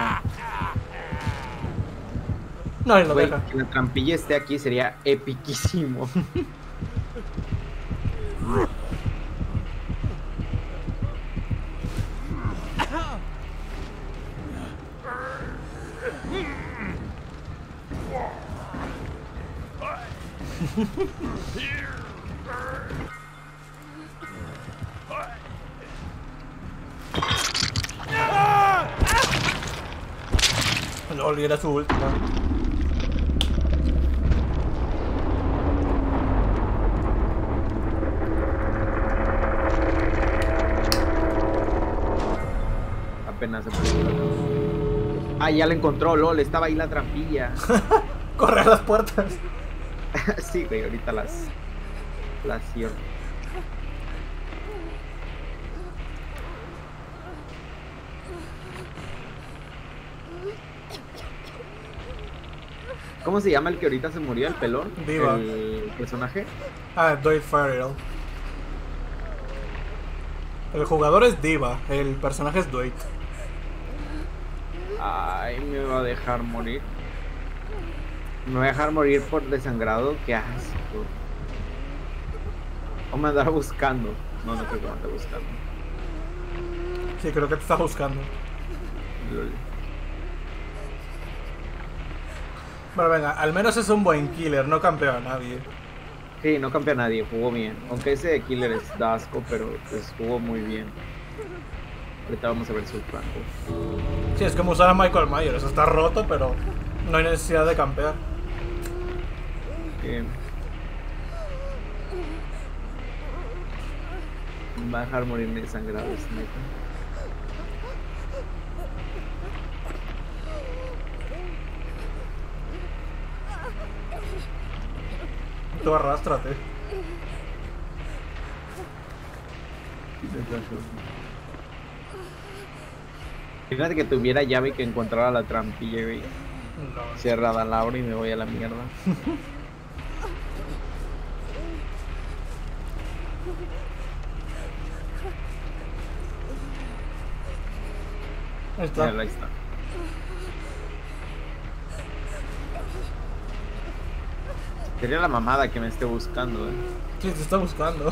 No, y lo Güey, deja. que la trampilla esté aquí sería epiquísimo. Lol, y era su última. Apenas se puede. Ah, ya la encontró, LOL, estaba ahí la trampilla. Corre a las puertas. Sí, güey, ahorita las cierro. ¿Cómo se llama el que ahorita se murió, el pelón? Diva. El personaje. Ah, Dwight Farrell. El jugador es Diva, el personaje es Dwight. Ay, me va a dejar morir. Me va a dejar morir por desangrado. Qué asco. O me andará buscando. No creo que me ande buscando. Sí, creo que te está buscando. Lol. Bueno, venga, al menos es un buen killer, no campea a nadie. Sí, no campeó a nadie, jugó bien. Aunque ese de killer es da asco, pero pues jugó muy bien. Ahorita vamos a ver su flanco. Sí, es como usar a Michael Myers, está roto, pero no hay necesidad de campear. Bien. Me va a dejar morirme desangrado, es neta. Tú arrástrate. Fíjate que tuviera llave y que encontrara la trampilla, güey. No. Cerrada la abro y me voy a la mierda. Ahí está. Mira, ahí está. Sería la mamada que me esté buscando, Sí, te está buscando.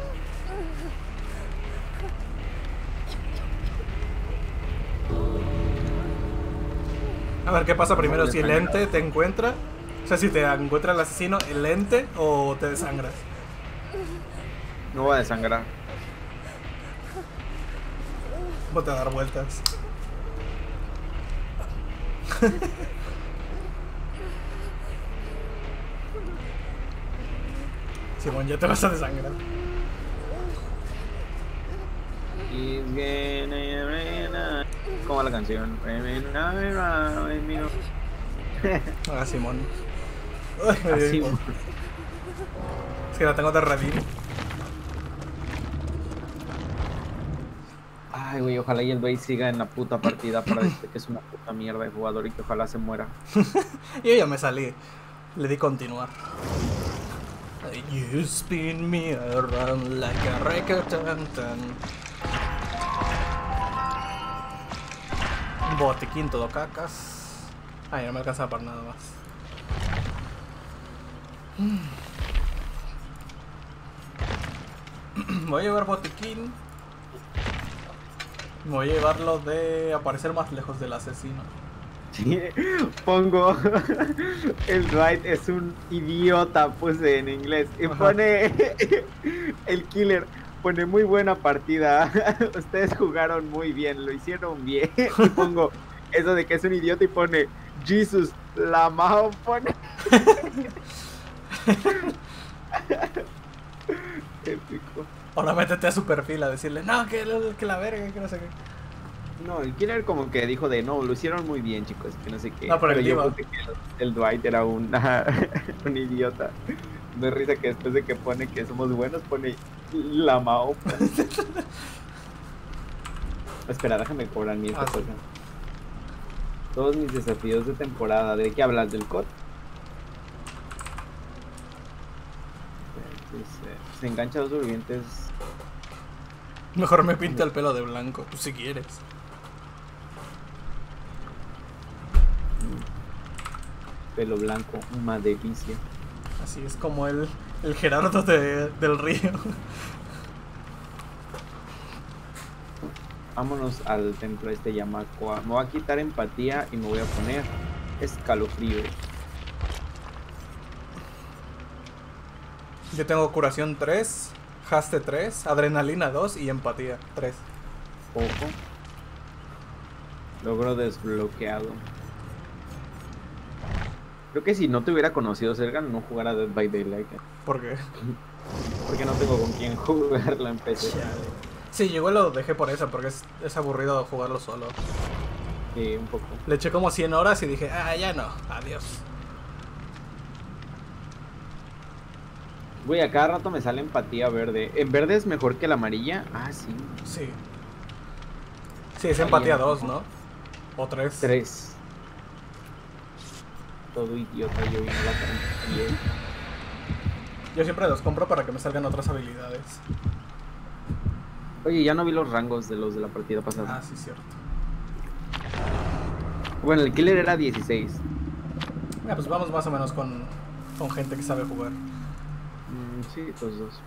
A ver, ¿qué pasa primero? Si el ente te encuentra, o sea, si te encuentra el asesino, el ente, o te desangras. No voy a desangrar. O te dar vueltas. Simón, ya te vas a desangrar. ¿Cómo va la canción? Ah, Simón. Ay, me dio Así. hipo. Es que la tengo de revivir. Ay, güey, ojalá y el Bay siga en la puta partida para decirte que es una puta mierda de jugador y que ojalá se muera. Yo ya me salí. Le di continuar. You spin me around like a record. Un botiquín todo cacas. Ay, no me alcanza para nada más. Voy a llevar botiquín. Voy a llevarlo de aparecer más lejos del asesino. Sí, pongo el Dwight es un idiota, puse en inglés. Y pone el killer, pone muy buena partida. Ustedes jugaron muy bien, lo hicieron bien. Y pongo eso de que es un idiota y pone Jesus, la Mao pone. Épico. Ahora métete a su perfil a decirle, no, que la verga, que no sé qué. No, el killer como que dijo de no, lo hicieron muy bien, chicos, que no sé qué. No, pero el yo Diva. puse que el Dwight era un idiota. Me risa que después de que pone que somos buenos, pone la Mao. Espera, déjame cobrar mi esta cosa. Todos mis desafíos de temporada. ¿De qué hablas? ¿Del COD? Se engancha a 2 sobrevivientes. Mejor me pinta el pelo de blanco, pues si quieres. Pelo blanco, una delicia. Así es como el Gerardo del Río. Vámonos al templo este Yamacoa. Me voy a quitar empatía y me voy a poner escalofrío. Yo tengo curación 3, haste 3, adrenalina 2 y empatía 3. Ojo. Logro desbloqueado. Creo que si no te hubiera conocido Sergan, no jugara Dead by Daylight. ¿Por qué? Porque no tengo con quién jugarlo en PC. Sí, yo igual lo dejé por eso, porque es aburrido jugarlo solo. Sí, un poco. Le eché como 100 horas y dije, ah, ya no, adiós. Güey, a cada rato me sale empatía verde. ¿En verde es mejor que la amarilla? Ah, sí. Sí. Sí, es empatía 2, ¿no? O 3. 3. Todo idiota, yo vino la cara. Yo siempre los compro para que me salgan otras habilidades. Oye, ya no vi los rangos de los de la partida pasada. Ah, sí, cierto. Bueno, el killer era 16. Pues vamos más o menos con gente que sabe jugar. Sí, los dos.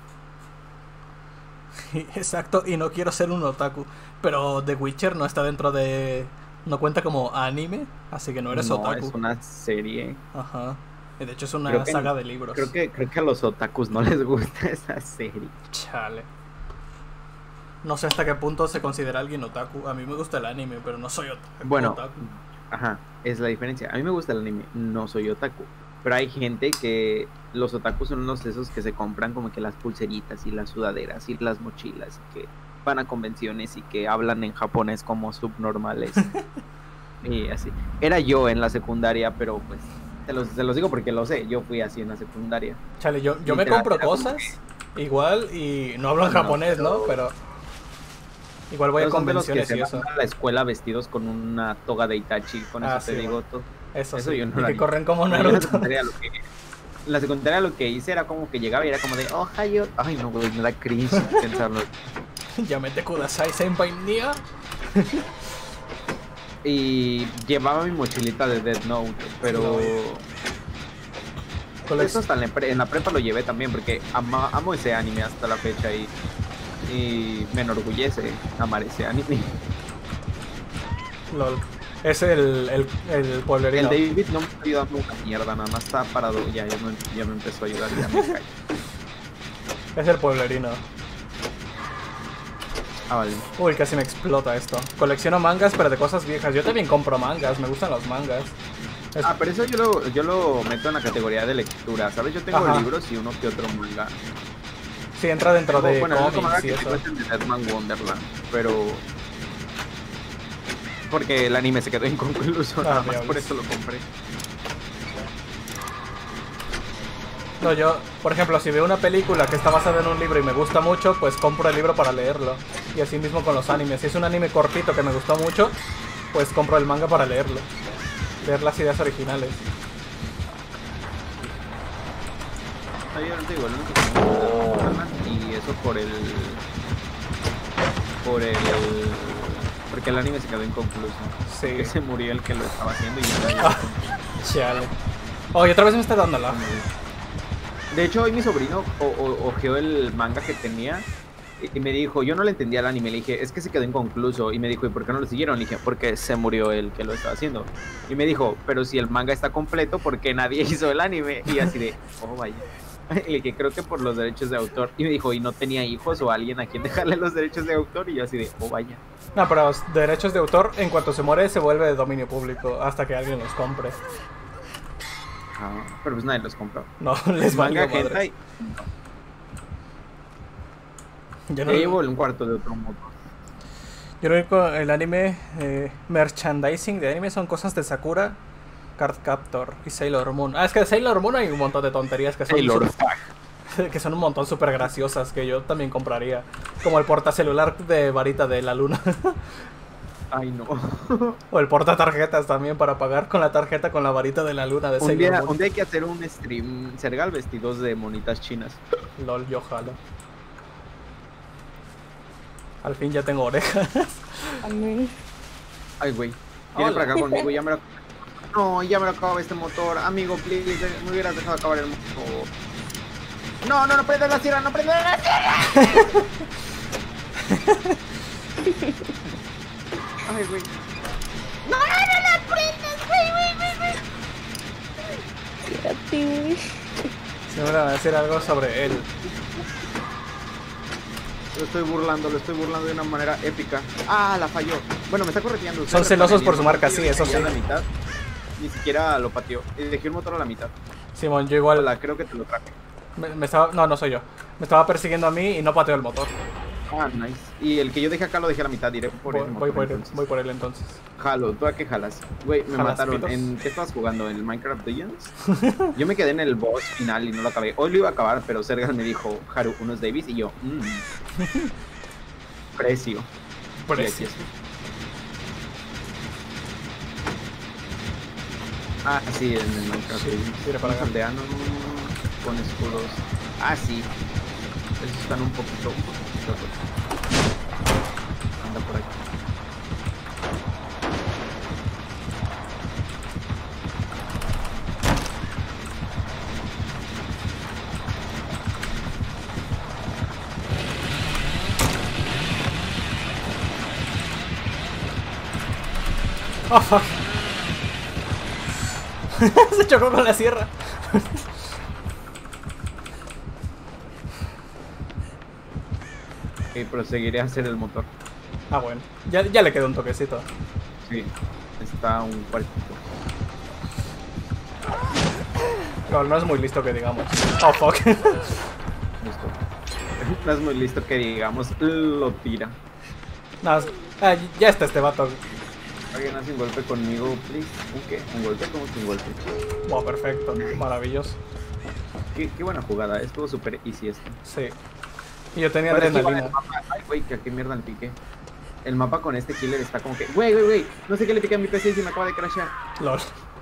Exacto, y no quiero ser un otaku. Pero The Witcher no está dentro de... No cuenta como anime, así que no eres otaku. Es una serie. Ajá. De hecho es una saga de libros. Creo que a los otakus no les gusta esa serie. Chale. No sé hasta qué punto se considera alguien otaku. A mí me gusta el anime, pero no soy otaku. Bueno, ajá, es la diferencia. A mí me gusta el anime, no soy otaku. Pero hay gente que los otakus son unos de esos que se compran como que las pulseritas y las sudaderas y las mochilas y que van a convenciones y que hablan en japonés como subnormales. Y así. Era yo en la secundaria, pero pues se los digo porque lo sé. Yo fui así en la secundaria. Chale, yo me compro cosas igual y no hablo en japonés, ¿no? Pero igual voy a convenciones y eso. Van a la escuela vestidos con una toga de Itachi, con eso te digo todo. Eso sí. Yo no y que corren como Naruto. La secundaria lo que hice era como que llegaba y era como de Ohio. Ay no, güey, me da cringe pensarlo. Yamete kudasai senpai nia. Y llevaba mi mochilita de Death Note, pero Eso hasta en la prepa lo llevé también, porque amo ese anime hasta la fecha y me enorgullece amar ese anime. LOL. Es el pueblerino. El David no me está ayudando una mierda, nada más está parado. Ya me empezó a ayudar y ya me cae. Es el pueblerino. Ah, vale. Uy, casi me explota esto. Colecciono mangas, pero de cosas viejas. Yo también compro mangas, me gustan los mangas. Pero eso yo lo meto en la categoría de lectura, ¿sabes? Yo tengo libros y uno que otro manga. Sí, entra dentro de cómics y eso. De Deadman Wonderland, pero... Porque el anime se quedó inconcluso, nada más por eso lo compré. No, yo, por ejemplo, si veo una película que está basada en un libro y me gusta mucho, pues compro el libro para leerlo. Y así mismo con los animes. Si es un anime cortito que me gustó mucho, pues compro el manga para leerlo. Leer las ideas originales. Yo no te digo, el único que me gusta es Wonderland, y eso porque el anime se quedó inconcluso. Sí. Que se murió el que lo estaba haciendo y Chale. Oye, otra vez me está dando la. De hecho, hoy mi sobrino ojeó el manga que tenía y me dijo, yo no le entendía el anime, le dije, es que se quedó inconcluso. Y me dijo, ¿y por qué no lo siguieron? Le dije, porque se murió el que lo estaba haciendo. Y me dijo, pero si el manga está completo, ¿por qué nadie hizo el anime? Y así de, oh vaya. Y le dije, creo que por los derechos de autor. Y me dijo, ¿y no tenía hijos o alguien a quien dejarle los derechos de autor? Y yo así de, oh vaya. No, pero derechos de autor, en cuanto se muere, se vuelve de dominio público hasta que alguien los compre. Pero pues nadie los compró. No, les manga valió madres. Yo llevo un cuarto de otro motor. Yo lo único, el anime, merchandising de anime son cosas de Sakura, Card Captor y Sailor Moon. Es que de Sailor Moon hay un montón de tonterías que son que son un montón súper graciosas que yo también compraría. Como el portacelular de varita de la luna. Ay, no. O el portatarjetas también para pagar con la tarjeta con la varita de la luna de Sailor Moon. Un día hay que hacer un stream, Sergal vestidos de monitas chinas. LOL, yo jalo. Al fin ya tengo orejas. Ay, güey. Viene para acá conmigo, ya me lo... No, ya me lo acaba este motor. Amigo, please, me hubieras dejado acabar el motor. No, no, no prendas la sierra, no prendas la sierra. Ay, güey. No, no, no la prendas, güey. Quédate, güey. Se me va a decir algo sobre él. Lo estoy burlando de una manera épica. Ah, la falló. Bueno, me está correteando. Son celosos por su marca, sí, eso sí. La mitad, ni siquiera lo pateó. Dejé el motor a la mitad. Simón, yo igual. Creo que te lo traje. Me estaba... No soy yo. Me estaba persiguiendo a mí y no pateó el motor. Ah, nice. Y el que yo dejé acá lo dejé a la mitad, diré por él. Voy por él entonces. Jalo, ¿tú a qué jalas? Güey, me mataron. Pitos? ¿En qué estabas jugando? ¿En el Minecraft Legends? Yo me quedé en el boss final y no lo acabé. Hoy lo iba a acabar, pero Sergal me dijo, Haru, unos Davis, y yo, precio. Precio. Ah, sí, en el Minecraft Legends. Tira para acá. Aldeano con escudos. Ah, sí. Esos están un poquito. Anda por aquí. Oh, fuck. Se chocó con la sierra. Y proseguiré a hacer el motor. Ah, bueno. Ya le quedó un toquecito. Sí, está un cuartito. No es muy listo que digamos. Oh, fuck. Listo. No es muy listo que digamos, lo tira. No, ya está este vato. ¿Alguien hace un golpe conmigo, please? ¿Un qué? ¿Un golpe? ¿Cómo que un golpe? Wow, perfecto. Maravilloso. Qué buena jugada. Estuvo súper easy esto. Sí. Y yo tenía Pero es que adrenalina. igual el mapa- Ay, güey, que a qué mierda le piqué. El mapa con este killer está como que... Güey. No sé qué le piqué a mi PC y se me acaba de crashear. LOL.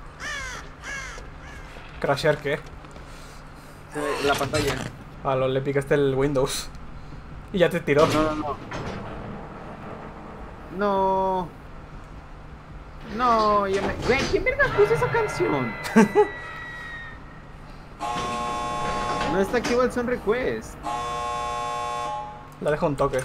¿Crashear qué? La pantalla. Ah, LOL, le picaste el Windows. Y ya te tiró. No, ya me... Güey, ¿quién verga puso esa canción? No está activo el Son Request. La dejo un toque.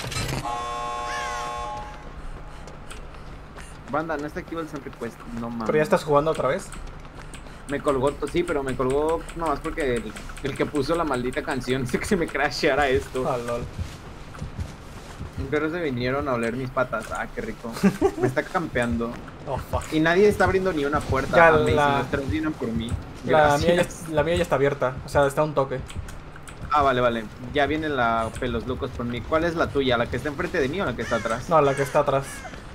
Banda, no está activo el Son Request. No mames. Pero ya estás jugando otra vez. Me colgó, sí, pero me colgó nomás porque el que puso la maldita canción dice que se me crasheara esto. Ah, lol. Pero se vinieron a oler mis patas. Ah, qué rico. Me está campeando. Oh, fuck. Y nadie está abriendo ni una puerta. Ya, Amazing, la- los tres vienen por mí. La mía, Gracias. la mía ya está abierta. O sea, está un toque. Ah, vale, vale. Ya vienen la pelos locos por mí. ¿Cuál es la tuya? ¿La que está enfrente de mí o la que está atrás? No, la que está atrás.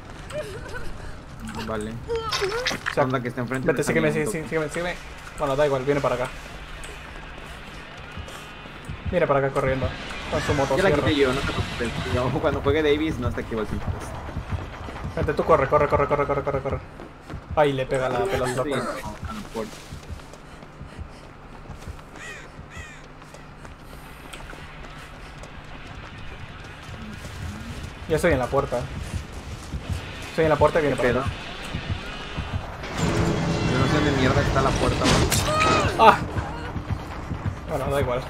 Vale. O sea, Son la que está enfrente. vete, me sígueme, también sí, toca. sígueme, sígueme. Bueno, da igual, viene para acá. Viene para acá corriendo. Con su Ya la motosierra. quité yo, no te preocupes. No, cuando juegue Davis no está activo el 5. Vente, tú corre, corre, corre, corre, corre, corre, corre. Ahí le pega la pelota. Sí, no, por- Ya estoy en la puerta. Estoy en la puerta y viene ¿Qué para pedo? acá. Yo no sé dónde mierda está la puerta, ¿no? ¡Ah! Bueno, da igual.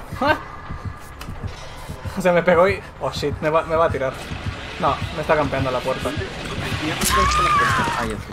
O sea, me pegó y... Oh shit, me va a tirar. No, me está campeando la puerta. ¿Dónde está la puerta? Ah, ya sé.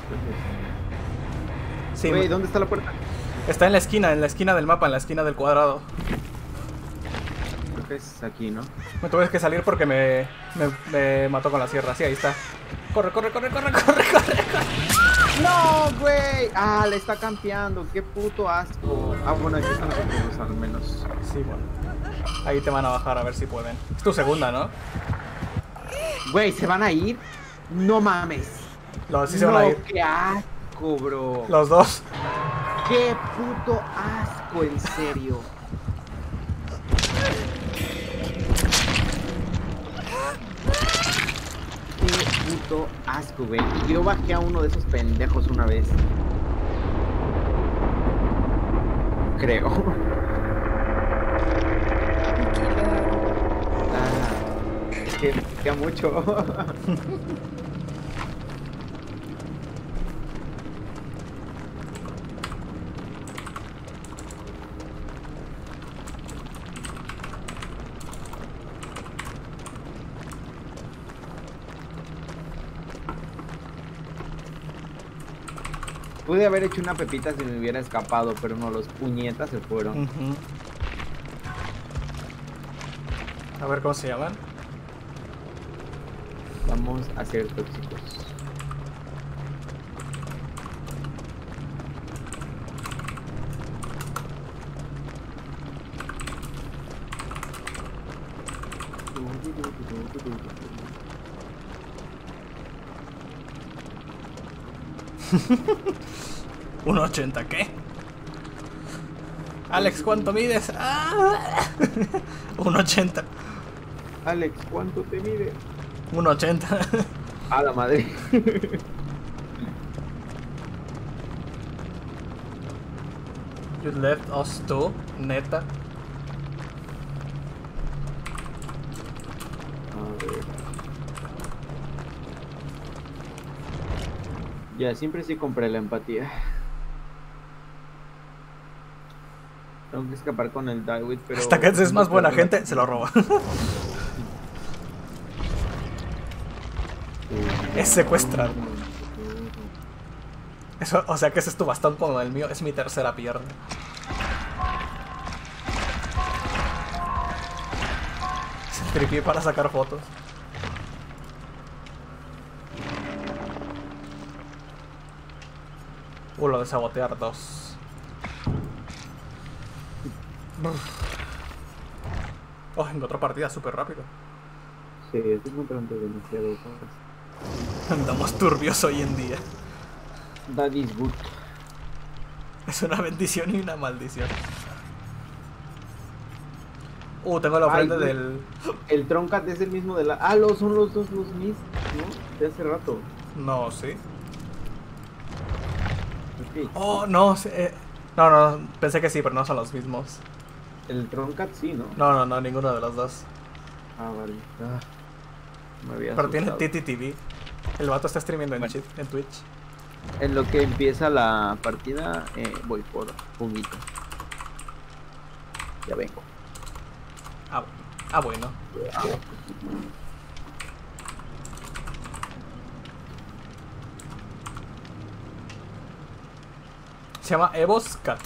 Sí, Güey, ¿dónde está la puerta? está en la esquina del mapa, en la esquina del cuadrado. Creo que es aquí, ¿no? Me tuve que salir porque me mató con la sierra. Sí, ahí está. Corre, corre, corre, corre, corre, corre. ¡No, güey! Ah, le está campeando. ¡Qué puto asco! Ah, bueno, aquí están los otros al menos. Sí, bueno. Ahí te van a bajar a ver si pueden. Es tu segunda, ¿no? Güey, ¿se van a ir? No mames. Sí se van a ir. ¡Qué asco, bro! Los dos. ¡Qué puto asco, en serio! ¡Qué puto asco, güey! Y yo bajé a uno de esos pendejos una vez. Creo. Ah, es que me pica mucho. Pude haber hecho una pepita si me hubiera escapado, pero no, los puñetas se fueron. Ujú. A ver cómo se llaman. Vamos a ser tóxicos. ¿1.80 qué? Alex, ¿cuánto mides? ¡Ah! 1.80. Alex, ¿cuánto te mide? 1.80. A la madre. You left us too, neta. A ver. Ya, siempre sí compré la empatía. Tengo que escapar con el Dawit, pero... Hasta que es más buena gente, se lo roba. Es secuestrado. Eso, o sea que ese es tu bastón como el mío, es mi tercera pierna. Es el tripié para sacar fotos. Lo de sabotear 2. Oh, encontró partida súper rápido. Sí, estoy encontrando demasiado cosas. Andamos turbios hoy en día. That is good. Es una bendición y una maldición. Tengo la ofrenda Ay, del... El Troncat es el mismo de la... Ah, son los dos los mis, ¿no? De hace rato. No, sí. Ok. Oh, no, no, pensé que sí, pero no son los mismos. El Troncat sí, ¿no? No, ninguno de los dos. Ah, vale. Ah, me había Pero tiene asustado. TTTV. El vato está streamiendo en, Bueno. en Twitch. En lo que empieza la partida, voy por juguito. Ya vengo. Bueno. Se llama Evo's Cat.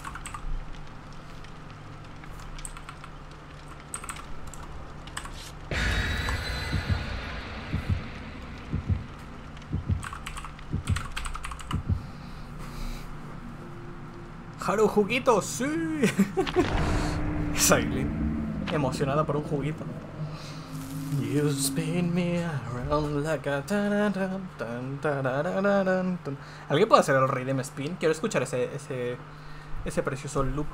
Haru, juguito, sí. Es Aileen, emocionada por un juguito. You spin me around like a ¿Alguien puede hacer el Rhythm Spin? Quiero escuchar ese precioso loop.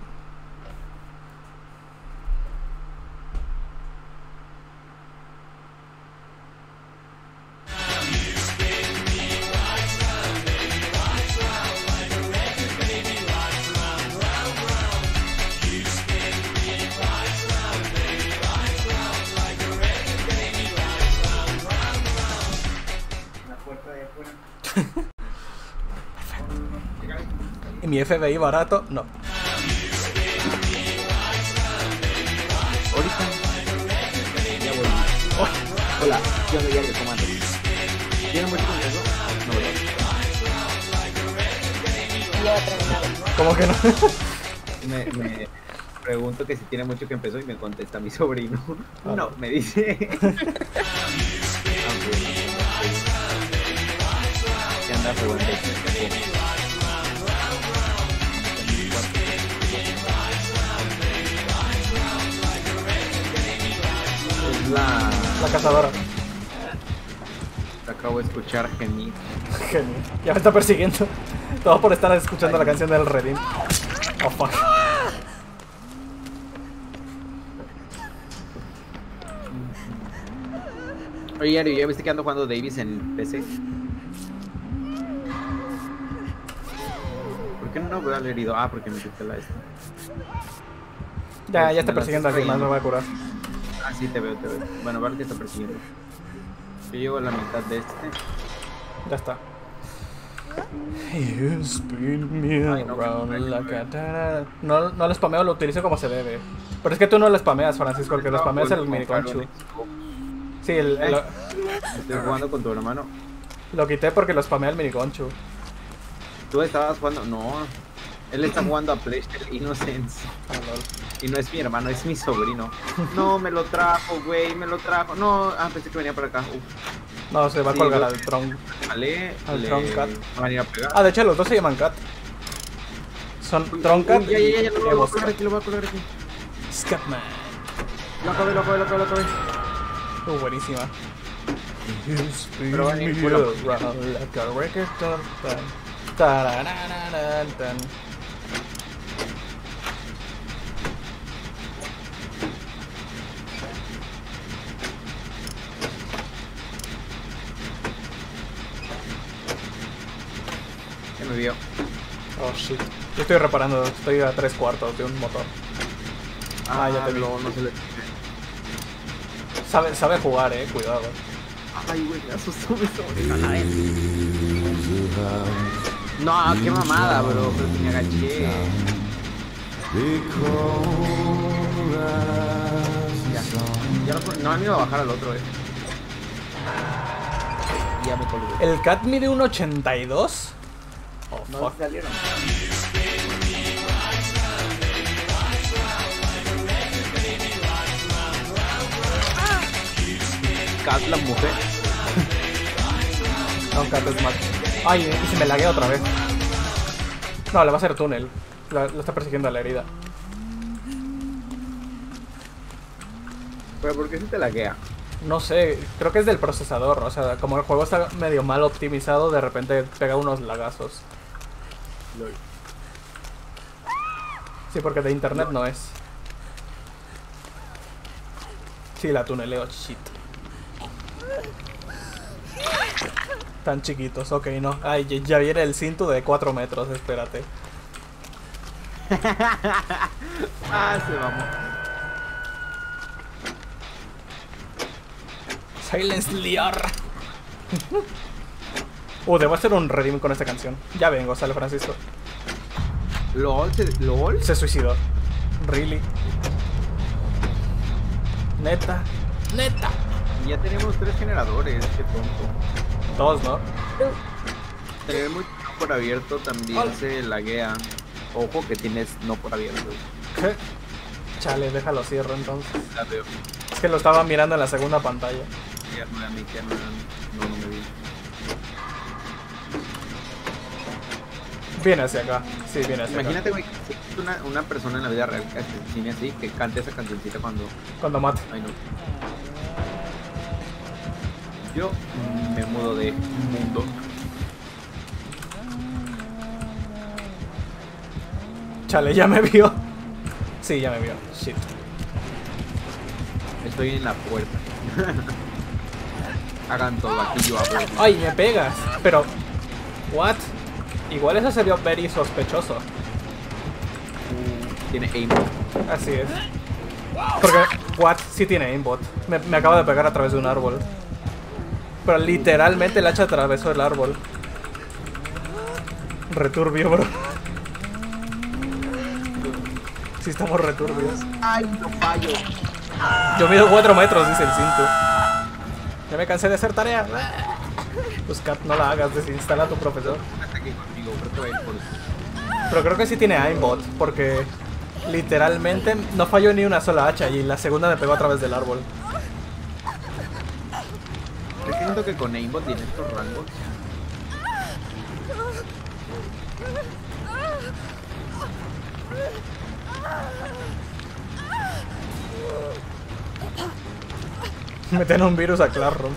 ¿Y mi FBI barato? No. Ahorita. Ya volví. Oh, hola, yo soy Diario Comando. ¿Tienen mucho con eso? No, ¿verdad? Ya terminado. ¿Cómo que no? Me pregunto que si tiene mucho que empezó y me contesta mi sobrino. Ah, No, me dice. ¿Qué anda jugando? Es La cazadora. Acabo de escuchar gemir. Genial. Ya me está persiguiendo. Todo por estar escuchando la canción del Redim. Oh fuck. Oye, Ario, ¿ya viste que ando jugando Davis en PC? ¿Por qué no veo al herido? Ah, porque me quité la esta. Ya Me está la persiguiendo a estás alguien más, me voy a curar. Ah, sí, te veo, te veo. Bueno, vale que está persiguiendo. Yo llego a la mitad de este. Ya está. You spin me Ay, no, around like a tarara. No lo spameo, lo utilizo como se debe. Pero es que tú no lo spameas, Francisco, el que lo spamea es el miniconchu. Sí, Estoy jugando con tu hermano. lo quité porque lo spamea el miniconchu. Tú estabas jugando. No, él está jugando a PlayStation Innocence. Ah, lol. Y no es mi hermano, es mi sobrino. No, me lo trajo, güey, me lo trajo. No, pensé que venía para acá. No, se va a Sí, colgar lo- al Tron. Vale, Al Tron Cat. van a ir a pegar. Ah, de hecho los dos se llaman Cat. Son Tron Cat Ya, y lo voy a Evo's colgar Cat. aquí, lo voy a colgar aquí. Scatman. Lo acabé. Buenísima. Pero van a ir por la- Ya me vio. Oh shit. Yo estoy reparando, estoy a 3/4 de un motor. Ah, ya te vi. No se le... Sabe jugar, cuidado. Ay, güey, me asustó mi sobrino. No, qué mamada, bro, pero me agaché. Ya no han ido a bajar al otro, Ya me colgué. ¿El Cat mide 1.82? Oh, No fuck. salieron. Cat, la mujer. No, Cat es Max. Ay, y se me laguea otra vez. No, le va a hacer túnel. Lo está persiguiendo a la herida. Pero ¿por qué se te laguea? No sé, creo que es del procesador. O sea, como el juego está medio mal optimizado, de repente pega unos lagazos. Sí, porque de internet no es. Sí, la tuneleo, shit. Tan chiquitos, ok, no. Ay, ya viene el cinto de 4 metros, espérate. Se vamos. Silence Liar. Debo hacer un redeem con esta canción. Ya vengo, sale Francisco. ¿LOL? Se suicidó. Really. Neta. Neta. Y ya tenemos 3 generadores, qué tonto. 2, ¿no? Tener muy no por abierto también Hola. se laguea. Ojo que tienes no por abierto. ¿Qué? Chale, déjalo cierro entonces. La veo. Es que lo estaba mirando en la segunda pantalla. Ya no era a mí, ya no era a mí. No, no me vi. Viene hacia acá. Sí, viene hacia Imagínate, güey, que es una persona en la vida real que asesine así, que cante esa cancioncita cuando... acá. Cuando mate. Ay, no. Yo me mudo de mundo. Chale, ya me vio. Sí, ya me vio. Shit. Estoy en la puerta. Hagan todo, aquí yo hablo. ¡Ay, me pegas! Pero... ¿What? Igual eso se vio very sospechoso. Tiene aim. Así es. Porque... ¿What? Sí tiene aimbot. Me acaba de pegar a través de un árbol. Pero literalmente el hacha atravesó el árbol. Returbio, bro. Sí estamos returbios. Ay, no fallo. Yo mido 4 metros, dice el cinto. Ya me cansé de hacer tarea. Pues Kat, no la hagas, desinstala a tu profesor. Hasta aquí conmigo, creo que va a ir por... Pero creo que sí tiene aimbot, porque literalmente no falló ni una sola hacha y la segunda me pegó a través del árbol. Es que siento que con aimbot tiene estos rangos. Meten un virus a Classroom.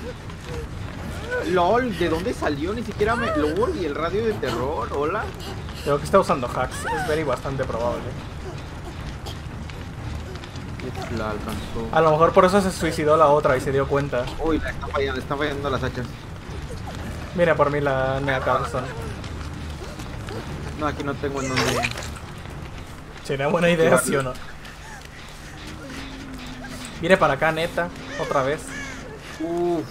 LOL, ¿de dónde salió? Ni siquiera me... LOL, y el radio de terror, hola. Creo que está usando hacks, es very bastante probable. Uf, la alcanzó. A lo mejor por eso se suicidó la otra y se dio cuenta. Uy, la están fallando las hachas. Mira por mí la Nea Carlson. No, aquí no tengo en dónde... Sería buena idea, ¿sí o no? Viene para acá, neta, otra vez. Uff.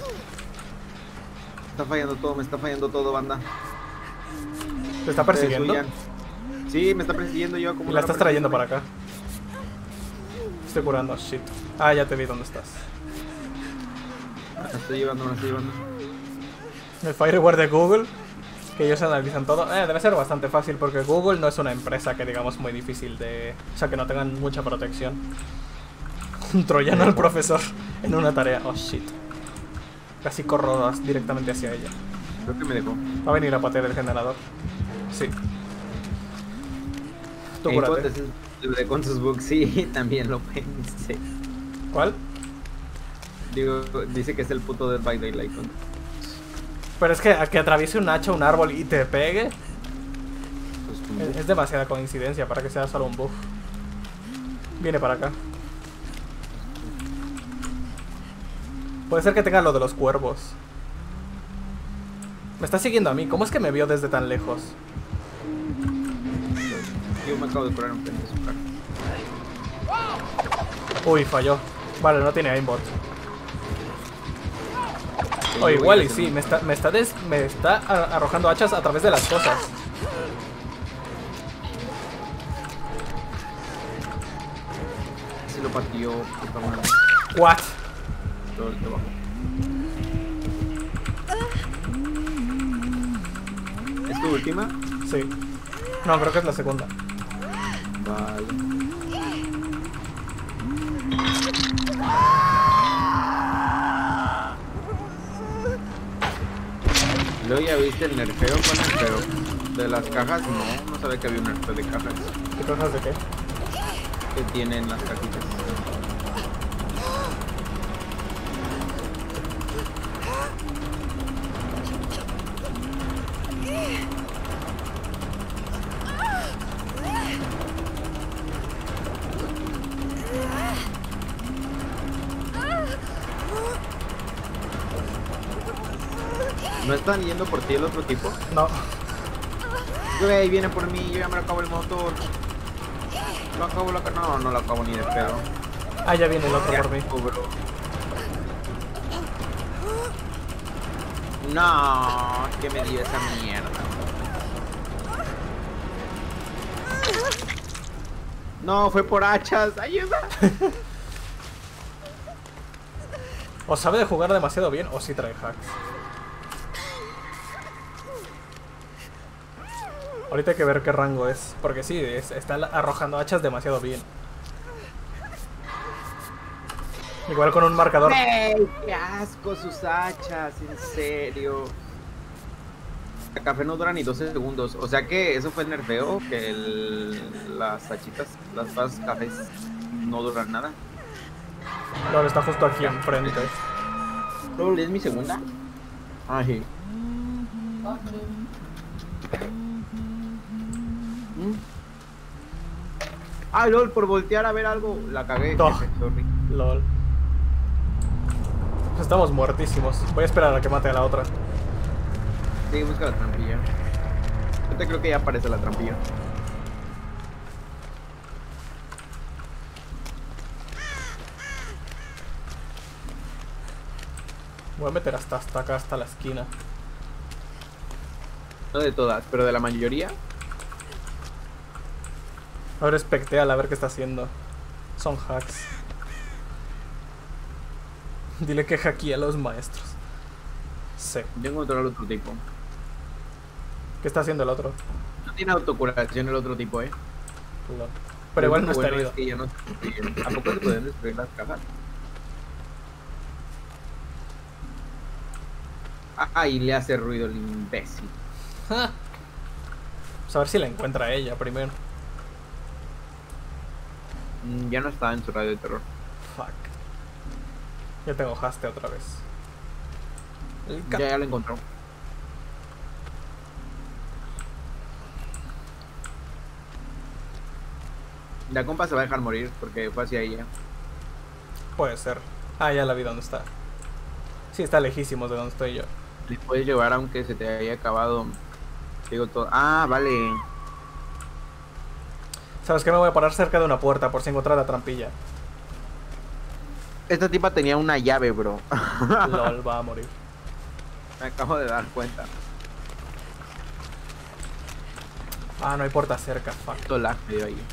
Me está fallando todo, banda. ¿Te está persiguiendo? Huyan. Sí, me está persiguiendo yo como... Y la estás trayendo para acá. Estoy curando, shit. Ah, ya te vi dónde estás. Me la estoy llevando. El fireware de Google, que ellos analizan todo. Debe ser bastante fácil porque Google no es una empresa que digamos muy difícil de... O sea, que no tengan mucha protección. Un troyano al profesor en una tarea. Oh, shit. Casi corro directamente hacia ella. Creo que me dejó. Va a venir a patear el generador. Sí. Tú cúrate. Con sus bugs, sí, también lo pensé. ¿Cuál? Digo, dice que es el puto Dead by Daylight. Pero es que a que atraviese un hacha, un árbol y te pegue Pues, es demasiada coincidencia para que sea solo un buff. Viene para acá. Puede ser que tenga lo de los cuervos. Me está siguiendo a mí. ¿Cómo es que me vio desde tan lejos? yo me acabo de curar un frente de su cara. Uy, falló. Vale, no tiene aimbot. O igual y sí, me está arrojando hachas a través de las cosas. Se lo partió, puta madre. What? Todo el trabajo. ¿Es tu última? Sí. No, creo que es la segunda. Vale. Luego ya viste el nerfeo con el pero de las cajas, no sabía que había un nerfeo de cajas ¿Qué cosas de qué? que tienen las cajitas. ¿No están yendo por ti el otro tipo? No. Güey, viene por mí, yo ya me lo acabo el motor. Lo acabo, no lo acabo ni de pedo. Ah, ya viene el otro por mí. Bro. No, que me dio esa mierda. No, fue por hachas, ayuda. O sabe de jugar demasiado bien, o sí trae hacks. Ahorita hay que ver qué rango es. Porque sí, está arrojando hachas demasiado bien. Igual con un marcador. ¡Ey! ¡Qué asco sus hachas! En serio. El café no dura ni 12 segundos. O sea que eso fue el nerfeo. Que las hachitas, las espadas cafés no duran nada. No, está justo aquí enfrente. ¿Solo es mi segunda? Ay. Ah, lol, por voltear a ver algo, la cagué. No. Jefe, sorry. LOL. Estamos muertísimos. Voy a esperar a que mate a la otra. Sí, busca la trampilla. Yo te creo que ya aparece la trampilla. Voy a meter hasta acá, hasta la esquina. No de todas, pero de la mayoría. A ver, espectéala, a ver qué está haciendo. Son hacks. Dile que hackea a los maestros. Sí. Yo encontré al otro tipo. ¿Qué está haciendo el otro? No tiene autocuración el otro tipo, LOL. Pero igual no Lo está bueno herido. es que ya no se destruyen. ¿A poco se pueden destruir las cajas? Ah, y le hace ruido el imbécil. Ah. Pues a ver si la encuentra a ella primero. Ya no estaba en su radio de terror. Fuck. Ya tengo haste otra vez. El Ya lo encontró. La compa se va a dejar morir porque fue hacia ella. Puede ser. Ah, ya la vi dónde está. Sí, está lejísimos de donde estoy yo. Le puedes llevar aunque se te haya acabado. Digo todo. Ah, vale. ¿Sabes qué? Me voy a parar cerca de una puerta por si encontrar la trampilla. Esta tipa tenía una llave, bro. LOL, va a morir. Me acabo de dar cuenta. Ah, no hay puerta cerca, fuck. Todo lag me dio ahí.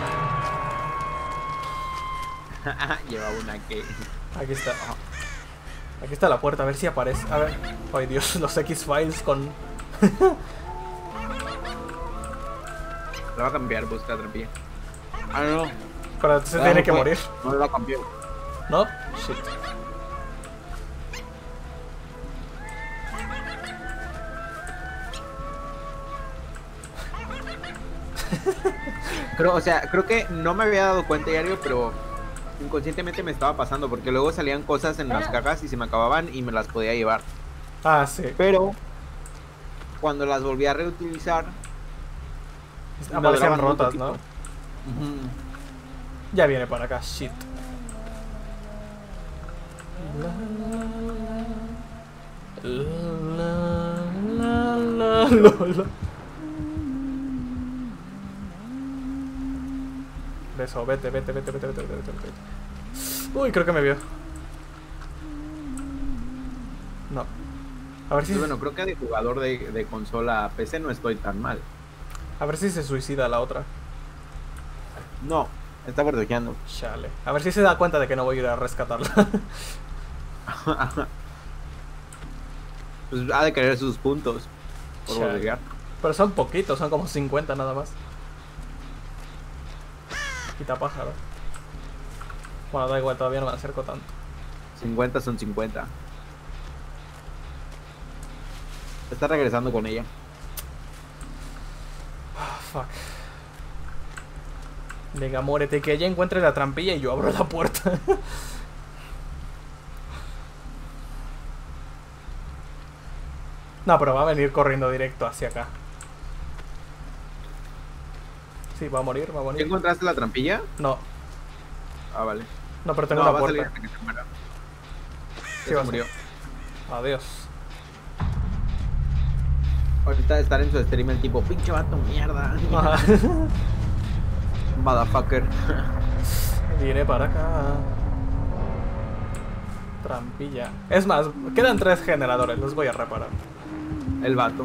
Lleva una que. Aquí está. Aquí está la puerta, a ver si aparece. A ver. Ay Dios, los X-Files con... La va a cambiar, busca trampilla. Ah, no. Pero se tiene que morir. No la cambió. ¿No? Shit. Creo que no me había dado cuenta diario, pero inconscientemente me estaba pasando porque luego salían cosas en las cajas y se me acababan y me las podía llevar. Ah, sí. Pero cuando las volví a reutilizar, Aparecían duraban rotas, mucho ¿no? tiempo. Ya viene para acá, shit. Beso, vete. Uy, creo que me vio. No. A ver si... Bueno, creo que de jugador de consola a PC no estoy tan mal. A ver si se suicida la otra. No, está verdojeando. Chale. A ver si se da cuenta de que no voy a ir a rescatarla. Pues ha de querer sus puntos por Chale. verdojear. Pero son poquitos, son como 50 nada más. Quita pájaro. Bueno, da igual, todavía no me acerco tanto. 50 son 50. Está regresando con ella. Ah, fuck. Venga, muérete, que ella encuentre la trampilla y yo abro la puerta. No, pero va a venir corriendo directo hacia acá. Sí, va a morir, va a ¿Ya morir. encontraste la trampilla? No, Ah, vale. no, pero tengo No, una va a salir puerta. hasta que se muera. Sí, Ya va a se murió. Adiós. Ahorita estar en su stream el tipo, pinche vato, mierda. Ajá. Motherfucker. Viene para acá. Trampilla. Es más, quedan 3 generadores, los voy a reparar. El vato.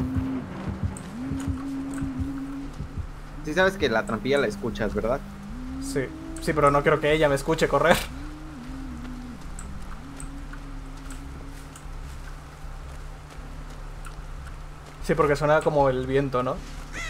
Sí sabes que la trampilla la escuchas, ¿verdad? Sí, sí, pero no quiero que ella me escuche correr. Sí, porque suena como el viento, ¿no?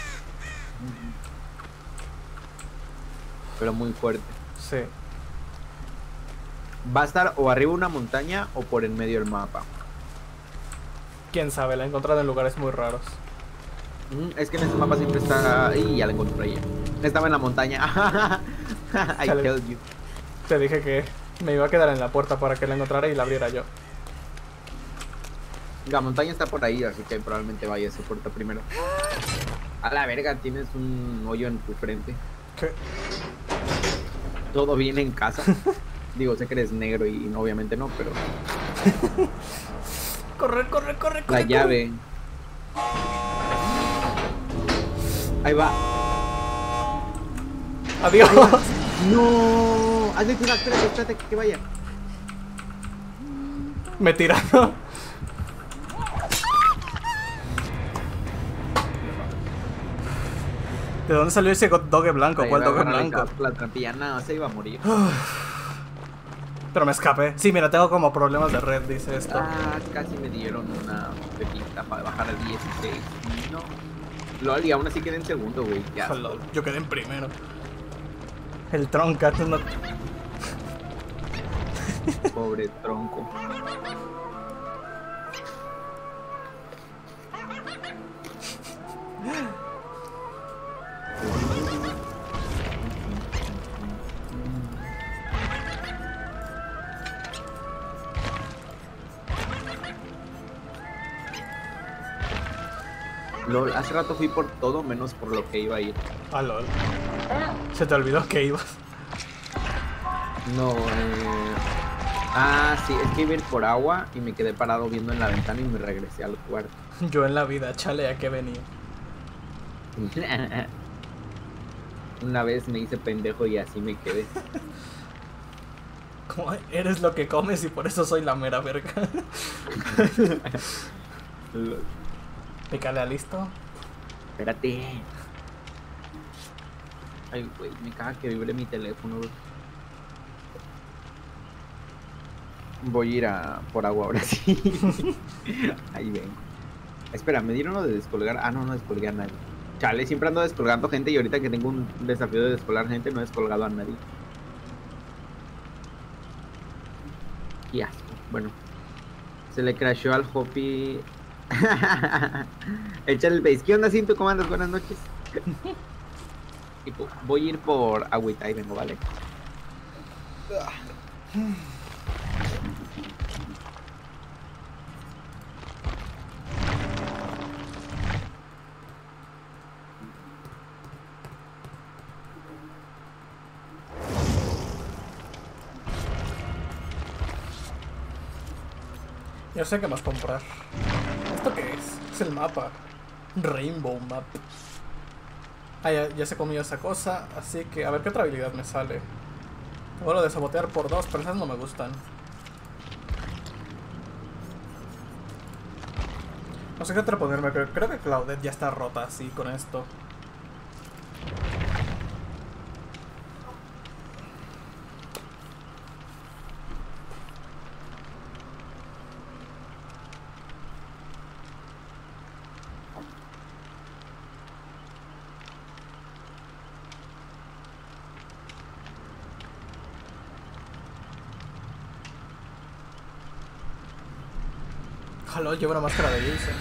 Pero muy fuerte. Sí. Va a estar o arriba una montaña o por en medio del mapa. Quién sabe, la he encontrado en lugares muy raros. Es que en este mapa siempre está... Y ya la encontré ya. Estaba en la montaña. I Chale. told you. Te dije que me iba a quedar en la puerta para que la encontrara y la abriera yo. La montaña está por ahí, así que probablemente vaya a esa puerta primero. A la verga, tienes un hoyo en tu frente. ¿Qué? Todo bien en casa. Digo, sé que eres negro y obviamente no, pero... Corre, corre, corre, La corre. llave. Ahí va. Adiós. No. Hazle cuidado, espérate que vaya. Me tiraron. ¿De dónde salió ese doge blanco? Ahí ¿Cuál va a doge agarrar blanco? La trampilla, no, se iba a morir. Pero me escapé. Sí, mira, tengo como problemas de red, dice esto. Ah, casi me dieron una pepita para bajar a 16. No. LOL, y aún así quedé en segundo, güey. Ya. Lol, yo quedé en primero. El tronca, tú no... Pobre tronco. LOL, hace rato fui por todo menos por lo que iba a ir. Ah, lol. Se te olvidó que ibas. No, Ah, sí, es que iba a ir por agua y me quedé parado viendo en la ventana y me regresé al cuarto. Yo en la vida, chale, ¿a qué venía? Una vez me hice pendejo y así me quedé. Como eres lo que comes y por eso soy la mera verga. Pícale a listo. Espérate. Ay, güey, me caga que vibre mi teléfono, güey. Voy a ir por agua ahora sí. Ahí vengo. Espera, ¿me dieron lo de descolgar? Ah, no descolgué a nadie. Chale, siempre ando descolgando gente y ahorita que tengo un desafío de descolgar gente no he descolgado a nadie. Qué asco. Bueno. Se le crashó al Hopi. Échale el base. ¿Qué onda, Cinto? ¿Cómo andas? Buenas noches. Tipo, voy a ir por agüita y vengo, vale. Yo sé qué más comprar. ¿Esto qué es? Es el mapa. Rainbow Map. Ah, ya se comió esa cosa. Así que a ver qué otra habilidad me sale. Tengo lo de sabotear por 2, pero esas no me gustan. No sé qué otra ponerme, pero creo que Claudette ya está rota así con esto. Ojalá llevo una máscara de Jason.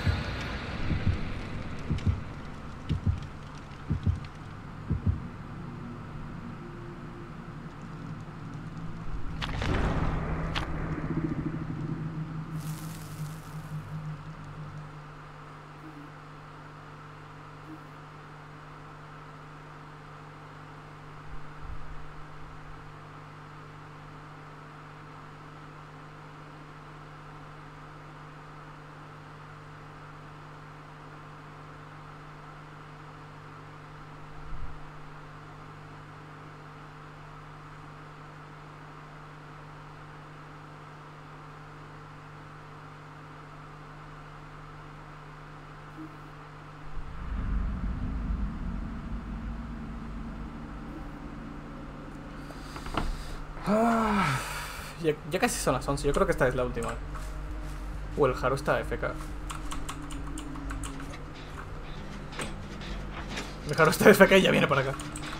Ya casi son las 11, yo creo que esta es la última. O el Haru está FK. Dejar ustedes FK y ya viene para acá.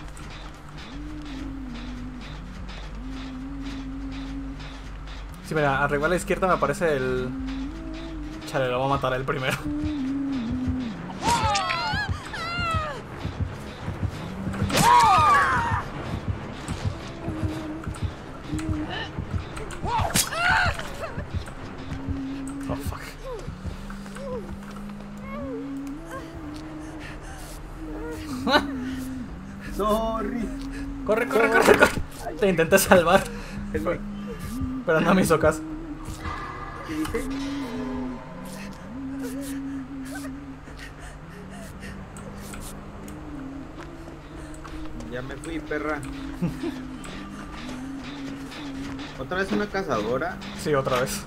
Sí, mira, arriba a la izquierda me aparece el... Chale, lo voy a matar a él primero. Oh, fuck. Sorry. Corre, corre, corre, corre. Te intenté salvar. Pero no me hizo caso. ¿Qué dice? Ya me fui, perra. ¿Otra vez una cazadora? Sí, otra vez.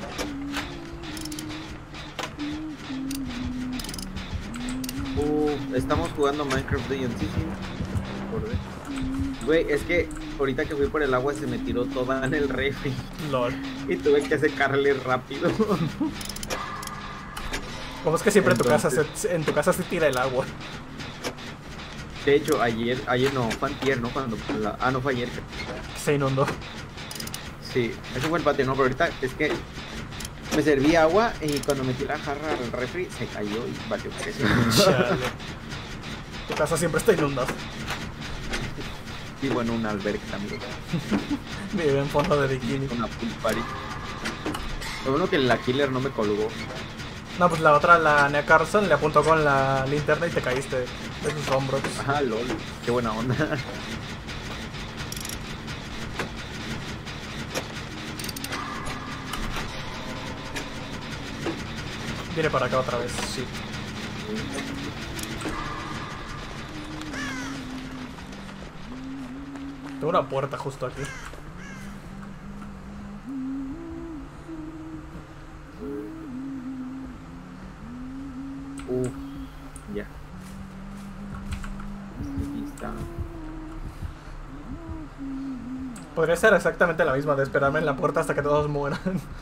Estamos jugando Minecraft Legends. Sí, sí. Acordé. Güey, es que ahorita que fui por el agua se me tiró toda en el refri. LOL. Y tuve que secarle rápido. ¿Cómo es que siempre Entonces... en tu casa se tira el agua? De hecho, ayer no, fue antier, ¿no? Cuando no fue ayer. Se inundó. Sí, eso fue el patio, no, pero ahorita es que me serví agua y cuando metí la jarra al refri se cayó y valió precio. Chale. Tu casa siempre está inundada. Vivo en una alberca, amigo. Vive en fondo de bikini. Una pool party. Lo bueno que la killer no me colgó. No, pues la otra, la Nea Carson, le apuntó con la linterna y te caíste de sus hombros. Ajá, lol, qué buena onda. Viene para acá otra vez, sí. Tengo una puerta justo aquí. Ya. Aquí está. Podría ser exactamente la misma de esperarme en la puerta hasta que todos mueran.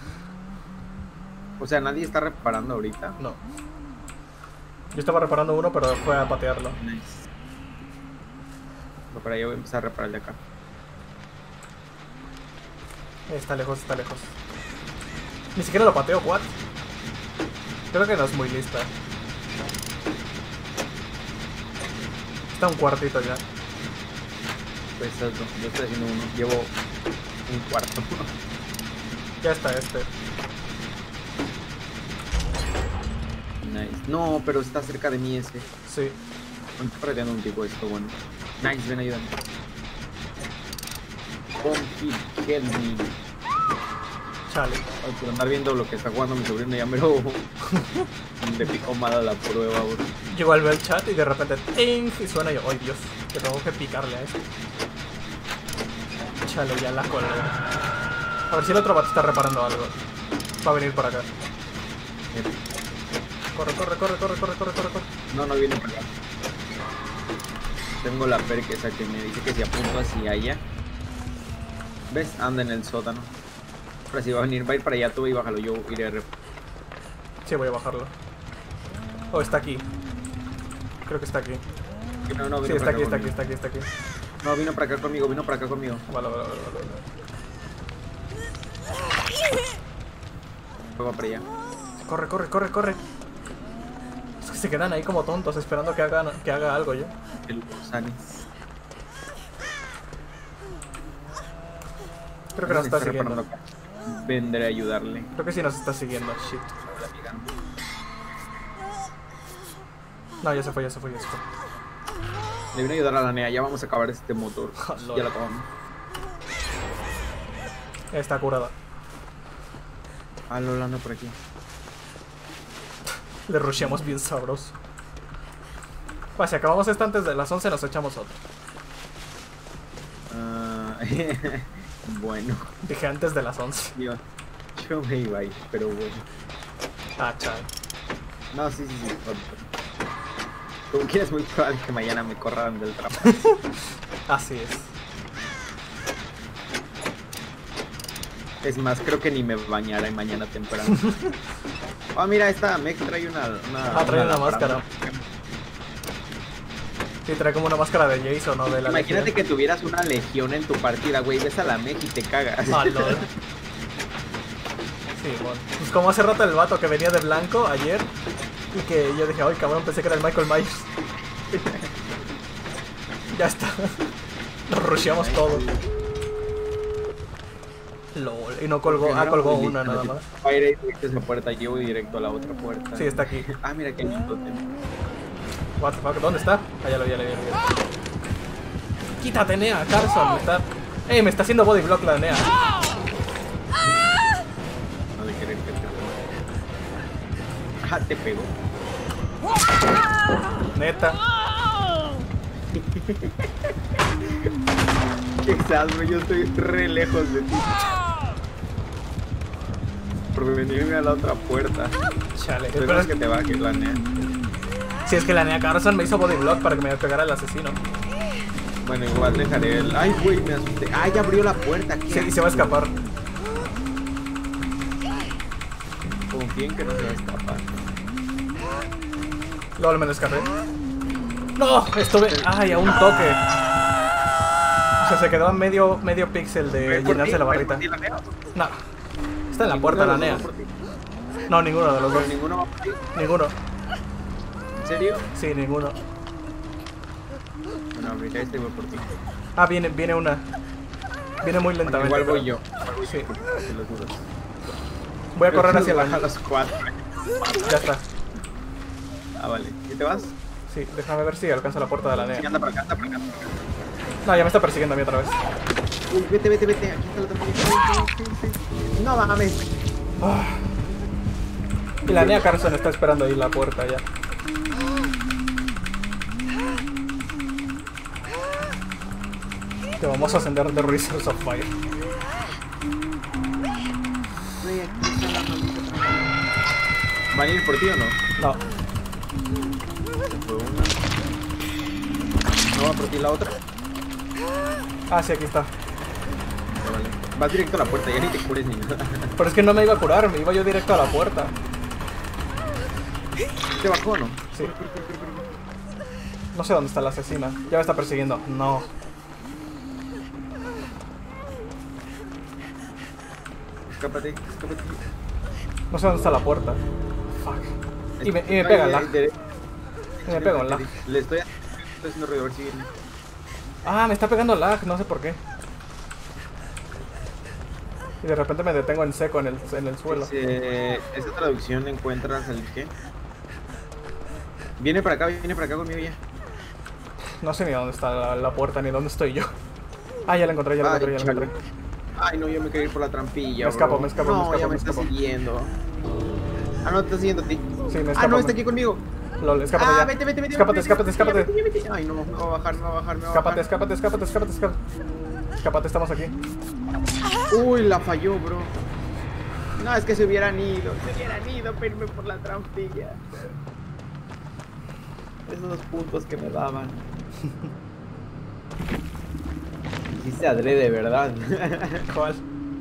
O sea, nadie está reparando ahorita. No. Yo estaba reparando uno, pero fue a patearlo. Nice. No, para allá voy a empezar a reparar el de acá. Está lejos, está lejos. Ni siquiera lo pateo, ¿what? Creo que no es muy lista. Está un cuartito ya. Pues eso, yo estoy haciendo uno. Llevo un cuarto. Ya está este. Nice. No, pero está cerca de mí ese. Sí. Me está perdiendo un tipo esto, bueno. Nice, ven, ayúdame. Help me. Chale. Ay, por andar viendo lo que está jugando mi sobrino ya me lo... Le picó mal a la prueba, bro. Llegó al ver el chat y de repente ¡ting! Y suena yo, ¡ay Dios! Que tengo que picarle a esto. Chale, ya la colé. A ver si el otro vato está reparando algo. Va a venir por acá. Corre, corre, corre, corre, corre, corre, corre, corre. No, no viene para acá. Tengo la perk esa que me dice que si apunto hacia allá. ¿Ves? Anda en el sótano. Ahora si va a venir, va a ir para allá tú y bájalo, yo iré a Sí, voy a bajarlo. Oh, está aquí. Creo que está aquí. No, Sí, vino está para aquí, acá está aquí, conmigo. está aquí, está aquí. No, vino para acá conmigo, vino para acá conmigo. Vale, vale, vale, vale. Va para allá. Corre, corre, corre, corre. Es que se quedan ahí como tontos esperando que haga algo yo. El Sanis. Creo que nos está siguiendo. reparando acá. Vendré a ayudarle. Creo que sí nos está siguiendo. Shit. No, ya se fue, ya se fue, ya se fue. Le vine a ayudar a la Nea, ya vamos a acabar este motor. Lol. Ya lo acabamos. Está curada. Ah, Lola, anda por aquí. Le rusheamos bien sabroso. Si acabamos esta antes de las 11 nos echamos otro. Bueno. Dije antes de las 11. Yo me iba a ir, pero bueno. Ah, chale. No, sí. Como quieras, muy probable que mañana me corran del trabajo. Así es. Es más, creo que ni me bañaré mañana temprano. Oh, mira, esta Mech trae una trae una máscara. Sí, trae como una máscara de Jason, ¿no? De la Imagínate Legión. que tuvieras una legión en tu partida, güey. Ves a la Meg y te cagas. Ah, lol. Sí, bueno. Pues como hace rato el vato que venía de blanco ayer. Y que yo dije, ay cabrón, pensé que era el Michael Myers. Ya está. Nos rusheamos todo. LOL. Y no colgó, colgó una nada más. Va a ir directo a esa puerta, yo voy directo a la otra puerta. Sí, está aquí. Ah, mira que hay un tótem. What the fuck, ¿dónde está? Ah, ya lo vi, ya lo vi. Quítate, Nea, Carson, me está... me está haciendo body block la Nea. No de querer que te... Ah, te pegó. Neta. Qué exaso, yo estoy re lejos de ti. Por venirme a la otra puerta. Chale. Espero que te bajes la Nea. Si es que la Nea Carson me hizo body block para que me pegara el asesino. Bueno, igual dejaré el... Ay, güey, me asusté. Ay, ya abrió la puerta. Sí, y se va a escapar. Confíen que no se va a escapar. LOL, me lo escapé. No, estuve... Ay, a un toque. O sea, se quedó a medio píxel de llenarse la barrita. No. Está en la puerta la Nea. No, ninguno de los dos. ¿Ninguno va por ti? Ninguno. ¿En serio? Sí, ninguno. Bueno, abriré este y voy por ti. Ah, viene una. Viene muy lentamente. Igual voy pero- yo. Sí. Te lo juro. Voy a correr hacia a la... los 4. Ya está. Ah, vale. ¿Y te vas? Sí, déjame ver si alcanza la puerta de la Sí, Nea. anda para acá, anda para acá. No, ya me está persiguiendo a mí otra vez. Uy, vete. Aquí está la otra. No mames. Ah. Y la Nea Carson está esperando ahí la puerta ya. Te vamos a ascender de Resource of Fire. Güey, aquí está la maldita trampa. ¿Van a ir por ti o no? No, Se fue una. ¿No va por ti la otra? ah, sí, aquí está. Ah, vale. Vas directo a la puerta, ya ni te cures ni nada. Pero es que no me iba a curar, me iba yo directo a la puerta. ¿Te bajó o no? Sí. No sé dónde está la asesina. Ya me está persiguiendo. No. Escápate. No sé dónde está la puerta. Fuck. Y me pega el lag. Y me pega un lag. Le estoy haciendo ruido, a ver si viene. Ah, me está pegando lag, no sé por qué. Y de repente me detengo en seco en el suelo. Esa traducción encuentras el qué. Viene para acá conmigo ya. No sé ni dónde está la puerta ni dónde estoy yo. Ah, ya la encontré, ya la encontré, ya la chale. encontré. Ay, no, yo me quería ir por la trampilla. Me escapo, bro. me escapo, No, me escapo, ya me me está escapo. siguiendo. Ah, no, te está siguiendo a ti. Sí, me Ah, escapo. no, está aquí conmigo. LOL, escápate ya. Vete. Escápate, escápate, escápate. Vete. Ay, no, me va a bajar, me va a bajar. Escápate, escápate, escápate, escápate, escápate. Escápate, estamos aquí. Uy, la falló, bro. No, es que se hubieran ido, pero irme por la trampilla. Esos puntos que me daban. Hiciste adrede, ¿verdad? ¿Cuál?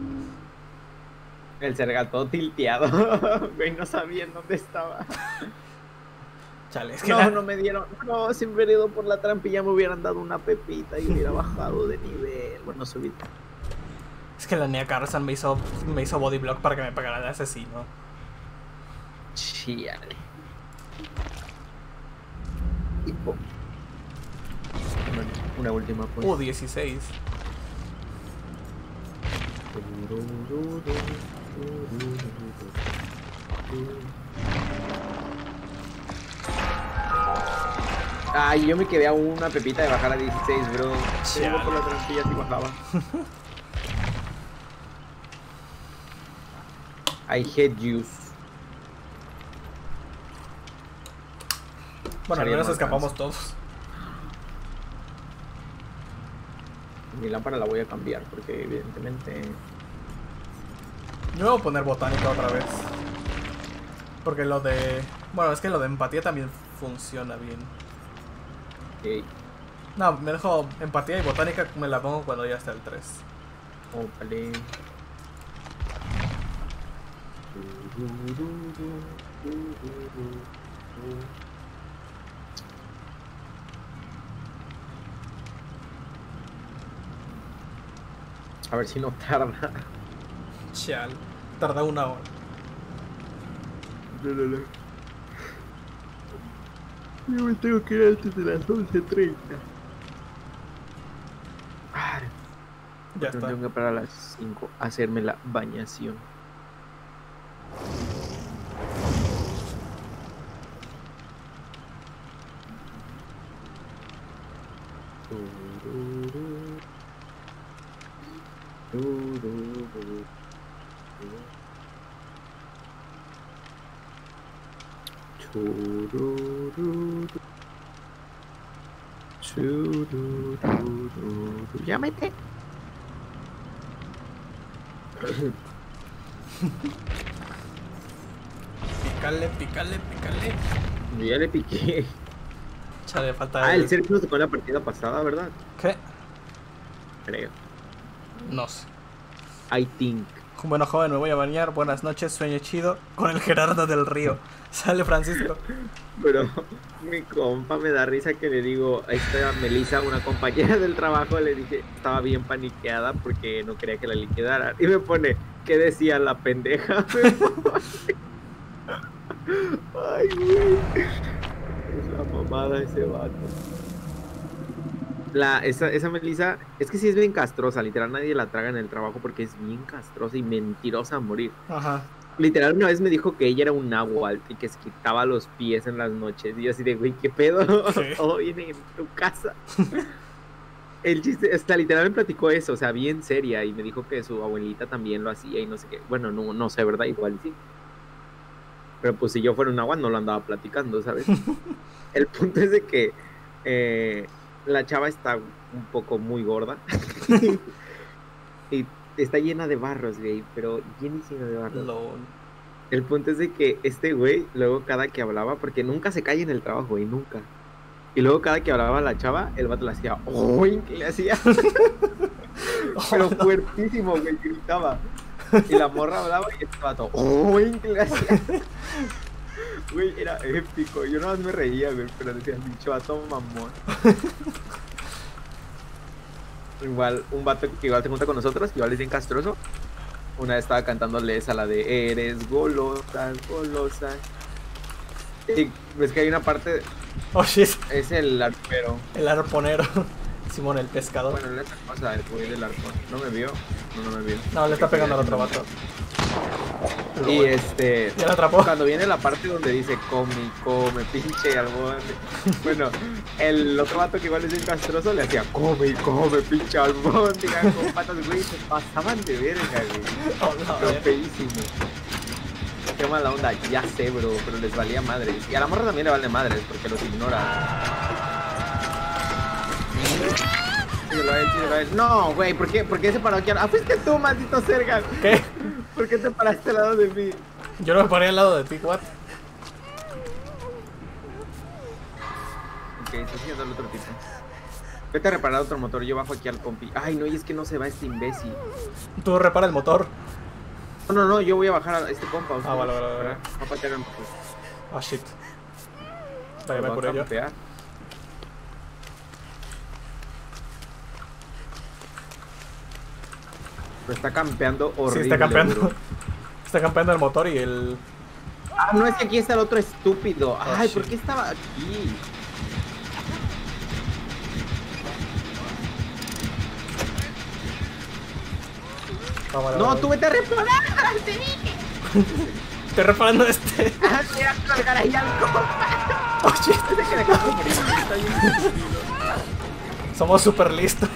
El Sergal todo tilteado. Güey, no sabían dónde estaba. Chale, es que No me dieron. No, si me hubiera ido por la trampilla me hubieran dado una pepita y hubiera bajado de nivel. Bueno, subí. es que la Nea Carson me hizo body block para que me pegara de asesino. Chíale. Y pum. Una última pues. 16. Ay, yo me quedé a una pepita de bajar a 16, bro. Se iba Chale. por la trampilla y bajaba. I hate you. Bueno, al Sería menos más escapamos todos. Mi lámpara la voy a cambiar porque evidentemente... Yo me voy a poner botánica otra vez. Porque lo de... Bueno, es que lo de empatía también funciona bien. Okay. No, me dejo empatía y botánica, me la pongo cuando ya esté el 3. Vale. A ver si no tarda. Chal. Tarda 1 hora. No. Yo me tengo que ir antes de las 11:30. Ya está. Tengo que parar a las 5 a hacerme la bañación. Ya mete. Pícale, pícale, pícale. Ya le piqué. Chale, falta El Sergio nos tocó en la partida pasada, ¿verdad? ¿Qué? Creo. No sé. I think. Bueno, joven, me voy a bañar. Buenas noches, sueño chido. Con el Gerardo del Río. Sale Francisco. Pero mi compa me da risa que le digo a esta Melissa, una compañera del trabajo, le dije, estaba bien paniqueada porque no quería que la liquidaran. Y me pone, ¿qué decía la pendeja? Ay, güey. Es la mamada ese vato. Esa Melissa, es que sí es bien castrosa, literal nadie la traga en el trabajo porque es bien castrosa y mentirosa a morir. Ajá. Literal una vez me dijo que ella era un náhuatl y que se quitaba los pies en las noches. Y yo así de, güey, ¿qué pedo? ¿Qué? Todo viene en tu casa. El chiste, hasta literal me platicó eso, o sea, bien seria. Y me dijo que su abuelita también lo hacía y no sé qué. Bueno, no sé, ¿verdad? Igual sí. Pero pues si yo fuera un náhuatl no lo andaba platicando, ¿sabes? El punto es de que la chava está un poco muy gorda. Y está llena de barros, güey, pero llenísima de barros. Lol. El punto es de que este güey, luego cada que hablaba, porque nunca se calla en el trabajo, güey, nunca. Y luego cada que hablaba la chava, el vato le hacía, ¡uy! ¿Qué le hacía? Pero fuertísimo, güey, gritaba. Y la morra hablaba y este vato, ¡uy! ¿Qué le hacía? Güey, era épico. Yo nada más me reía, güey, pero decía, pinche vato mamón. Igual, un vato que igual se junta con nosotros, que igual es bien castroso. Una vez estaba cantándole esa, la de eres golosa, golosa. Y ves que hay una parte, Oh shit. es el arpero. El arponero. Simón, el pescador. Bueno, esa cosa, el güey del arpón. ¿No me vio? No me vio. No, le está pegando al otro vato. Y Ya lo atrapó. cuando viene la parte donde dice come, pinche albón. Bueno, el otro vato que igual es bien castroso le hacía come, pinche albón. Digan, con patas, güey, se pasaban de verga, güey. Oh, no, Pero feísimo. Qué mala onda, ya sé, bro, pero les valía madres. Y a la morra también le vale madres porque los ignora. Síguelo a él. No, güey, ¿por qué se paró aquí? Ah, fuiste tú, maldito Sergan. ¿Qué? ¿Por qué te paraste al lado de mí? Yo no me paré al lado de ti, what? Ok, estoy siguiendo al otro tipo. Vete a reparar otro motor, yo bajo aquí al compi. Ay, no, y es que no se va este imbécil. Tú repara el motor. No, yo voy a bajar a este compa. Ah, vale. Papá, te hagan Ah, shit. Vaya, me curé yo. Lo está campeando horrible. Sí, está campeando. Bro. Está campeando el motor y el... Ah, no, es que aquí está el otro estúpido. Ay, shit. ¿por qué estaba aquí? No, tú vete a reparar, te dije. Estoy reparando este. Ah, voy a colgar ahí al compa. Oh shit. Ese que dejó de morir, está bien estúpido. Somos súper listos.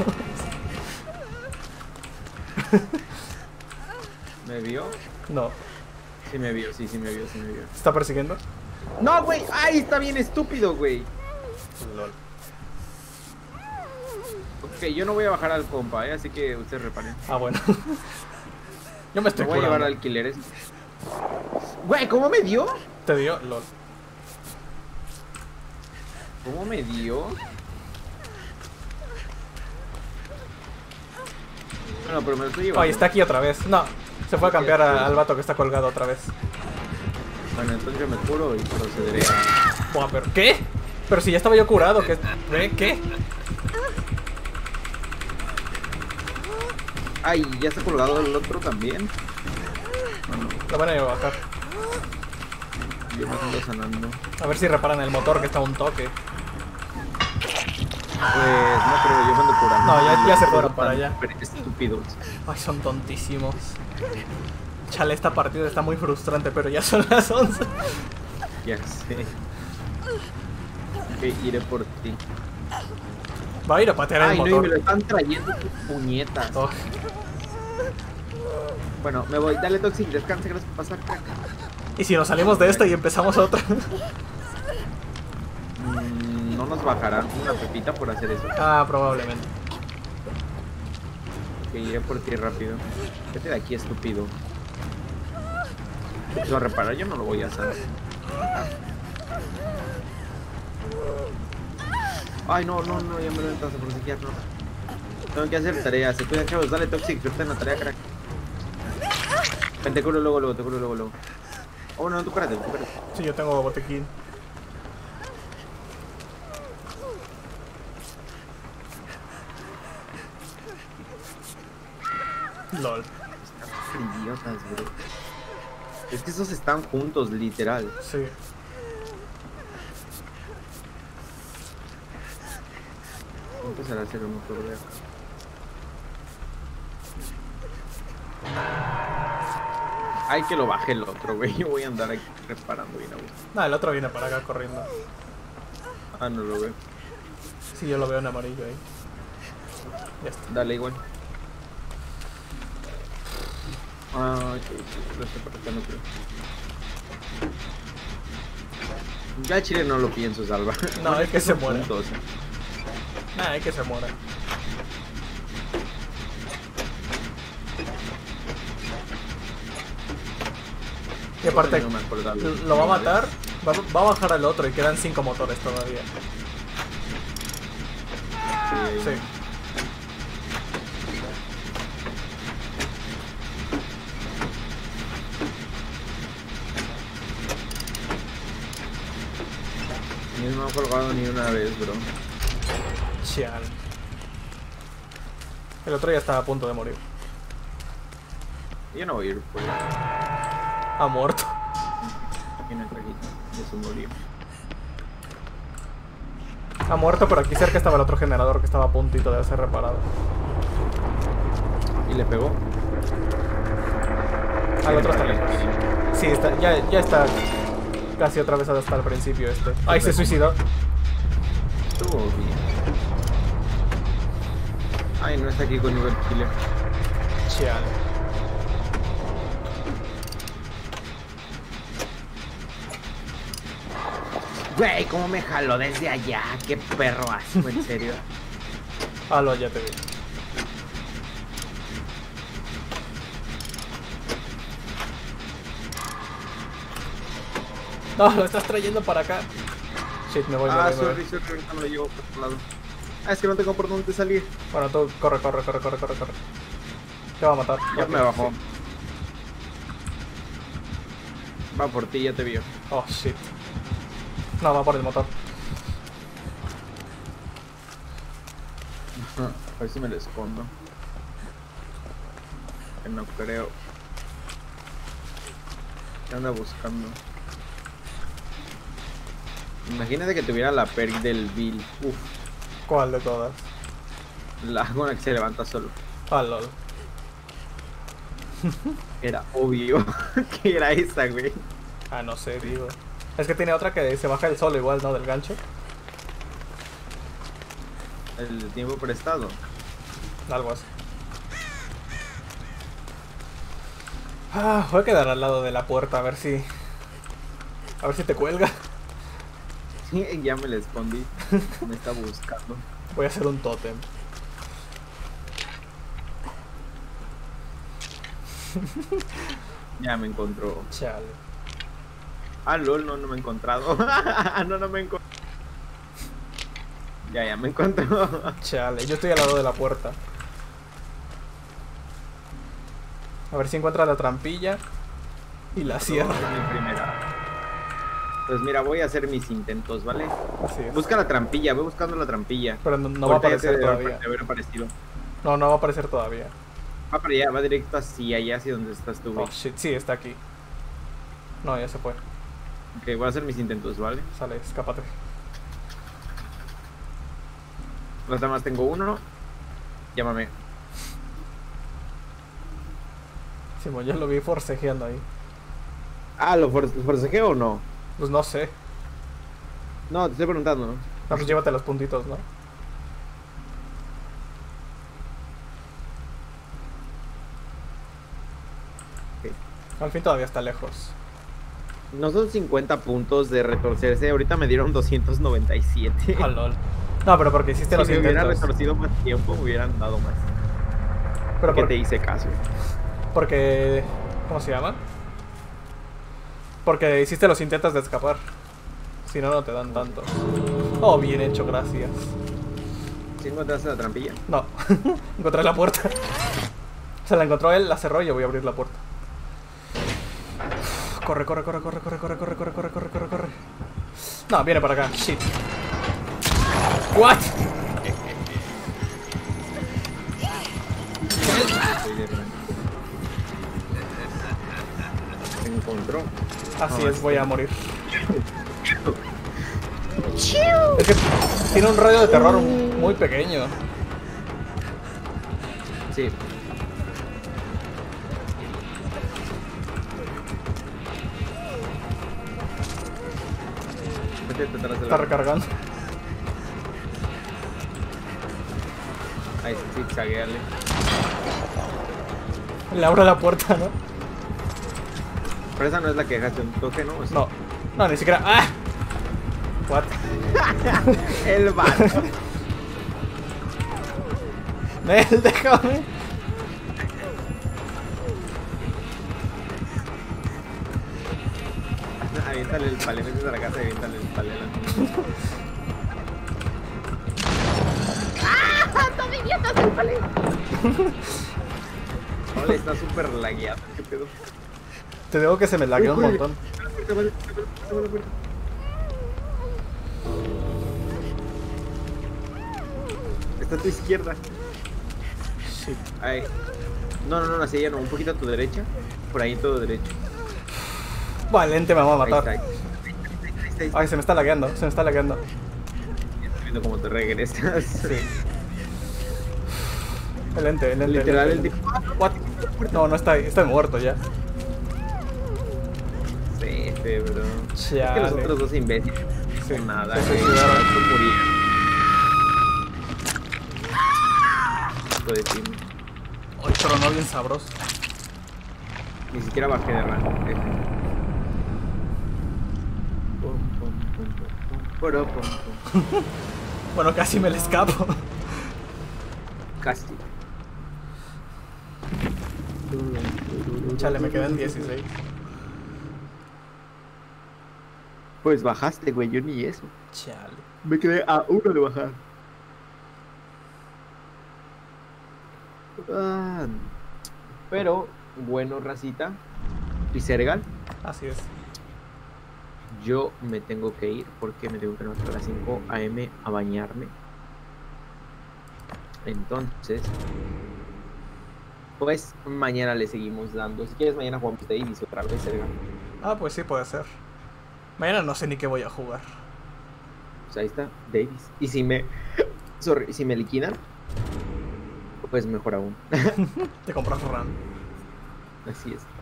¿Me vio? No. Sí me vio, sí me vio. ¿Está persiguiendo? No, güey. Ay, está bien estúpido, güey. Lol. Ok, yo no voy a bajar al compa, así que ustedes reparen. Ah, bueno. Yo me estoy Me voy a llevar curando. alquileres. Güey, ¿cómo me dio? ¿Te dio? Lol. ¿Cómo me dio? Bueno, pero me lo estoy llevando. Ay, está aquí otra vez. No, se fue a cambiar al vato que está colgado otra vez. Bueno, entonces yo me curo y procederé a... Buah, pero... ¿Qué? Pero si ya estaba yo curado, ¿qué? ¿Qué? Ay, ya está colgado el otro también. Lo van a ir a bajar. Yo me ando sanando. A ver si reparan el motor que está a un toque. Pues no creo, yo me ando curando. No, ya se fueron para allá. Estúpidos. Ay, son tontísimos. Chale, esta partida está muy frustrante, pero ya son las 11. Ya sé. Ok, iré por ti. Va a ir a patear el Ay, no, y motor. me lo están trayendo tus puñetas. Oh, Bueno, me voy. Dale, Toxic, descansa, gracias por pasar, crack. y si nos salimos de esta y empezamos otra. No nos bajarán una pepita por hacer eso. Ah, probablemente. Ok, iré por ti rápido. Vete de aquí, estúpido. ¿Lo va a reparar? Yo no lo voy a hacer. Ay, no, ya me lo entras a proseguir, no. Tengo que hacer tareas. Se cuidan, chavos. Dale, Toxic, que está en la tarea, crack. Ven, te curo luego. Oh, no, tú cúrate. Sí, yo tengo botequín. LOL. Están idiotas, bro. Es que esos están juntos, literal. Sí. Voy a empezar a hacer un motor de acá. Ay, que lo baje el otro, güey. Yo voy a andar aquí reparando bien a gusto. Nah, el otro viene para acá corriendo. Ah, no lo veo. Sí, yo lo veo en amarillo ahí. Ya está. Dale, igual. Ah, ok, lo estoy por acá, no creo. Ya Chile no lo pienso salvar. No, es que se muere. Puntos. Nah, es que se muera. Y aparte, No me acordaba. lo va a matar, va a bajar al otro y quedan 5 motores todavía. Sí. Ni no me ha colgado ni una vez, bro. Chial. El otro ya estaba a punto de morir. Yo no voy a ir por ahí. Ha muerto. Aquí en el cajito. Ya se murió. Ha muerto, pero aquí cerca estaba el otro generador que estaba a puntito de ser reparado. ¿Y le pegó? Al otro está lejos. Sí, está, ya está casi otra vez hasta el principio este. ¡Ay, se suicidó! Estuvo bien. Ay, no está aquí con nivel killer. Chial. Güey, ¿cómo me jaló desde allá? Qué perro asco, en serio. Aló, ya te vi. No, lo estás trayendo para acá. Shit, me voy. Sorry, ahorita me lo llevo por otro lado. Ah, es que no tengo por dónde salir. Bueno, tú corre. Te va a matar. Ya Ok, me bajó. sí. Va por ti, ya te vio. Oh, shit. No, va por el motor. A ver si me lo escondo. Que no creo. ¿Qué anda buscando? Imagínate que tuviera la perk del Bill. Uf, ¿Cuál de todas? la con la que se levanta solo. Ah, lol. Era obvio que era esa, güey. Ah, no sé, digo. Es que tiene otra que se baja el solo igual, ¿no? Del gancho. El tiempo prestado. Algo así. Ah, voy a quedar al lado de la puerta a ver si... A ver si te cuelga. Sí, ya me la escondí. Me está buscando. Voy a hacer un tótem. Ya me encontró. Chale. Ah, lol, no me he encontrado. No me encontró. Ya me encontró. Chale, yo estoy al lado de la puerta. A ver si encuentra la trampilla. Y la cierra. Es mi primera. Pues mira, voy a hacer mis intentos, ¿vale? Así es. Busca la trampilla, voy buscando la trampilla. Pero no va a Ahorita ya aparecer te debe todavía. haber aparecido. No va a aparecer todavía. Va para allá, va directo hacia donde estás tú, güey. Oh, shit, sí, está aquí. No, ya se fue. Ok, voy a hacer mis intentos, ¿vale? Sale, escápate. Nada más tengo uno. Llámame. Simón, yo lo vi forcejeando ahí. Ah, ¿lo forcejeo o no? Pues no sé. No, te estoy preguntando, ¿no? No, pues llévate los puntitos, ¿no? Ok. Al fin todavía está lejos. No son 50 puntos de retorcerse. Ahorita me dieron 297. Ah, lol. No, pero porque hiciste Si los me hubiera intentos. retorcido más tiempo, me hubieran dado más. Pero Que te hice caso. porque... ¿Cómo se llama? Porque hiciste los intentos de escapar. Si no, no te dan tanto. Oh, bien hecho, gracias. ¿Sí encontraste la trampilla? No, encontré la puerta. Se la encontró él, la cerró y yo voy a abrir la puerta. Corre, corre, corre, corre, corre, corre, corre, corre, corre, corre, corre, corre. No, viene para acá. Shit. What? Se encontró. Así No, es, voy a morir. Es que tiene un radio de terror muy pequeño. Sí. Vete detrás de Está la... recargando. Ahí sí, zigzagueale. Le abro la puerta, ¿no? Pero esa no es la que dejaste un toque, ¿no? ¿O sí? No, no, ni siquiera. ¡Ah! What? El vato. Nel, déjame. Aviéntale el palé, metes a la casa y aviéntale el palé. ¡Ah! ¡Toma idiotas el palé! Vale, está súper lagueado. ¿Qué pedo? Te digo que se me lagueó un Uy, montón. Vale. Está a tu izquierda. Shit. Ahí. No, hacia allá no, un poquito a tu derecha. Por ahí todo derecho. Valente, me va a Ahí matar. está. Ahí está. Ay, se me está lagueando, se me está lagueando. Estoy viendo cómo te regresas. Sí. El ente. Literal, el ente. tipo. What? No, no está ahí, está muerto ya. Sí, bro. Es que Chale. los otros dos imbéciles. Sí, No nada, se güey. suicidaron. Esto moría. Hijo de ti. Ay, pero no bien sabroso. Ni siquiera bajé de rango. Bueno, casi me le escapo. Casi. Chale, me quedan 16. Pues bajaste, güey, yo ni eso. Chale. Me quedé a uno de bajar. Pero, bueno, racita. Y Sergal, Así es. yo me tengo que ir porque me tengo que levantar a las 5 AM a bañarme. Entonces, pues mañana le seguimos dando. Si quieres, mañana jugamos Davis otra vez, Sergal. Ah, pues sí, puede ser. Mañana no sé ni qué voy a jugar. Pues ahí está, Davis. Y si me. Sorry, si me liquidan, pues mejor aún. Te compras RAM. Así es.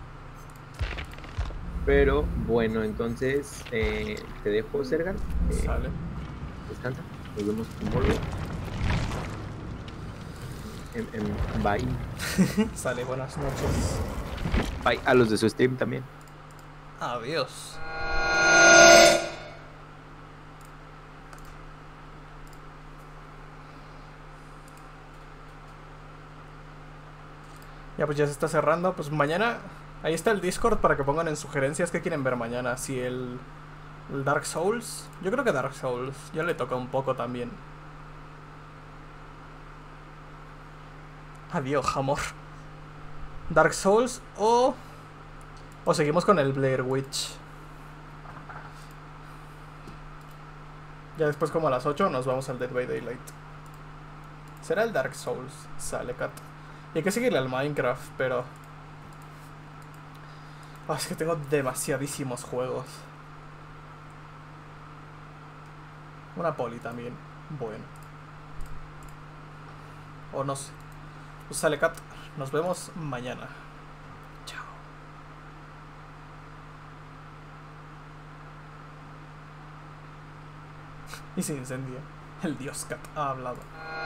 Pero bueno, entonces te dejo, Sergal. Sale. Descansa. Nos vemos tomorrow. Bye. Sale, buenas noches. Bye. A los de su stream también. Adiós. Ya pues ya se está cerrando. Pues mañana, ahí está el Discord para que pongan en sugerencias qué quieren ver mañana. Si el Dark Souls. Yo creo que Dark Souls. Ya le toca un poco también. Adiós, amor. Dark Souls o seguimos con el Blair Witch. Ya después como a las 8 nos vamos al Dead by Daylight. Será el Dark Souls. Sale, Cat. Y hay que seguirle al Minecraft, pero... Ah, es que tengo demasiadísimos juegos. Una poli también. Bueno. O no sé. Pues sale Cat. Nos vemos mañana. Chao. Y se incendia. El dios Cat ha hablado.